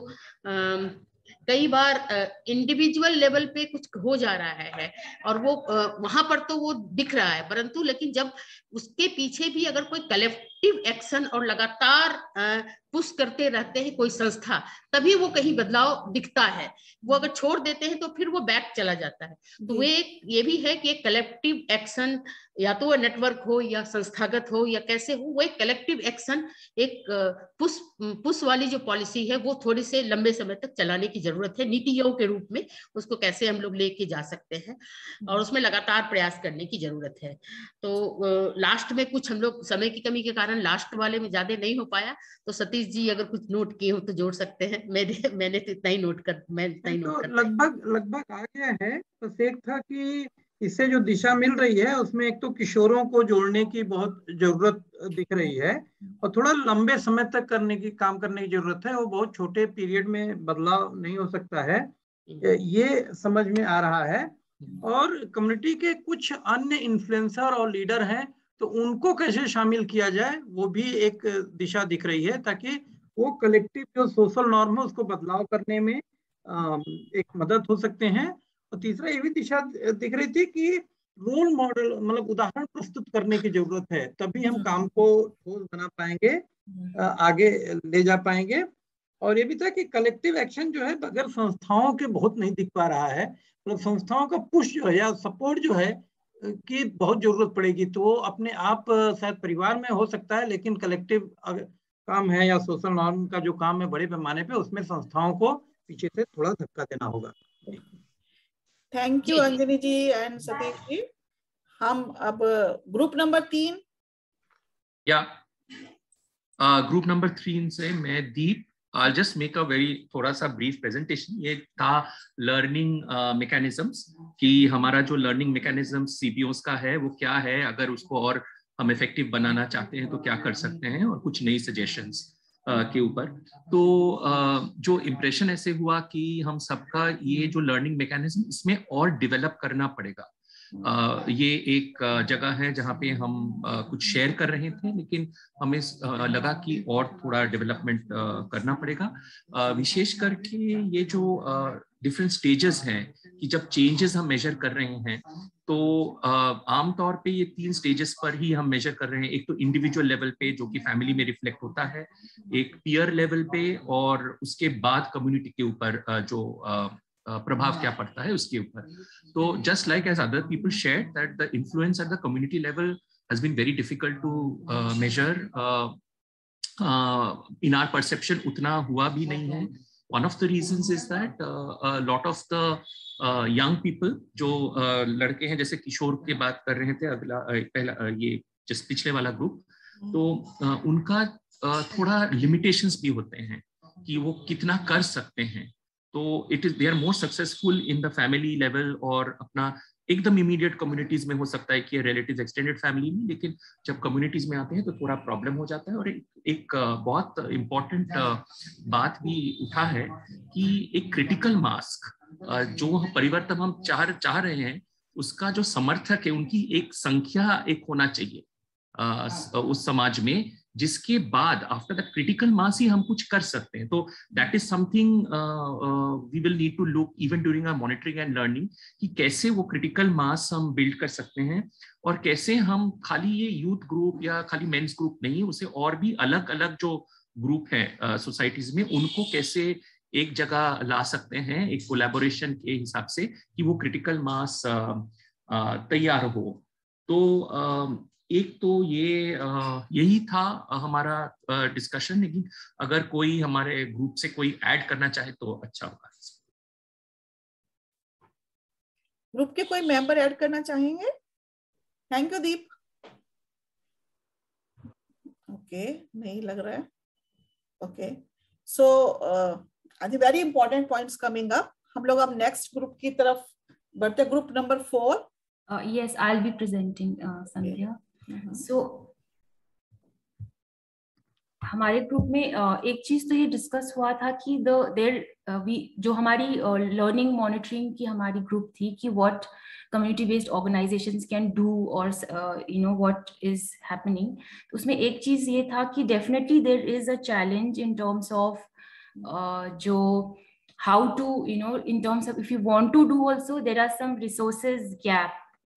Speaker 14: कई बार इंडिविजुअल लेवल पे कुछ हो जा रहा है और वो वहां पर तो वो दिख रहा है, परंतु लेकिन जब उसके पीछे भी अगर कोई कलेक्टिव एक्शन और लगातार पुश करते रहते हैं कोई संस्था, तभी वो कहीं बदलाव दिखता है। वो अगर छोड़ देते हैं तो फिर वो बैक चला जाता है। तो वे ये भी है कि एक कलेक्टिव एक्शन, या तो वो नेटवर्क हो या संस्थागत हो या कैसे हो, वो एक कलेक्टिव एक्शन, एक पुश वाली जो पॉलिसी है वो थोड़ी से लंबे समय तक चलाने की जरूरत है। नीतियों के रूप में उसको कैसे हम लोग लेके जा सकते हैं, और उसमें लगातार प्रयास करने की जरूरत है। तो लास्ट में कुछ हम लोग समय की कमी के कारण लास्ट वाले में ज्यादा नहीं हो पाया, तो सतीश जी अगर कुछ नोट किए हो तो जोड़ सकते हैं। मैंने तो इतना ही नोट कर
Speaker 11: लगभग आ गया है। बस एक था कि इससे जो दिशा मिल रही है उसमें एक तो किशोरों को जोड़ने की बहुत जरूरत दिख रही है, और थोड़ा लंबे समय तक काम करने की जरूरत है। वो बहुत छोटे पीरियड में बदलाव नहीं हो सकता है, ये समझ में आ रहा है। और कम्युनिटी के कुछ अन्य इन्फ्लुएंसर और लीडर हैं, तो उनको कैसे शामिल किया जाए वो भी एक दिशा दिख रही है, ताकि वो कलेक्टिव जो सोशल नॉर्म है उसको बदलाव करने में एक मदद हो सकते हैं। और तीसरा ये भी दिशा दिख रही थी कि रोल मॉडल, मतलब उदाहरण प्रस्तुत करने की जरूरत है, तभी हम काम को ठोस बना पाएंगे, आगे ले जा पाएंगे। और ये भी था कि कलेक्टिव एक्शन जो है बगैर संस्थाओं के बहुत नहीं दिख पा रहा है। मतलब संस्थाओं का पुश जो है या सपोर्ट जो है की बहुत जरूरत पड़ेगी। तो वो अपने आप शायद परिवार में हो सकता है, लेकिन कलेक्टिव काम है या सोशल नॉर्म का जो काम है बड़े पैमाने पे, उसमें संस्थाओं को पीछे से थोड़ा धक्का देना होगा।
Speaker 1: Thank you Anjani ji and Satish ji. हम अब ग्रुप नंबर 3
Speaker 9: ग्रुप नंबर 3 से मैं दीप, I'll just make a very थोड़ा सा brief presentation। ये था learning mechanisms, कि हमारा जो learning mechanisms CPOs का है वो क्या है, अगर उसको और हम effective बनाना चाहते हैं तो क्या कर सकते हैं, और कुछ नई suggestions के ऊपर। तो जो impression ऐसे हुआ कि हम सबका ये जो learning mechanism इसमें और develop करना पड़ेगा। ये एक जगह है जहाँ पे हम कुछ शेयर कर रहे थे, लेकिन हमें लगा कि और थोड़ा डेवलपमेंट करना पड़ेगा। विशेष करके ये जो डिफरेंट स्टेजेस हैं कि जब चेंजेस हम मेजर कर रहे हैं, तो आमतौर पे ये 3 स्टेजेस पर ही हम मेजर कर रहे हैं। एक तो इंडिविजुअल लेवल पे जो कि फैमिली में रिफ्लेक्ट होता है, एक पीयर लेवल पे, और उसके बाद कम्युनिटी के ऊपर जो प्रभाव क्या पड़ता है उसके ऊपर। तो just like as other people shared that the influence at the community level has been very difficult to measure, in our perception उतना हुआ भी नहीं है। One of the reasons is that a lot of the young people, जो लड़के हैं, जैसे किशोर की बात कर रहे थे, पहला ये जिस पिछले वाला ग्रुप, तो उनका थोड़ा limitations भी होते हैं कि वो कितना कर सकते हैं। तो they are more successful in the family level, और अपना एकदम इमीडिएट कम्युनिटीज में हो सकता है कि रिलेटिव एक्सटेंडेड फैमिली में, लेकिन जब कम्युनिटीज में आते हैं तो थोड़ा प्रॉब्लम हो जाता है। और एक बहुत इम्पोर्टेंट बात भी उठा है कि एक क्रिटिकल मास, जो परिवर्तन हम चाह रहे हैं, उसका जो समर्थक है उनकी एक संख्या एक होना चाहिए उस समाज में, जिसके बाद आफ्टर द क्रिटिकल मास ही हम कुछ कर सकते हैं। तो that is something we will need to look even during our monitoring and learning, कि कैसे वो क्रिटिकल मास हम बिल्ड कर सकते हैं, और कैसे हम खाली ये यूथ ग्रुप या खाली मेंस ग्रुप नहीं, उसे और भी अलग अलग जो ग्रुप है सोसाइटीज में, उनको कैसे एक जगह ला सकते हैं एक कोलैबोरेशन के हिसाब से, कि वो क्रिटिकल मास तैयार हो। तो एक तो यही था हमारा डिस्कशन, लेकिन अगर कोई हमारे ग्रुप से कोई ऐड करना चाहे तो अच्छा होगा।
Speaker 1: ग्रुप के कोई मेंबर ऐड करना चाहेंगे? Thank you Deep. ओके, नहीं लग रहा है। Okay, so very important points coming up. हम लोग अब नेक्स्ट ग्रुप की तरफ बढ़ते। Group number 4।
Speaker 8: Yes, I'll be presenting, Sandhya. So हमारे ग्रुप में एक चीज तो ये डिस्कस हुआ था कि जो हमारी लर्निंग मॉनिटरिंग की हमारी ग्रुप थी, कि what community based organisations can do और व्हाट इज हैपनिंग। उसमें एक चीज ये था कि definitely there is a challenge in terms of जो how to in terms of if you want to do also, there are some resources gap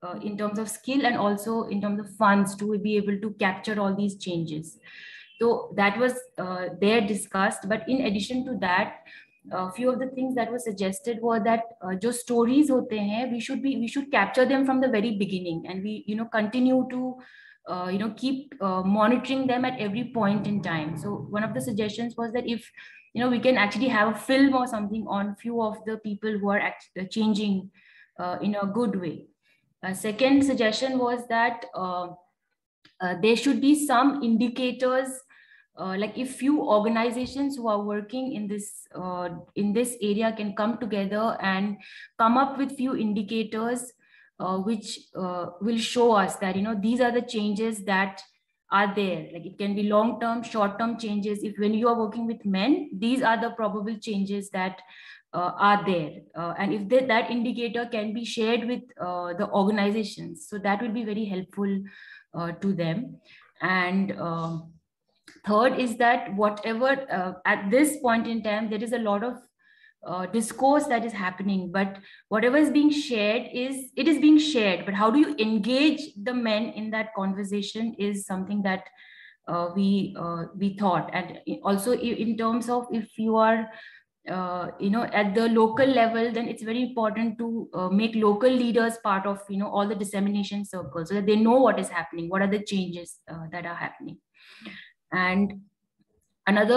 Speaker 8: in terms of skill and also in terms of funds to be able to capture all these changes. So that was there discussed. But in addition to that, a few of the things that were suggested were that जो stories होते हैं, we should capture them from the very beginning, and we continue to keep monitoring them at every point in time. So one of the suggestions was that if we can actually have a film or something on few of the people who are changing in a good way. Second suggestion was that there should be some indicators, like if few organizations who are working in this area can come together and come up with few indicators which will show us that these are the changes that are there. Like it can be long-term, short-term changes. If when you are working with men, these are the probable changes that are there, and if that indicator can be shared with the organizations, so that will be very helpful to them. And third is that whatever at this point in time there is a lot of discourse that is happening, but whatever is being shared is being shared, but how do you engage the men in that conversation is something that we thought. And also in terms of if you are at the local level, then it's very important to make local leaders part of all the dissemination circles, so that they know what is happening, what are the changes that are happening. And another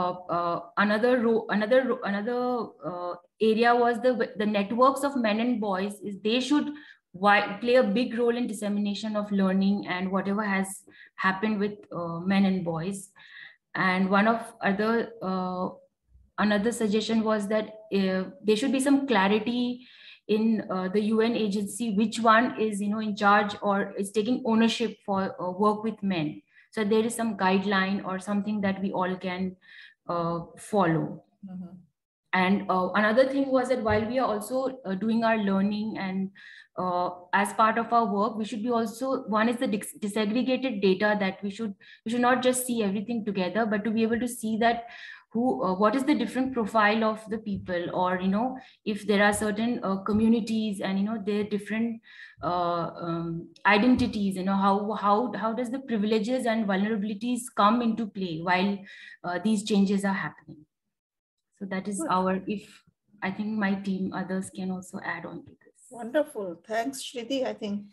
Speaker 8: area was the networks of men and boys. Is they should play a big role in dissemination of learning and whatever has happened with men and boys. And one of another suggestion was that there should be some clarity in the UN agency, which one is in charge or is taking ownership for work with men. So there is some guideline or something that we all can follow. Mm-hmm. And another thing was that while we are also doing our learning and as part of our work, we should be also, one is the disaggregated data, that we should not just see everything together, but to be able to see that what is the different profile of the people, or if there are certain communities and their different identities, how does the privileges and vulnerabilities come into play while these changes are happening. So that is I think my team, others can also add on to this.
Speaker 1: Wonderful. Thanks, Shriti, I think.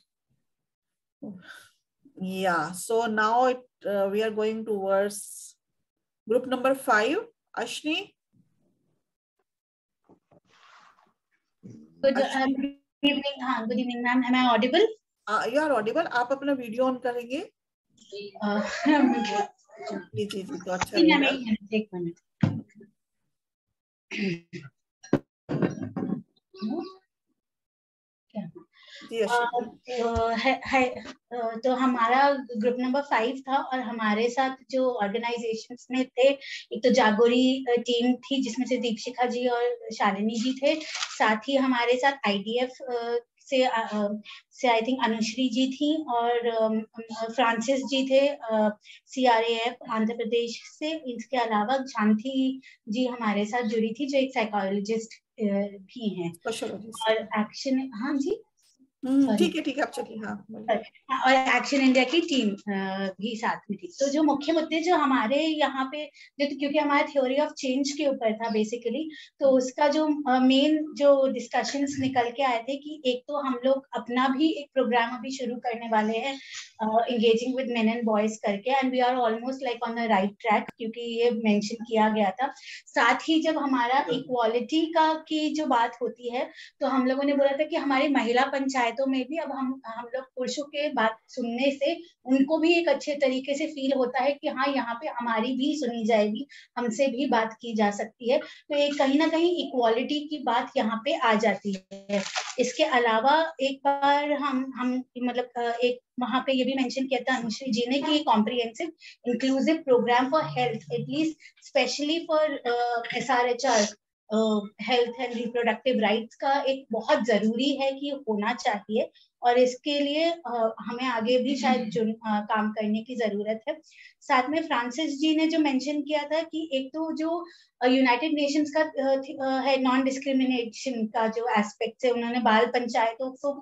Speaker 1: Yeah, so now we are going towards group number 5, Ashni.
Speaker 15: Good evening, ma'am. Am I audible?
Speaker 1: You are audible. आप अपना video on करेंगे? जी तो अच्छा रहेगा.
Speaker 15: एक minute. तो हमारा group number 5 था, और हमारे साथ जो ऑर्गेनाइजेशंस में थे, एक तो जागोरी टीम थी जिसमें से दीपशिखा जी और शालिनी जी थे, साथ ही हमारे साथ आईडीएफ से आई थिंक अनुश्री जी थी, और फ्रांसिस जी थे सीआरएएफ आंध्र प्रदेश से. इसके अलावा शांति जी हमारे साथ जुड़ी थी, जो एक साइकोलॉजिस्ट भी हैं, और एक्शन, हाँ जी
Speaker 1: ठीक है आप चलिए. हाँ,
Speaker 15: और एक्शन इंडिया की टीम भी साथ में थी. तो जो मुख्य मुद्दे जो हमारे यहाँ पे, क्योंकि हमारा थ्योरी ऑफ चेंज के ऊपर था बेसिकली, तो उसका जो मेन जो डिस्कशंस निकल के आए थे कि एक तो हम लोग अपना भी एक प्रोग्राम अभी शुरू करने वाले हैं engaging with men and boys करके, and we are almost like on the right track, क्योंकि ये मेंशन किया गया था. साथ ही जब हमारा इक्वालिटी की जो बात होती है, तो हम लोगों ने बोला था कि हमारी महिला पंचायतों में भी अब हम लोग पुरुषों के बात सुनने से उनको भी एक अच्छे तरीके से फील होता है कि हाँ, यहाँ पे हमारी भी सुनी जाएगी, हमसे भी बात की जा सकती है. तो एक कहीं ना कहीं इक्वालिटी की बात यहाँ पे आ जाती है. इसके अलावा एक बार हम मतलब एक वहाँ पे ये भी मेंशन किया था अनुश्री जी ने कि comprehensive inclusive programme for health, at least especially for SRHR health and reproductive rights का एक बहुत जरूरी है कि होना चाहिए, और इसके लिए हमें आगे भी शायद काम करने की जरूरत है. साथ में फ्रांसिस जी ने जो मेंशन किया था कि एक तो जो यूनाइटेड नेशंस का है नॉन डिस्क्रिमिनेशन का जो एस्पेक्ट है, उन्होंने बाल पंचायतों को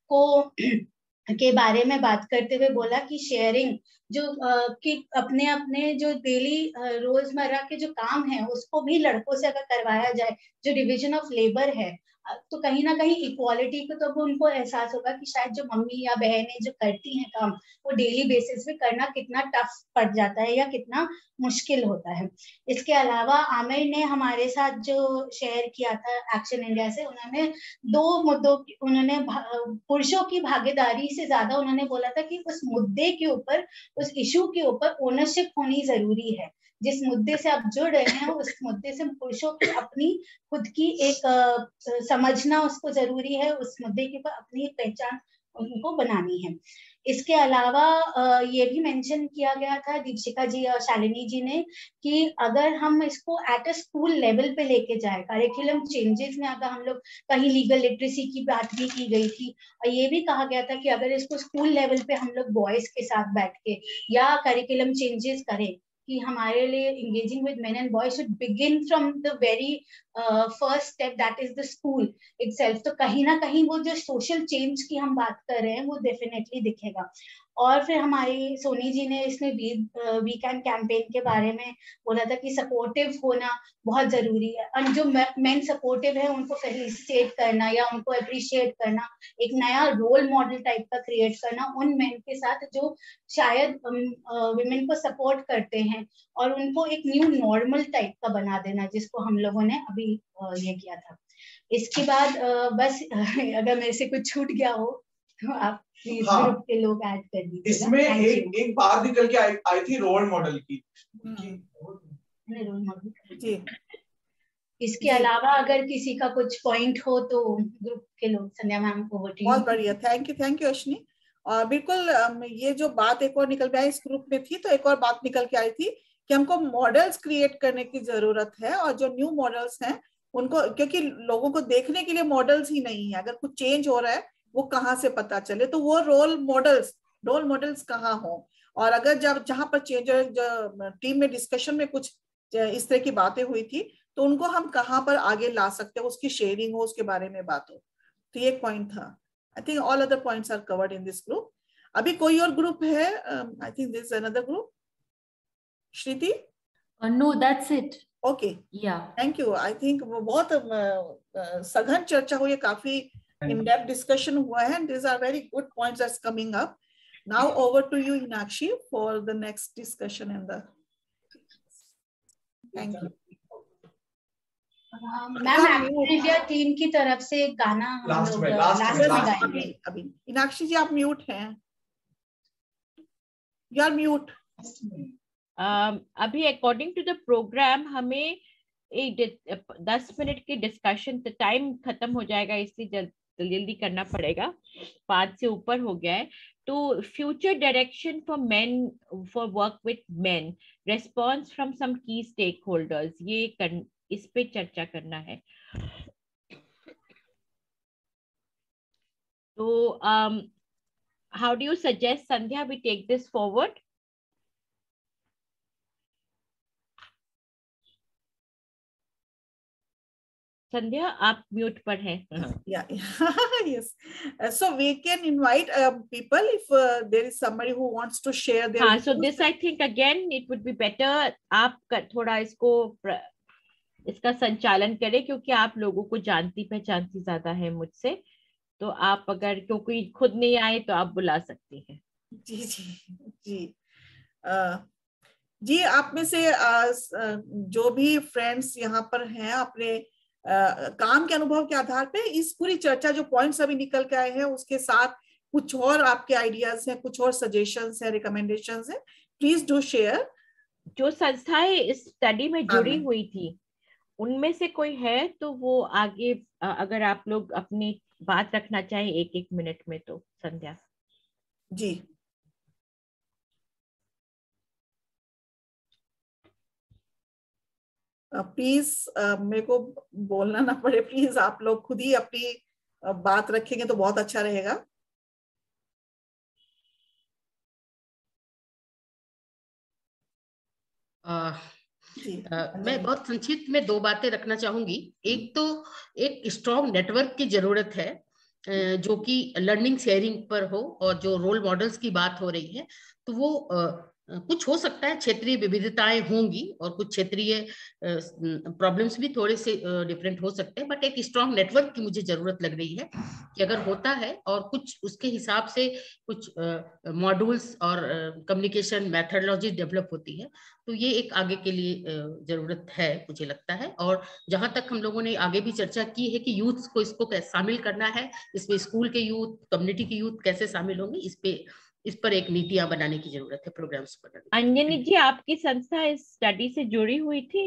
Speaker 15: को के बारे में बात करते हुए बोला कि शेयरिंग जो कि अपने अपने जो डेली रोजमर्रा के जो काम है उसको भी लड़कों से अगर करवाया जाए, जो डिवीजन ऑफ लेबर है, तो कहीं ना कहीं इक्वालिटी को तो उनको एहसास होगा कि शायद जो मम्मी या बहनें जो करती हैं काम वो डेली बेसिस पे करना कितना टफ पड़ जाता है या कितना मुश्किल होता है। इसके अलावा आमिर ने हमारे साथ जो शेयर किया था एक्शन इंडिया से, उन्होंने 2 मुद्दों उन्होंने पुरुषों की भागीदारी से ज्यादा उन्होंने बोला था कि उस मुद्दे के ऊपर, उस इशू के ऊपर ओनरशिप होनी जरूरी है। जिस मुद्दे से आप जुड़ रहे हैं उस मुद्दे से पुरुषों की अपनी खुद की एक समझना उसको जरूरी है, उस मुद्दे के ऊपर अपनी एक पहचान उनको बनानी है। इसके अलावा ये भी मेंशन किया गया था दीपिका जी और शालिनी जी ने कि अगर हम इसको एट अ स्कूल लेवल पे लेके जाए, करिकुलम चेंजेस में अगर हम लोग कहीं लीगल लिटरेसी की बात भी की गई थी और ये भी कहा गया था कि अगर इसको स्कूल लेवल पे हम लोग बॉयज के साथ बैठ के या करिकुलम चेंजेस करें कि हमारे लिए engaging with men and boys should begin from the very first step, that is the school itself। तो कहीं ना कहीं वो जो social change की हम बात कर रहे हैं वो definitely दिखेगा। और फिर हमारी सोनी जी ने इसमें वीकेंड कैंपेन के बारे में बोला था कि सपोर्टिव होना बहुत जरूरी है और जो मेन सपोर्टिव है उनको फेलिसिटेट करना या उनको अप्रिशिएट करना, एक नया रोल मॉडल टाइप का क्रिएट करना उन मेन के साथ जो शायद विमेन को सपोर्ट करते हैं और उनको एक न्यू नॉर्मल टाइप का बना देना, जिसको हम लोगों ने अभी ये किया था। इसके बाद बस अगर मेरे से कुछ छूट गया हो तो आप प्लीज ग्रुप के लोग ऐड कर दीजिए।
Speaker 16: इसमें एक बात निकल के आई थी रोल मॉडल की।
Speaker 15: रोल मॉडल जी। इसके अलावा अगर किसी का कुछ पॉइंट हो तो ग्रुप के लोग, संध्या मैम को
Speaker 1: बहुत बढ़िया, थैंक यू अश्विनी। और बिल्कुल ये जो बात एक और निकल के आई इस ग्रुप में थी, तो एक और बात निकल के आई थी कि हमको मॉडल्स क्रिएट करने की जरूरत है और जो न्यू मॉडल्स हैं उनको, क्योंकि लोगों को देखने के लिए मॉडल्स ही नहीं है, अगर कुछ चेंज हो रहा है वो कहाँ से पता चले, तो वो रोल मॉडल्स कहाँ हो। और अगर जब जहां पर चेंज टीम में डिस्कशन में कुछ इस तरह की बातें हुई थी तो उनको हम कहाँ पर आगे ला सकते हैं, उसकी शेयरिंग हो, उसके बारे में बात हो। तो ये एक पॉइंट था। I think all other points are covered in this group. अभी कोई और ग्रुप है? I think this another group. Shruti?
Speaker 8: No, that's it.
Speaker 1: Okay, yeah thank you. I think वो बहुत सघन चर्चा हुई है, काफी in-depth discussion हुआ है, and these are very good points that's coming up. Now over to you, Inakshi, for the next discussion and the. Thank you.
Speaker 15: Ma'am India team की तरफ से गाना लास्ट में गाएंगे।
Speaker 1: अभी इनाक्षी जी आप म्यूट हैं, यू आर म्यूट।
Speaker 4: अभी अकॉर्डिंग टू द प्रोग्राम हमें एक 10 मिनट की डिस्कशन, तो टाइम खत्म हो जाएगा इसलिए जल्दी करना पड़ेगा, 5 से ऊपर हो गया है। तो future direction for men, for work with men, response from some key stake holders, ये इस पे चर्चा करना है। तो how do you suggest Sandhya we take this forward? Sandhya आप म्यूट पर हैं।
Speaker 1: Yes. So we can invite people if there is somebody who wants to share their.
Speaker 4: हाँ, so this I think again it would be better आप थोड़ा इसका संचालन करें, क्योंकि आप लोगों को जानती पहचानती ज्यादा है मुझसे, तो आप अगर क्योंकि खुद नहीं आए तो आप बुला सकती हैं।
Speaker 1: जी जी जी जी, आप में से जो भी फ्रेंड्स यहाँ पर हैं अपने काम के अनुभव के आधार पे इस पूरी चर्चा जो पॉइंट्स अभी निकल के आए हैं उसके साथ कुछ और आपके आइडियाज हैं, कुछ और सजेशंस हैं, रिकमेंडेशंस हैं, प्लीज डू शेयर।
Speaker 4: जो संस्थाएं इस स्टडी में जुड़ी हुई थी उनमें से कोई है तो वो आगे अगर आप लोग अपनी बात रखना चाहें 1-1 मिनट में, तो संध्या
Speaker 1: जी। प्लीज मेरे को बोलना ना पड़े, प्लीज आप लोग खुद ही अपनी बात रखेंगे तो बहुत अच्छा रहेगा।
Speaker 14: मैं बहुत संक्षिप्त में 2 बातें रखना चाहूंगी। एक तो एक स्ट्रॉन्ग नेटवर्क की जरूरत है जो कि लर्निंग शेयरिंग पर हो, और जो रोल मॉडल्स की बात हो रही है तो वो कुछ हो सकता है क्षेत्रीय विविधताएं होंगी और कुछ क्षेत्रीय प्रॉब्लम्स भी थोड़े से डिफरेंट हो सकते हैं, बट एक स्ट्रॉन्ग नेटवर्क की मुझे जरूरत लग रही है कि अगर होता है और कुछ उसके हिसाब से कुछ मॉड्यूल्स और कम्युनिकेशन मैथडोलॉजी डेवलप होती है तो ये एक आगे के लिए जरूरत है मुझे लगता है। और जहां तक हम लोगों ने आगे भी चर्चा की है कि यूथ को इसको कैसे शामिल करना है, इसमें स्कूल के यूथ, कम्युनिटी के यूथ कैसे शामिल होंगे, इस पर एक नीतियां बनाने की जरूरत है, प्रोग्राम्स बनाने।
Speaker 4: अंजनी जी, आपकी संस्था इस स्टडी से जुड़ी हुई थी?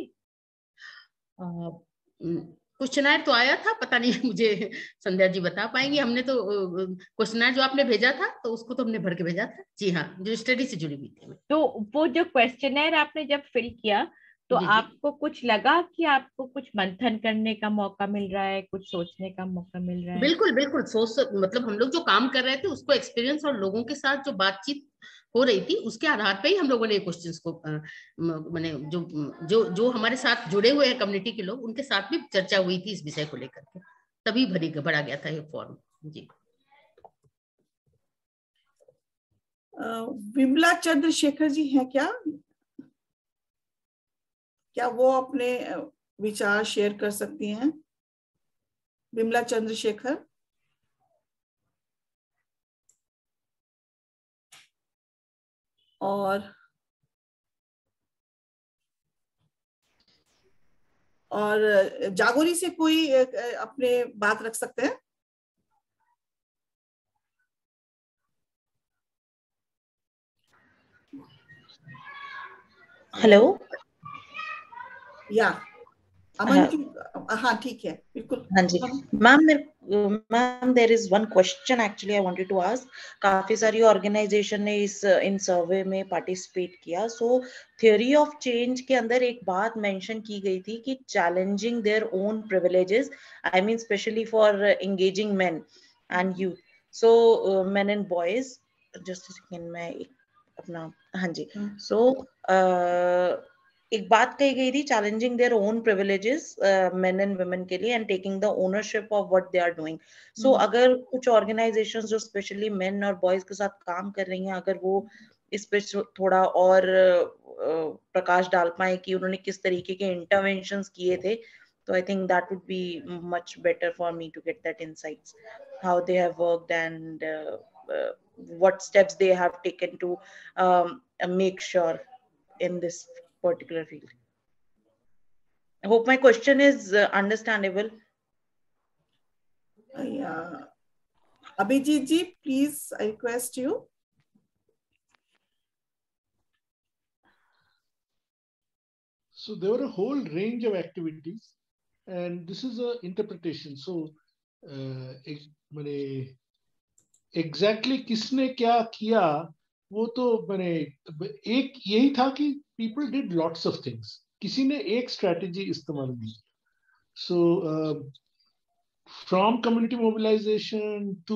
Speaker 14: क्वेश्चनर तो आया था, पता नहीं मुझे संध्या जी बता पाएंगी। हमने तो क्वेश्चनर जो आपने भेजा था तो उसको तो हमने भर के भेजा था। जी हाँ, जो स्टडी से जुड़ी हुई थी।
Speaker 4: तो वो जो क्वेश्चनर आपने जब फिल किया तो आपको कुछ लगा कि आपको कुछ मंथन करने का मौका मिल रहा है, कुछ सोचने का मौका मिल रहा है?
Speaker 14: बिल्कुल बिल्कुल, मतलब हम लोग जो काम कर रहे थे उसको एक्सपीरियंस और लोगों के साथ जो बातचीत हो रही थी उसके आधार पे ही हम लोगों ने क्वेश्चंस को मैंने जो हमारे साथ जुड़े हुए हैं कम्युनिटी के लोग, उनके साथ भी चर्चा हुई थी इस विषय को लेकर के, तभी भरा गया था ये फॉर्म। जी।
Speaker 1: विमला चंद्रशेखर जी हैं क्या वो अपने विचार शेयर कर सकती हैं? विमला चंद्रशेखर। और जागोरी से कोई अपने बात रख सकते हैं?
Speaker 17: हेलो
Speaker 1: या अमन, हाँ ठीक है, बिल्कुल।
Speaker 17: हाँ जी ma'am, there is one question actually I wanted to ask. काफी सारी ऑर्गेनाइजेशन ने इन सर्वे में पार्टिसिपेट किया। सो थ्योरी ऑफ चेंज के अंदर एक बात मेंशन की गई थी कि challenging their own privileges, I mean especially for engaging men and youth, so men and boys. Just second, मैं अपना, हाँ जी। सो एक बात कही गई थी, challenging their own privileges men and women के लिए and taking the ownership of what they are doing. So अगर कुछ ऑर्गेनाइजेशंस जो स्पेशली मेन और बॉयज के साथ काम कर रही हैं, अगर वो इस पे थोड़ा और प्रकाश डाल पाए कि उन्होंने किस तरीके के इंटरवेंशंस किए थे, तो I think that would be much better for me to get that insights, how they have worked and what steps they have taken to make sure in this particular field. I hope my question is understandable.
Speaker 1: Abhijit ji, please, I request you.
Speaker 5: So there were a whole range of activities, and this is a interpretation. So exactly किसने क्या किया वो तो मैंने एक यही था कि people did lots of things, किसी ने एक स्ट्रेटेजी इस्तेमाल की। So from community mobilisation to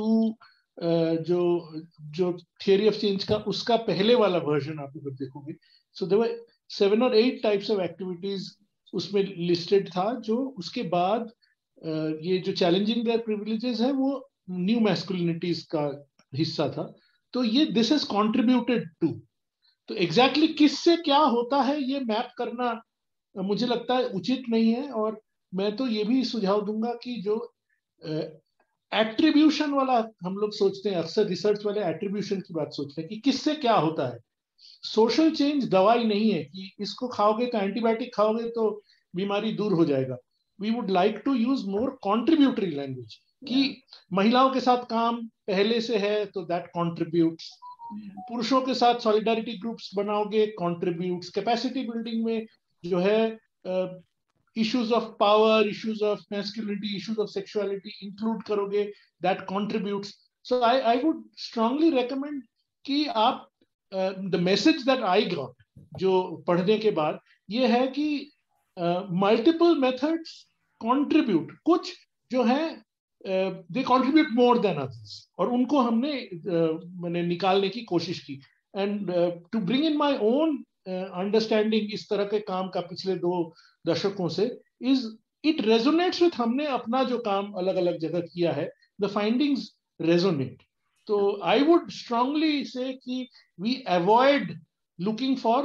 Speaker 5: जो थियरी ऑफ चेंज का उसका पहले वाला वर्जन आप अगर देखोगे, so there were 7 or 8 types of activities उसमें लिस्टेड था। जो उसके बाद ये जो चैलेंजिंग देयर प्रिविलेजेस है वो न्यू मैस्कुलिनिटीज का हिस्सा था। तो ये दिस हैज कंट्रीब्यूटेड टू, तो एग्जैक्टली किससे क्या होता है ये मैप करना मुझे लगता है उचित नहीं है। और मैं तो ये भी सुझाव दूंगा कि जो एट्रीब्यूशन वाला हम लोग सोचते हैं, अक्सर रिसर्च वाले एट्रीब्यूशन की बात सोचते हैं कि किससे क्या होता है। सोशल चेंज दवाई नहीं है कि इसको खाओगे तो एंटीबायोटिक खाओगे तो बीमारी दूर हो जाएगा। We would like to use more contributory language कि महिलाओं के साथ काम पहले से है तो दैट कॉन्ट्रीब्यूट्स, पुरुषों के साथ सॉलिडारिटी ग्रुप्स बनाओगे कॉन्ट्रीब्यूट्स, कैपेसिटी बिल्डिंग में जो है issues of power, issues of masculinity, issues of sexuality include करोगे, that contributes. So I would strongly recommend कि आप the message that I got जो पढ़ने के बाद ये है कि मल्टीपल मेथड्स कॉन्ट्रीब्यूट, कुछ जो है they contribute more than others, और उनको हमने मैंने निकालने की कोशिश की। And to bring in my own understanding इस तरह के काम का पिछले 2 दशकों से इज इट रेजोनेट्स विथ हमने अपना जो काम अलग अलग जगह किया है the findings resonate. So I would strongly say कि we avoid looking for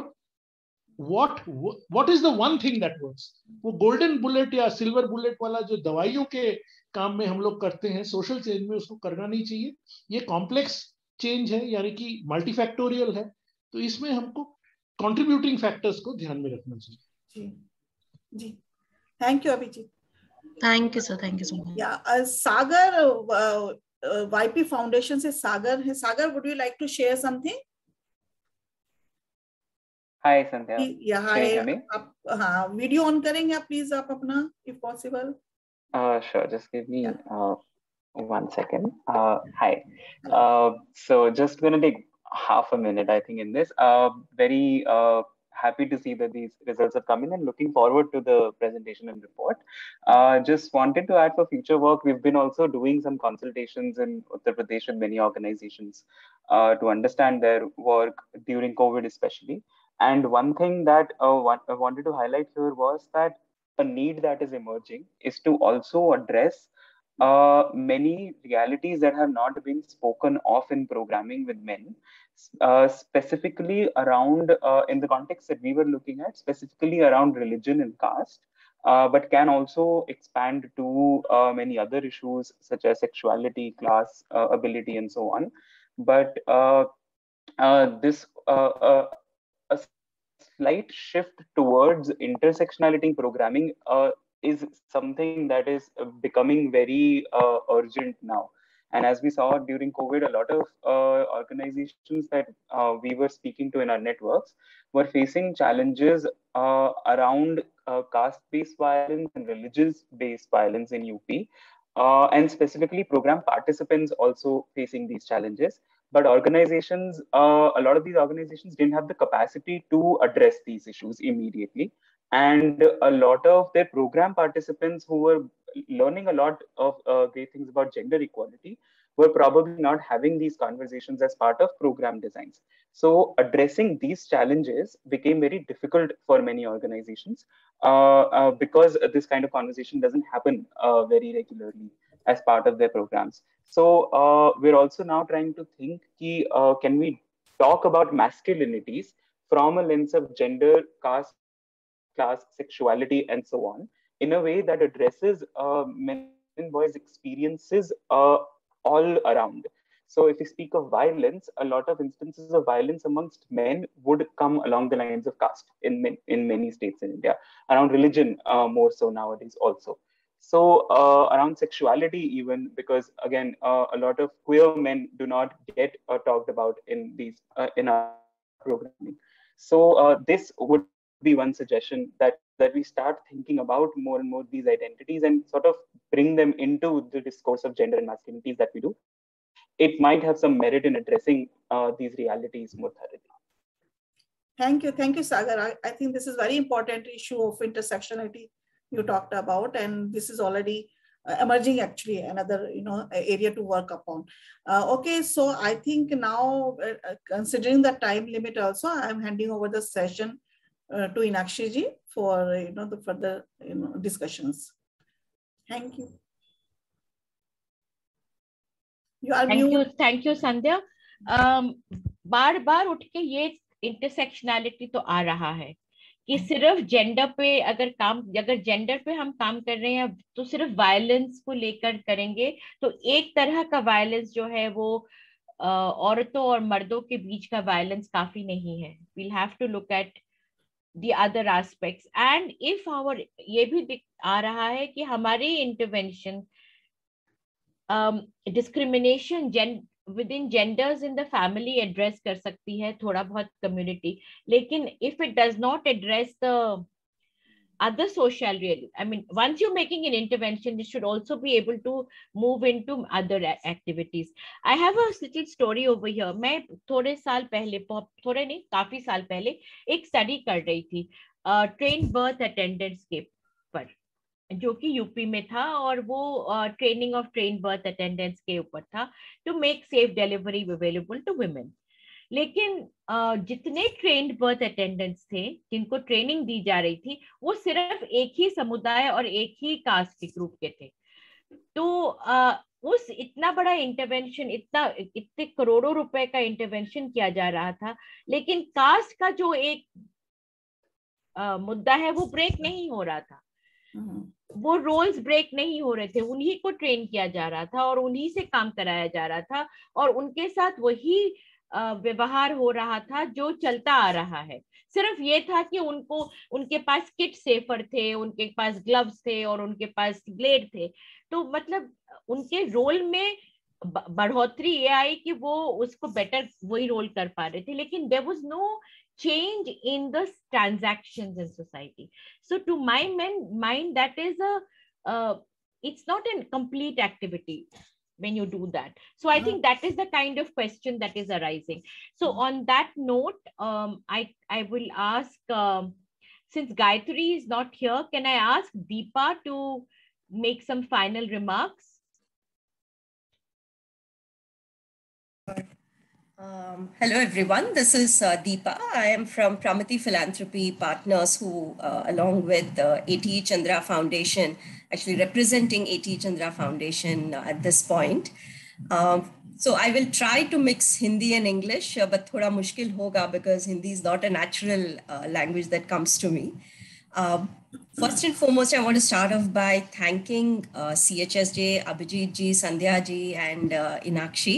Speaker 5: what is the one thing that works. वो golden bullet या silver bullet वाला जो दवाइयों के काम में हम लोग करते हैं, social change में उसको करना नहीं चाहिए. ये complex change है, यानी कि multifactorial है, तो इसमें हमको contributing factors को ध्यान में रखना चाहिए.
Speaker 1: जी जी, thank you Abhijit.
Speaker 17: Thank you sir, thank you so much.
Speaker 1: Yeah, Sagar YP Foundation से सागर है. सागर, would you like to share something?
Speaker 18: Hi Sandhya.
Speaker 1: Yeah, hi.
Speaker 18: Can you hear me?
Speaker 1: आप हाँ वीडियो ऑन करेंगे आप प्लीज, आप अपना if possible.
Speaker 18: Sure, just give me 1 second. Hi. So just gonna take half a minute, I think, in this. Very happy to see that these results have come in and looking forward to the presentation and report. Just wanted to add for future work, we've been also doing some consultations in Uttar Pradesh with many organizations to understand their work during COVID especially. And one thing that I wanted to highlight here was that a need that is emerging is to also address many realities that have not been spoken of in programming with men, specifically around, in the context that we were looking at, specifically around religion and caste, but can also expand to many other issues such as sexuality, class, ability, and so on. But this a slight shift towards intersectionality in programming is something that is becoming very urgent now. And as we saw during COVID, a lot of organizations that we were speaking to in our networks were facing challenges around caste-based violence and religious-based violence in UP. And specifically program participants also facing these challenges. But organizations, a lot of these organizations didn't have the capacity to address these issues immediately. And a lot of their program participants who were learning a lot of great things about gender equality were probably not having these conversations as part of program designs. So addressing these challenges became very difficult for many organizations because this kind of conversation doesn't happen very regularly as part of their programs. So we're also now trying to think can we talk about masculinities from a lens of gender, caste, class, sexuality, and so on, in a way that addresses men and boys' experiences all around. So if we speak of violence, a lot of instances of violence amongst men would come along the lines of caste in many states in India, around religion more so nowadays also. So around sexuality even, because again, a lot of queer men do not get talked about in these in our programming. So this would be one suggestion, that we start thinking about more and more these identities and sort of bring them into the discourse of gender and masculinities that we do. It might have some merit in addressing these realities more thoroughly.
Speaker 1: Thank you, Sagar. I think this is very important issue of intersectionality you talked about, and this is already emerging actually another area to work upon. Okay, so I think now considering the time limit also, I'm handing over the session to Inakshi ji for the further discussions. Thank you. You are mute.
Speaker 4: Thank you Sandhya. बार बार उठ के ये intersectionality तो आ रहा है कि सिर्फ gender पे अगर जेंडर पे हम काम कर रहे हैं तो सिर्फ वायलेंस को लेकर करेंगे तो एक तरह का वायलेंस जो है वो औरतों और मर्दों के बीच का वायलेंस काफी नहीं है. We'll have to look at the other aspects. And if ये भी आ रहा है कि हमारी intervention discrimination within genders in the family address कर सकती है थोड़ा बहुत community, लेकिन if it does not address the other social reality, I mean, once you're making an intervention, you should also be able to move into other activities. I have a little story over here. मैं थोड़े साल पहले, थोड़े नहीं काफी साल पहले एक स्टडी कर रही थी ट्रेन बर्थ अटेंडेंट्स के पर, जो कि यूपी में था, और वो training of train birth attendants के ऊपर था to make safe delivery available to women. लेकिन जितने ट्रेन्ड बर्थ अटेंडेंट्स थे जिनको ट्रेनिंग दी जा रही थी वो सिर्फ एक ही समुदाय और एक ही कास्ट के ग्रुप के थे. तो उस इतना बड़ा इंटरवेंशन, इतने करोड़ों रुपए का इंटरवेंशन किया जा रहा था, लेकिन कास्ट का जो एक मुद्दा है वो ब्रेक नहीं हो रहा था, वो रोल्स ब्रेक नहीं हो रहे थे, उन्हीं को ट्रेन किया जा रहा था और उन्हीं से काम कराया जा रहा था और उनके साथ वही व्यवहार हो रहा था जो चलता आ रहा है। सिर्फ ये था कि उनके पास किट सेफर थे, उनके पास ग्लव्स थे और उनके पास ब्लेड थे, तो मतलब उनके रोल में बढ़ोतरी ये आई कि वो उसको बेटर वही रोल कर पा रहे थे, लेकिन there was no change in the transactions in society. So to my mind that is it's not a complete activity when you do that. So I think that is the kind of question that is arising. So on that note, I will ask, since Gayatri is not here, can I ask Deepa to make some final remarks?
Speaker 19: Hello everyone, this is Deepa. I am from Pramati Philanthropy Partners, who along with A.T. Chandra Foundation, actually representing A.T. Chandra Foundation at this point. So I will try to mix Hindi and English, but thoda mushkil hoga because Hindi is not a natural language that comes to me. First and foremost, I want to start off by thanking CHSJ, Abhijit ji, Sandhya ji, and Inakshi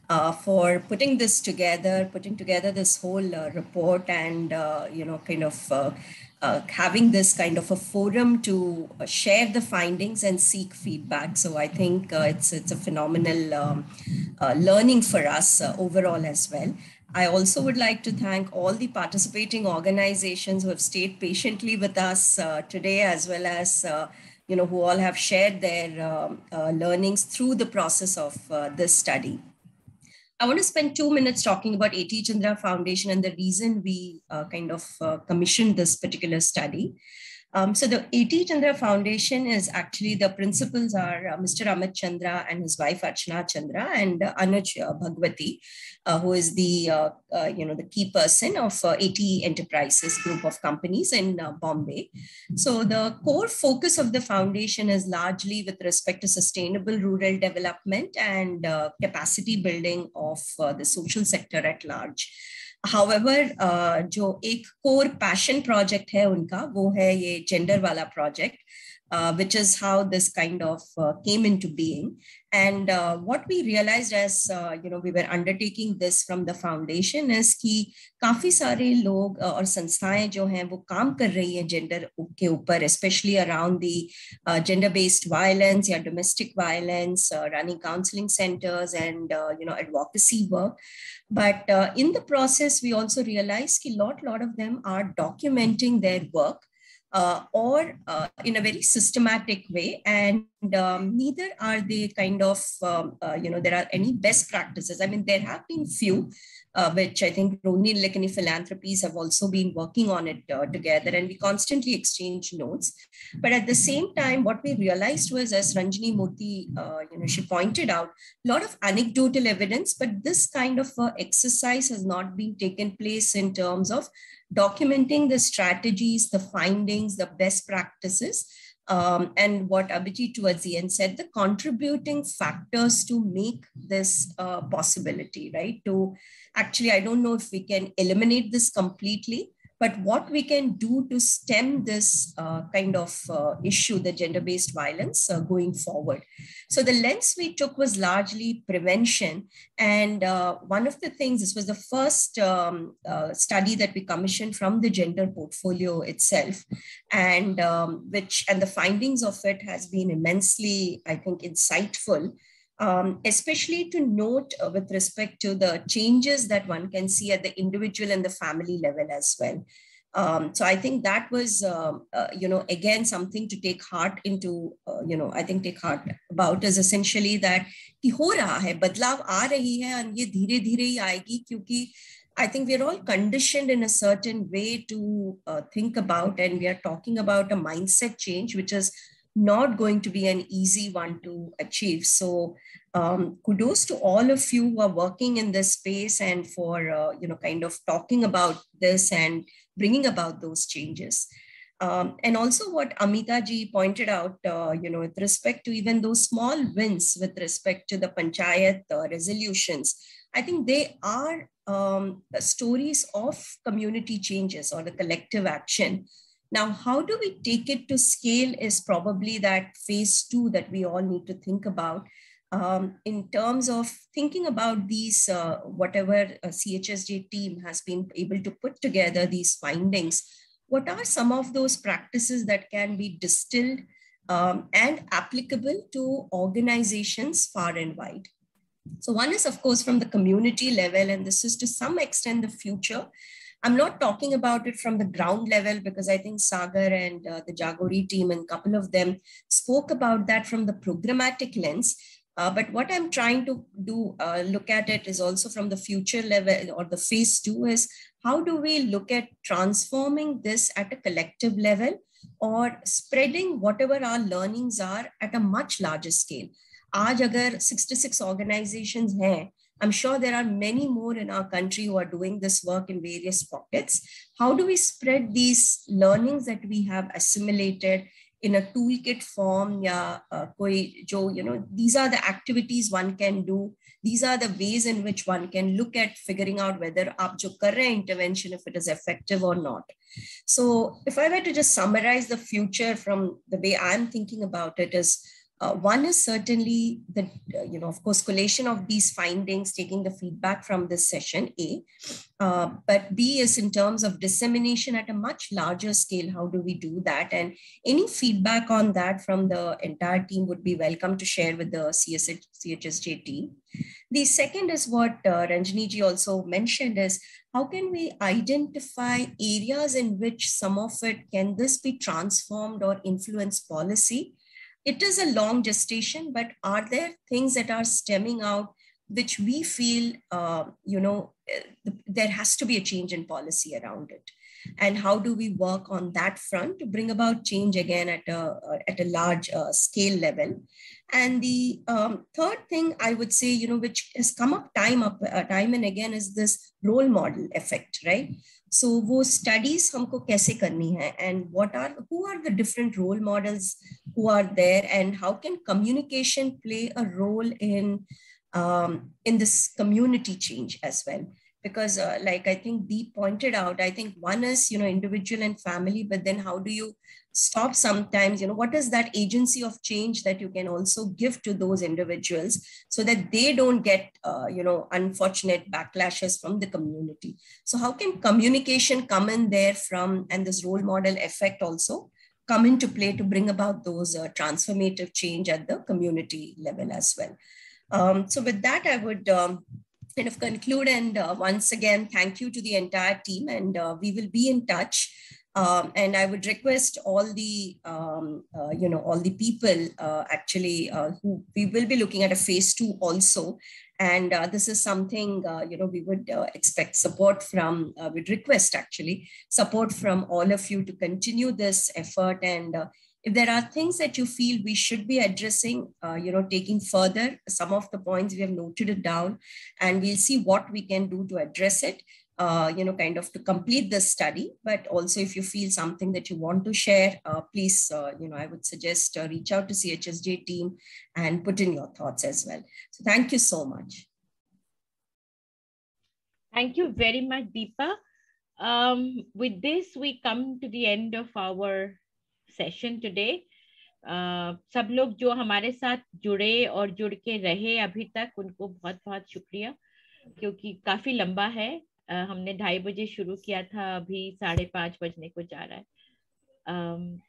Speaker 19: for putting together this whole report and, kind of having this kind of a forum to share the findings and seek feedback. So I think it's a phenomenal learning for us overall as well. I also would like to thank all the participating organizations who have stayed patiently with us today, as well as who all have shared their learnings through the process of this study. I want to spend 2 minutes talking about A.T. Chandra Foundation and the reason we commissioned this particular study. So the A.T. Chandra Foundation is actually, the principals are Mr. Amit Chandra and his wife Archana Chandra, and Anuj Bhagwati, who is the the key person of AT Enterprises group of companies in Bombay. So the core focus of the foundation is largely with respect to sustainable rural development and capacity building of the social sector at large. However, जो एक core passion project है उनका, वो है ये gender वाला project, which is how this kind of came into being. And what we realized as we were undertaking this from the foundation is कि काफी सारे लोग और संस्थाएं जो हैं वो काम कर रही हैं gender के ऊपर, especially around the gender-based violence या domestic violence, running counseling centers and advocacy work. But in the process, we also realized that a lot of them are documenting their work or in a very systematic way, and neither are they kind of, there are any best practices. I mean, there have been few, which I think Rohini and Lekani Philanthropies have also been working on it together, and we constantly exchange notes. But at the same time, what we realized was, as Ranjini Murthy, she pointed out, a lot of anecdotal evidence, but this kind of exercise has not been taken place in terms of documenting the strategies, the findings, the best practices, and what Abhijit towards the end said, the contributing factors to make this possibility, right? To actually, I don't know if we can eliminate this completely, but what we can do to stem this kind of issue, the gender-based violence going forward. So the lens we took was largely prevention. And one of the things, this was the first study that we commissioned from the gender portfolio itself, and the findings of it has been immensely, I think, insightful. Especially to note with respect to the changes that one can see at the individual and the family level as well. So I think that was, again, something to take heart into, take heart about, is essentially that कि हो रहा है, बदलाव आ रही है, और ये धीरे धीरे ही आएगी, क्योंकि I think we're all conditioned in a certain way to think about, and we are talking about a mindset change, which is not going to be an easy one to achieve. So kudos to all of you who are working in this space and for, kind of talking about this and bringing about those changes. And also what Amita ji pointed out, with respect to even those small wins with respect to the panchayat resolutions, I think they are stories of community changes or the collective action. Now, how do we take it to scale is probably that phase 2 that we all need to think about. In terms of thinking about these, whatever CHSJ team has been able to put together these findings, what are some of those practices that can be distilled and applicable to organizations far and wide? So one is, of course, from the community level, and this is to some extent the future. I'm not talking about it from the ground level because I think Sagar and the Jagori team and a couple of them spoke about that from the programmatic lens. But what I'm trying to do, look at it is also from the future level, or the phase 2 is how do we look at transforming this at a collective level or spreading whatever our learnings are at a much larger scale. Aaj agar 66 organizations hain, I'm sure there are many more in our country who are doing this work in various pockets. How do we spread these learnings that we have assimilated in a toolkit form? These are the activities one can do. These are the ways in which one can look at figuring out whether aap jo kar rahe hain intervention, if it is effective or not. So if I were to just summarize the future from the way I'm thinking about it is, one is certainly the, of course, collation of these findings, taking the feedback from this session, A. But B is in terms of dissemination at a much larger scale. How do we do that? And any feedback on that from the entire team would be welcome to share with the CHSJ team. The second is what Ranjani ji also mentioned is, how can we identify areas in which some of it, can this be transformed or influence policy? It is a long gestation, but are there things that are stemming out which we feel, there has to be a change in policy around it? And how do we work on that front to bring about change again at a large scale level? And the third thing I would say, which has come up time and again, is this role model effect, right? So वो studies हमको कैसे करनी है, and who are the different role models who are there, and how can communication play a role in this community change as well? Because like I think Deep pointed out, I think one is, individual and family, but then how do you stop sometimes, what is that agency of change that you can also give to those individuals so that they don't get, unfortunate backlashes from the community? So how can communication come in there from, and this role model effect also come into play to bring about those transformative change at the community level as well? So with that, I would kind of conclude, and once again, thank you to the entire team, and we will be in touch. And I would request all the, all the people actually who we will be looking at a phase 2 also. And this is something, we would expect support from, we'd request actually support from all of you to continue this effort. And if there are things that you feel we should be addressing, taking further, some of the points we have noted it down, and we'll see what we can do to address it. Kind of to complete this study, but also if you feel something that you want to share, please, I would suggest reach out to CHSJ team and put in your thoughts as well. So thank you so much.
Speaker 4: Thank you very much, Deepa. With this, we come to the end of our session today. सब लोग जो हमारे साथ जुड़े और जुड़ के रहे अभी तक, उनको बहुत बहुत शुक्रिया, क्योंकि काफी लंबा है। हमने 2:30 बजे शुरू किया था, अभी 5:30 बजने को जा रहा है।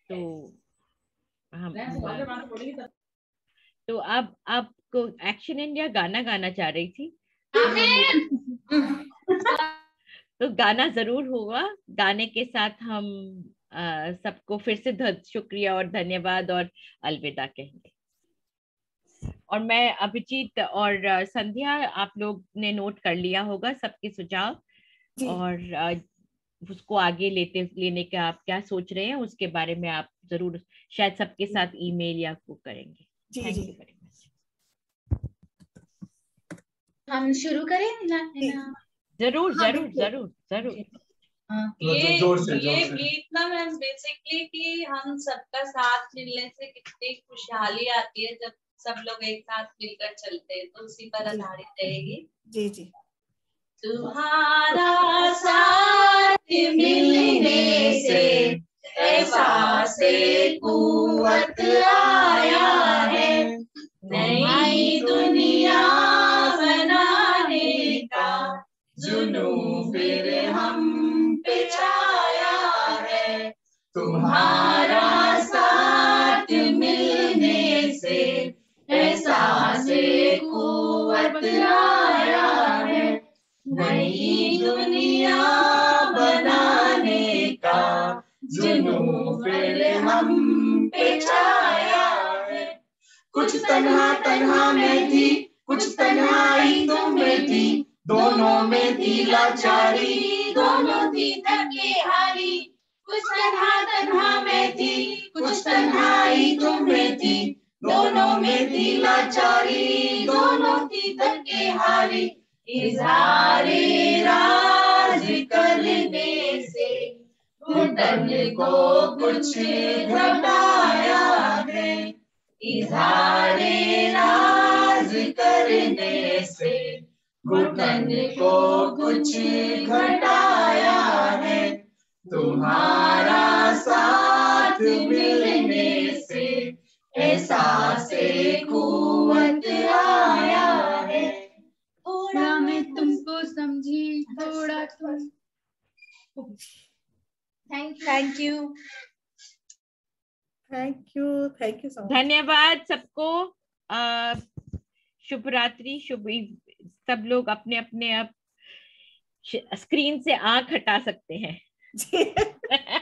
Speaker 4: तो अब आपको एक्शन इंडिया गाना गाना चाह रही थी, तो गाना जरूर होगा। गाने के साथ हम सबको फिर से शुक्रिया और धन्यवाद और अलविदा कहेंगे। और मैं अभिजीत और संध्या, आप लोग ने नोट कर लिया होगा सबके सुझाव, और उसको आगे लेने का आप क्या सोच रहे हैं उसके बारे में आप जरूर शायद सबके साथ ईमेल या को करेंगे। Thank you very much.
Speaker 15: हम शुरू करें ना?
Speaker 4: जरूर जरूर जरूर जरूर।
Speaker 20: ये गीत ना मैम बेसिकली कि हम सबका साथ मिलने से कितनी खुशहाली आती है जब सब लोग एक साथ मिलकर चलते हैं, तो उसी पर आधारित रहेगी।
Speaker 1: जी जी।
Speaker 20: तुम्हारा साथ मिलने से एहसास कुव्वत आया है, नई दुनिया बनाने का जुनून फिर हम पे छाया है। तुम्हारा साथ मिलने से एहसास कुव्वत आया है, नई दुनिया बनाने का जुनून फिर हम पे छाया है। कुछ तन्हा तन्हा मैं थी, कुछ तन्हाई तुम में थी, दोनों में थी लाचारी, दोनों थी थके हारी। कुछ तन्हा तन्हा मैं थी, कुछ तन्हाई तुम में थी, दोनों में थी लाचारी, दोनों थी थके हारी। इज़हारे राज करने से घुटन को कुछ घटाया है, इज़हारे राज करने से घुटन को कुछ घटाया है। तुम्हारा साथ मिलने से एहसास कुव्वत आया है। थोड़ा मैं तुमको समझी, थोड़ा तुम।
Speaker 15: Thank you
Speaker 1: so much.
Speaker 4: धन्यवाद सबको। शुभ रात्रि, शुभ। सब लोग अपने अपने अब स्क्रीन से आंख हटा सकते हैं।